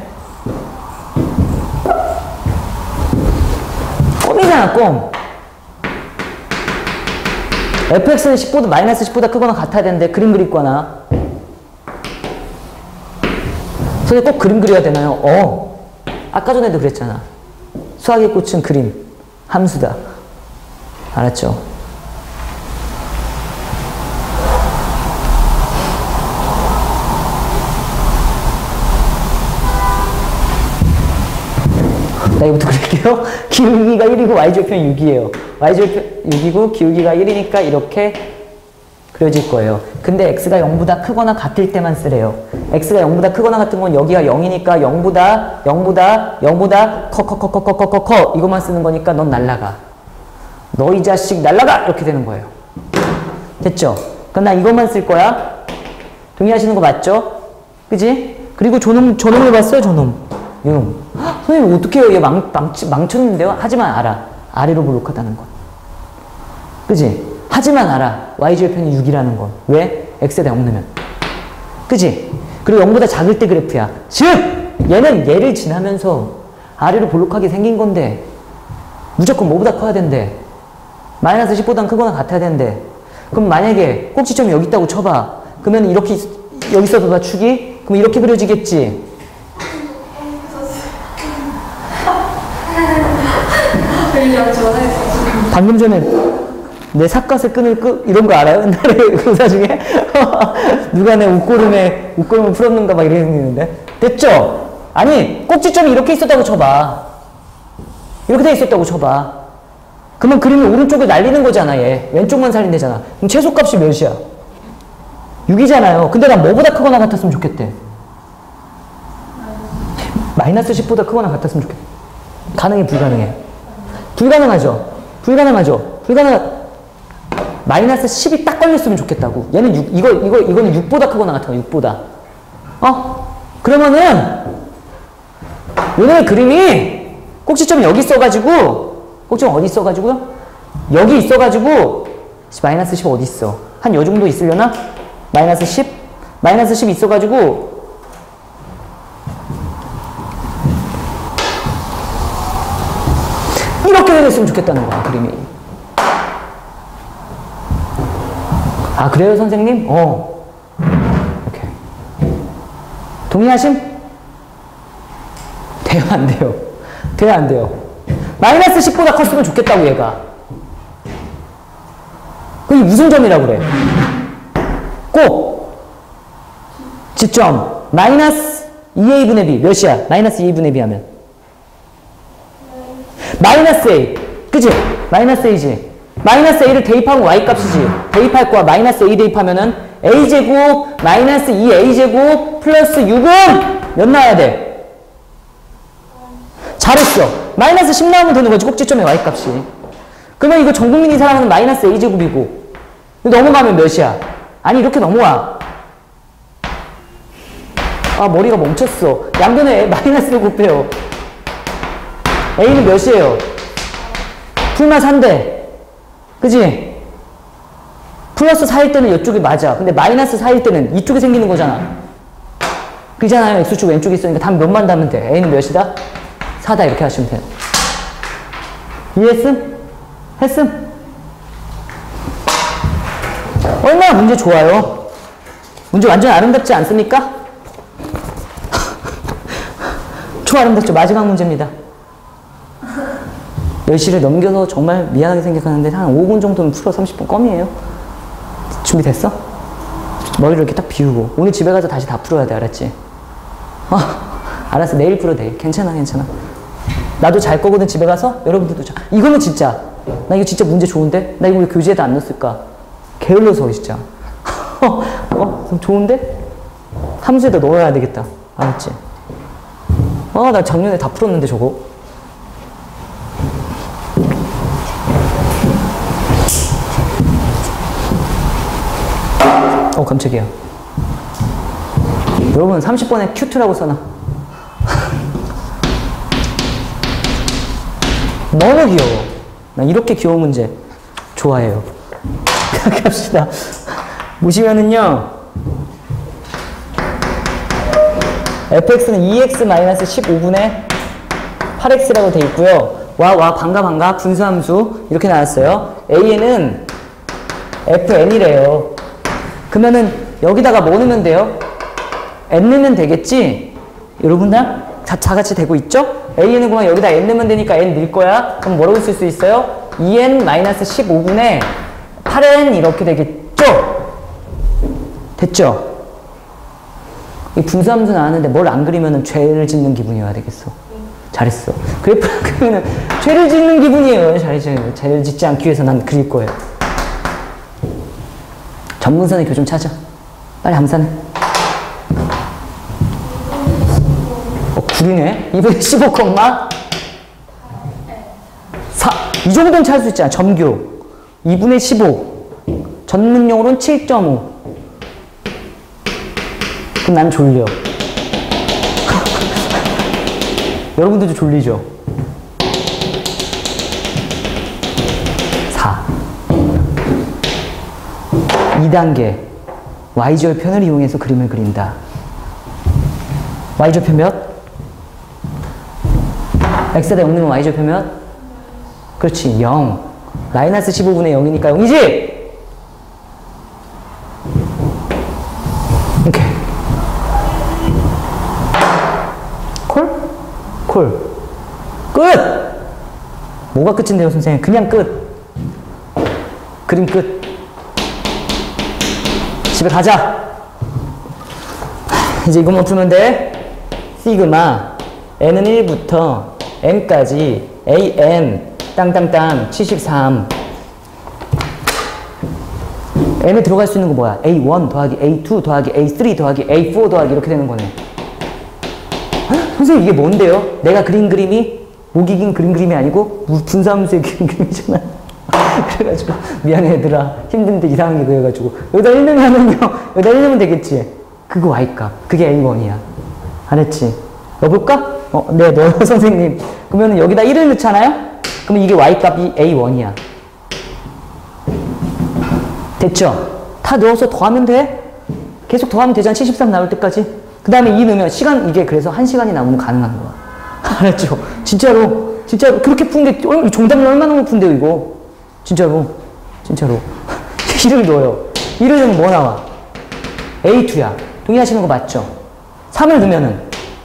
껌이잖아, 껌. 에프엑스는 십보다, 마이너스 십보다 크거나 같아야 되는데, 그림 그릴 거나. 선생님 꼭 그림 그려야 되나요? 어. 아까 전에도 그랬잖아. 수학의 꽃은 그림, 함수다. 알았죠? 나 이거부터 그릴게요. 기울기가 일이고 y절편 육이에요. y절편 육이고 기울기가 일이니까 이렇게 그려질 거예요. 근데 x가 영보다 크거나 같을 때만 쓰래요. x가 영보다 크거나 같은 건 여기가 영이니까 영보다 영보다 영보다 커커커커커커커 이것만 쓰는 거니까 넌 날라가. 너 이 자식 날라가! 이렇게 되는 거예요. 됐죠? 그럼 나 이것만 쓸 거야. 동의하시는 거 맞죠? 그지? 그리고 저놈, 저놈을 봤어요? 저놈. 이놈. 헉, 선생님 어떻게 해요? 얘 망, 망, 망쳤는데요? 하지만 알아. 아래로 볼록하다는 건. 그지? 하지만 알아. y절편이 육이라는 건. 왜? x에다 영 넣으면. 그지? 그리고 영보다 작을 때 그래프야. 즉! 얘는 얘를 지나면서 아래로 볼록하게 생긴 건데 무조건 뭐보다 커야 된대. 마이너스 십보단 크거나 같아야 된대. 그럼 만약에 꼭지점이 여기 있다고 쳐봐. 그러면 이렇게 여기 있어도 봐 축이? 그럼 이렇게 그려지겠지? 방금 전에 내 삿갓의 끈을 끄 이런 거 알아요? 옛날에 의사 중에 누가 내 옷고름에 옷고름을 풀었는가 막 이랬는데 됐죠? 아니 꼭지점이 이렇게 있었다고 쳐봐. 이렇게 돼 있었다고 쳐봐. 그러면 그림을 오른쪽을 날리는 거잖아. 얘 왼쪽만 살린대잖아. 그럼 최소값이 몇이야? 육이잖아요. 근데 난 뭐보다 크거나 같았으면 좋겠대. 마이너스 십보다 크거나 같았으면 좋겠대. 가능해 불가능해? 불가능하죠. 불가능하죠. 불가능. 마이너스 십이 딱 걸렸으면 좋겠다고. 얘는 육, 이거, 이거, 이거는 육보다 크거나 같아. 육보다. 어? 그러면은, 오늘 그림이 꼭지점이 여기 있어가지고, 꼭지점 어디 있어가지고요? 여기 있어가지고, 마이너스 십 어디 있어? 한 요 정도 있으려나? 마이너스 십? 마이너스 십 있어가지고, 이렇게 되었으면 좋겠다는 거야, 그림이. 아, 그래요, 선생님? 어. 이렇게. 동의하심? 돼요, 안 돼요? 돼요, 안 돼요? 마이너스 십보다 컸으면 좋겠다고, 얘가. 그게 무슨 점이라고 그래? 꼭! 지점. 마이너스 이 에이분의 b. 몇이야? 마이너스 이 에이분의 b 하면. 마이너스 A. 그치? 마이너스 A지. 마이너스 A를 대입하면 Y값이지. 대입할 거야. 마이너스 A 대입하면은 A제곱 마이너스 이 에이제곱 플러스 육은 몇 나와야 돼? 잘했어. 마이너스 십 나오면 되는 거지. 꼭지점의 Y값이. 그러면 이거 전 국민이 사랑하는 마이너스 A제곱이고 넘어가면 몇이야? 아니 이렇게 넘어와. 아 머리가 멈췄어. 양변에 마이너스를 곱해요. A는 몇이에요? 풀마 사인데 그지? 플러스 사일 때는 이쪽이 맞아. 근데 마이너스 사일 때는 이쪽에 생기는 거잖아. 그잖아요. X축 왼쪽에 있으니까 답 몇만 다면 돼. A는 몇이다? 사다 이렇게 하시면 돼. 이해했음? 했음? 얼마나 문제 좋아요? 문제 완전 아름답지 않습니까? 초아름답죠. 마지막 문제입니다. 열 시를 넘겨서 정말 미안하게 생각하는데 한 오 분 정도는 풀어. 삼십 분 껌이에요. 준비됐어? 머리를 이렇게 딱 비우고 오늘 집에 가서 다시 다 풀어야 돼. 알았지? 어, 알았어. 내일 풀어. 내일. 괜찮아 괜찮아. 나도 잘 거거든 집에 가서. 여러분들도 자. 이거는 진짜 나 이거 진짜 문제 좋은데? 나 이거 왜 교재에다 안 넣었을까? 게을러서 진짜. 어? 좀 좋은데? 함수에다 넣어야 되겠다. 알았지? 아, 나 작년에 다 풀었는데 저거. 어, 깜짝이야. 여러분 삼십 번에 큐트라고 써놔. 너무 귀여워. 나 이렇게 귀여운 문제 좋아해요. 갑시다. 보시면은요, 에프엑스는 이 엑스 십오분의 팔 엑스라고 돼 있고요. 와, 와, 반가, 반가, 분수함수 이렇게 나왔어요. 에이엔은 에프엔이래요. 그러면은 여기다가 뭐 넣으면 돼요? n 넣으면 되겠지? 여러분들 다, 다 같이 되고 있죠? a는 그만 여기다 n 넣으면 되니까 n 넣을 거야. 그럼 뭐라고 쓸 수 있어요? 이 엔 십오분의 팔 엔 이렇게 되겠죠? 됐죠? 이 분수함수 나왔는데 뭘 안 그리면은 죄를 짓는 기분이 와야 되겠어. 잘했어. 그래프 그러면은 죄를 짓는 기분이에요. 잘했어요. 죄를 짓지 않기 위해서 난 그릴 거예요. 전문선의 교좀 찾아. 빨리 암산해. 어, 구리네. 이분의 십오, 사. 이 정도는 찾을 수 있잖아. 점교. 이분의 십오. 전문용어로는 칠 점 오. 그럼 난 졸려. 여러분들도 졸리죠? 사. 이 단계. 와이절편을 이용해서 그림을 그린다. 와이절편 몇? x에다 영 넣으면 와이절편 몇? 그렇지, 영. 마이너스 십오분의 영이니까 영이지? 오케이. 콜? 콜. 끝! 뭐가 끝인데요, 선생님? 그냥 끝. 그림 끝. 집에 가자. 이제 이것만 풀면 돼. 시그마 n은 일부터 n까지 an 땅땅땅 칠십삼. n에 들어갈 수 있는 거 뭐야? 에이 원 더하기 에이 투 더하기 에이 쓰리 더하기 에이 포 더하기 이렇게 되는 거네. 헉? 선생님 이게 뭔데요? 내가 그린 그림이 목 이긴 그린 그림이 아니고 분수함수의 그린 그림이잖아. 그래가지고 미안해 얘들아 힘든데 이상하게 그래가지고 여기다 일 넣으면요 여기다 일 넣으면 되겠지. 그거 y값 그게 에이 원이야. 알았지? 넣어볼까? 어, 네 넣어요 선생님. 그러면 여기다 일을 넣잖아요? 그러면 이게 y값이 에이 원이야. 됐죠? 다 넣어서 더하면 돼. 계속 더하면 되잖아. 칠십삼 나올 때까지. 그 다음에 이 넣으면 시간 이게 그래서 한 시간이 남으면 가능한 거야. 알았죠? 진짜로 진짜로 그렇게 푼 게 정답을 얼마나 못 푼대요 이거. 진짜로 진짜로 일을 넣어요. 일을 넣으면 뭐 나와? 에이 투야. 동의하시는 거 맞죠? 삼을 넣으면은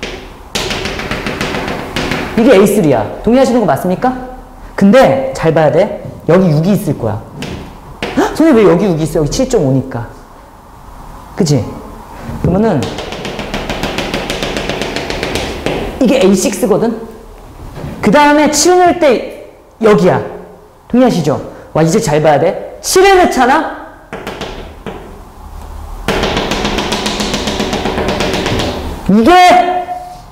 이게 에이 쓰리야. 동의하시는 거 맞습니까? 근데 잘 봐야 돼. 여기 육이 있을 거야. 헉, 선생님 왜 여기 육이 있어? 여기 칠 점 오니까. 그치? 그러면은 이게 에이 식스거든? 그 다음에 칠 넣을 때 여기야. 동의하시죠? 와 이제 잘 봐야 돼. 칠에 넣잖아? 이게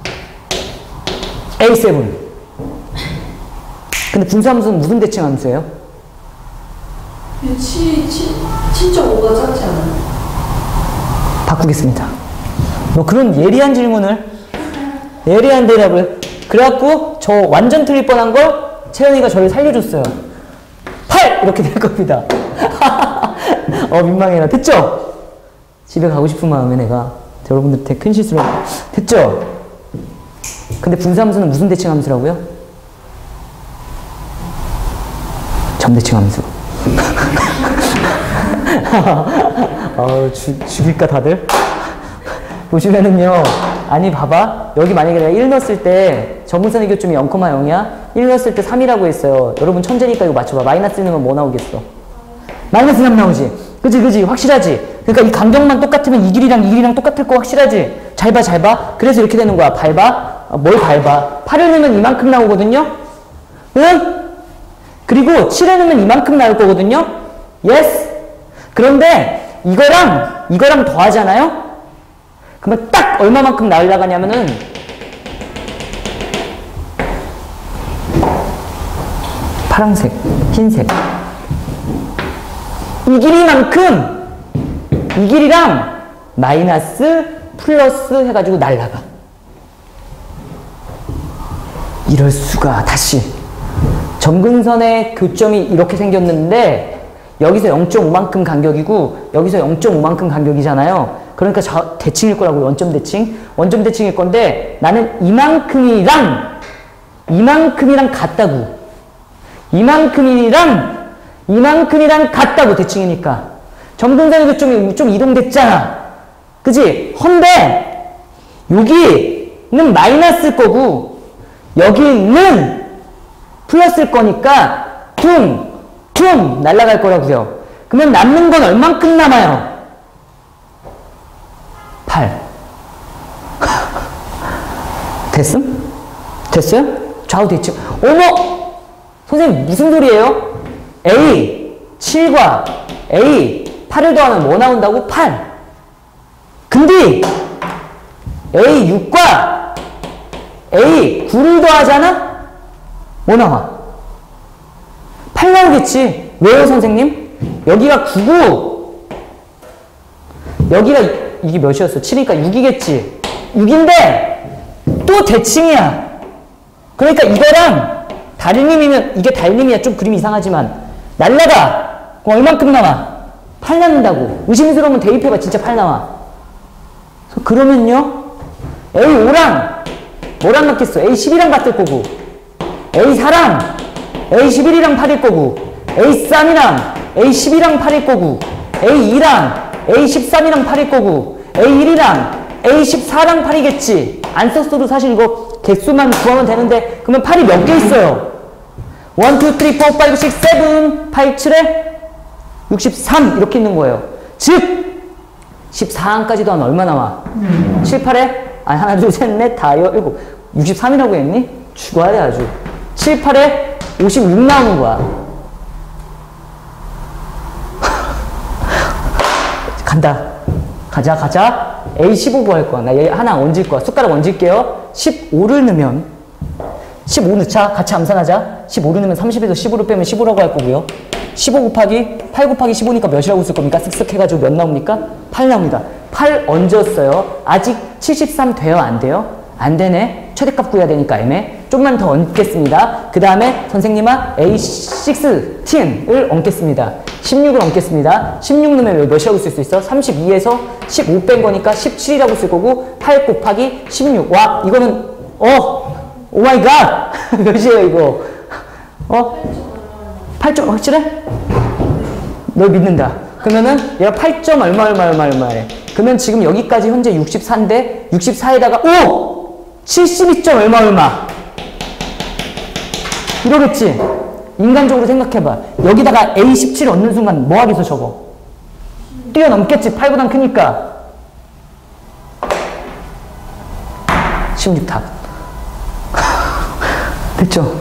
에이 세븐. 근데 분수함수는 무슨 대칭 함수예요? 칠 점 오가 작지 않아요? 바꾸겠습니다. 뭐 그런 예리한 질문을 예리한 대답을 그래갖고 저 완전 틀릴 뻔한 걸 채연이가 저를 살려줬어요. 팔! 이렇게 될 겁니다. 어 민망해라. 됐죠? 집에 가고 싶은 마음에 내가 여러분들한테 큰 실수를 됐죠? 근데 분수함수는 무슨 대칭 함수라고요? 점대칭 함수. 어, 주, 죽일까 다들? 보시면은요. 아니 봐봐. 여기 만약에 내가 일 넣었을 때 전문선의 교점이 영, 영이야? 일 넣었을 때 삼이라고 했어요. 여러분 천재니까 이거 맞춰봐. 마이너스 넣으면 뭐 나오겠어? 마이너스 삼 나오지? 그지 그지 확실하지? 그러니까 이 간격만 똑같으면 이 길이랑 이 길이랑 똑같을 거 확실하지? 잘 봐 잘 봐. 그래서 이렇게 되는 거야. 밟아. 아, 뭘 밟아? 팔을 넣으면 이만큼 나오거든요? 응? 그리고 칠을 넣으면 이만큼 나올 거거든요? yes? 그런데 이거랑 이거랑 더하잖아요? 그러면 딱 얼마만큼 나오려고 하냐면은 파란색, 흰색 이 길이만큼 이 길이랑 마이너스 플러스 해가지고 날라가. 이럴 수가. 다시 점근선의 교점이 이렇게 생겼는데 여기서 영 점 오만큼 간격이고 여기서 영 점 오만큼 간격이잖아요. 그러니까 저 대칭일 거라고. 원점 대칭 원점 대칭일 건데 나는 이만큼이랑 이만큼이랑 같다고. 이만큼이랑 이만큼이랑 같다고. 대칭이니까 점근선의 교점이 좀 이동됐잖아. 그지? 헌데 여기는 마이너스일 거고 여기는 플러스일 거니까 퉁, 퉁 날아갈 거라고요. 그러면 남는 건 얼만큼 남아요? 팔. 됐음? 됐어요? 좌우 대칭. 어머! 선생님 무슨 소리예요? A 칠과 A 팔을 더하면 뭐 나온다고? 팔. 근데 A 육과 A 구를 더하잖아? 뭐 나와? 팔 나오겠지. 왜요 선생님? 여기가 구고 여기가 이게 몇이었어? 칠이니까 육이겠지. 육인데 또 대칭이야. 그러니까 이거랑 달림이면 이게 달림이야. 좀 그림이 이상하지만 날라가. 그럼 얼만큼 나와? 팔 남는다고. 의심스러우면 대입해봐. 진짜 팔 나와. 그러면요 에이 오랑 뭐랑 같겠어? 에이 십이랑 같을 거고 에이 사랑 에이 십일이랑 팔일 거고 에이 삼이랑 에이 십이랑 팔일 거고 에이 이랑 에이 십삼이랑 팔일 거고 에이 일이랑 에이 십사랑 팔이겠지. 안 썼어도 사실 이거 개수만 구하면 되는데 그러면 팔이 몇 개 있어요? 일, 이, 삼, 사, 육, 칠, 팔, 칠에 육십삼 이렇게 있는 거예요. 즉 십사 항까지도 하면 얼마 나와? 음. 칠, 팔에 아니 하나 둘 셋 넷 다 여 일곱 육십삼이라고 했니? 죽어야 돼 아주. 칠, 팔에 오십육 나오는 거야. 간다. 가자 가자. 에이 십오 구할 거야. 나 얘 하나 얹을 거야. 숟가락 얹을게요. 십오를 넣으면 십오 넣자. 같이 암산하자. 십오를 넣으면 삼십에서 십오를 빼면 십오라고 할 거고요. 십오 곱하기 팔 곱하기 십오니까 몇이라고 쓸 겁니까? 쓱쓱 해가지고 몇 나옵니까? 팔 나옵니다. 팔 얹었어요. 아직 칠십삼 돼요? 안 돼요? 안 되네. 최대값 구해야 되니까 애매. 좀만 더 얹겠습니다. 그 다음에 선생님아 에이 십육을 얹겠습니다. 십육을 얹겠습니다. 십육 넣으면 몇이라고 쓸 수 있어? 삼십이에서 십오 뺀 거니까 십칠이라고 쓸 거고 팔 곱하기 십육. 와 이거는 어 오마이갓 몇이에요 이거? 어? 팔 점 확실해? 널 믿는다. 그러면은 얘가 팔 점 얼마 얼마 얼마 얼마래. 그러면 지금 여기까지 현재 육십사인데 육십사에다가 오! 칠십이 점 얼마 얼마. 이러겠지? 인간적으로 생각해봐. 여기다가 에이 십칠 얻는 순간 뭐 하겠어 저거? 뛰어넘겠지. 팔보단 크니까. 십육 답. 됐죠?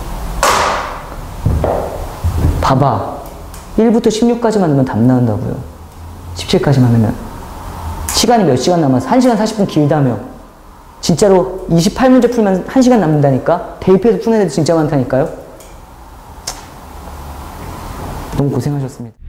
봐봐. 일부터 십육까지만 넣으면 답 나온다고요. 십칠까지만 넣으면. 시간이 몇 시간 남아서 한 시간 사십 분 길다며. 진짜로 이십팔 문제 풀면 한 시간 남는다니까? 대입해서 푸는 애들 진짜 많다니까요? 너무 고생하셨습니다.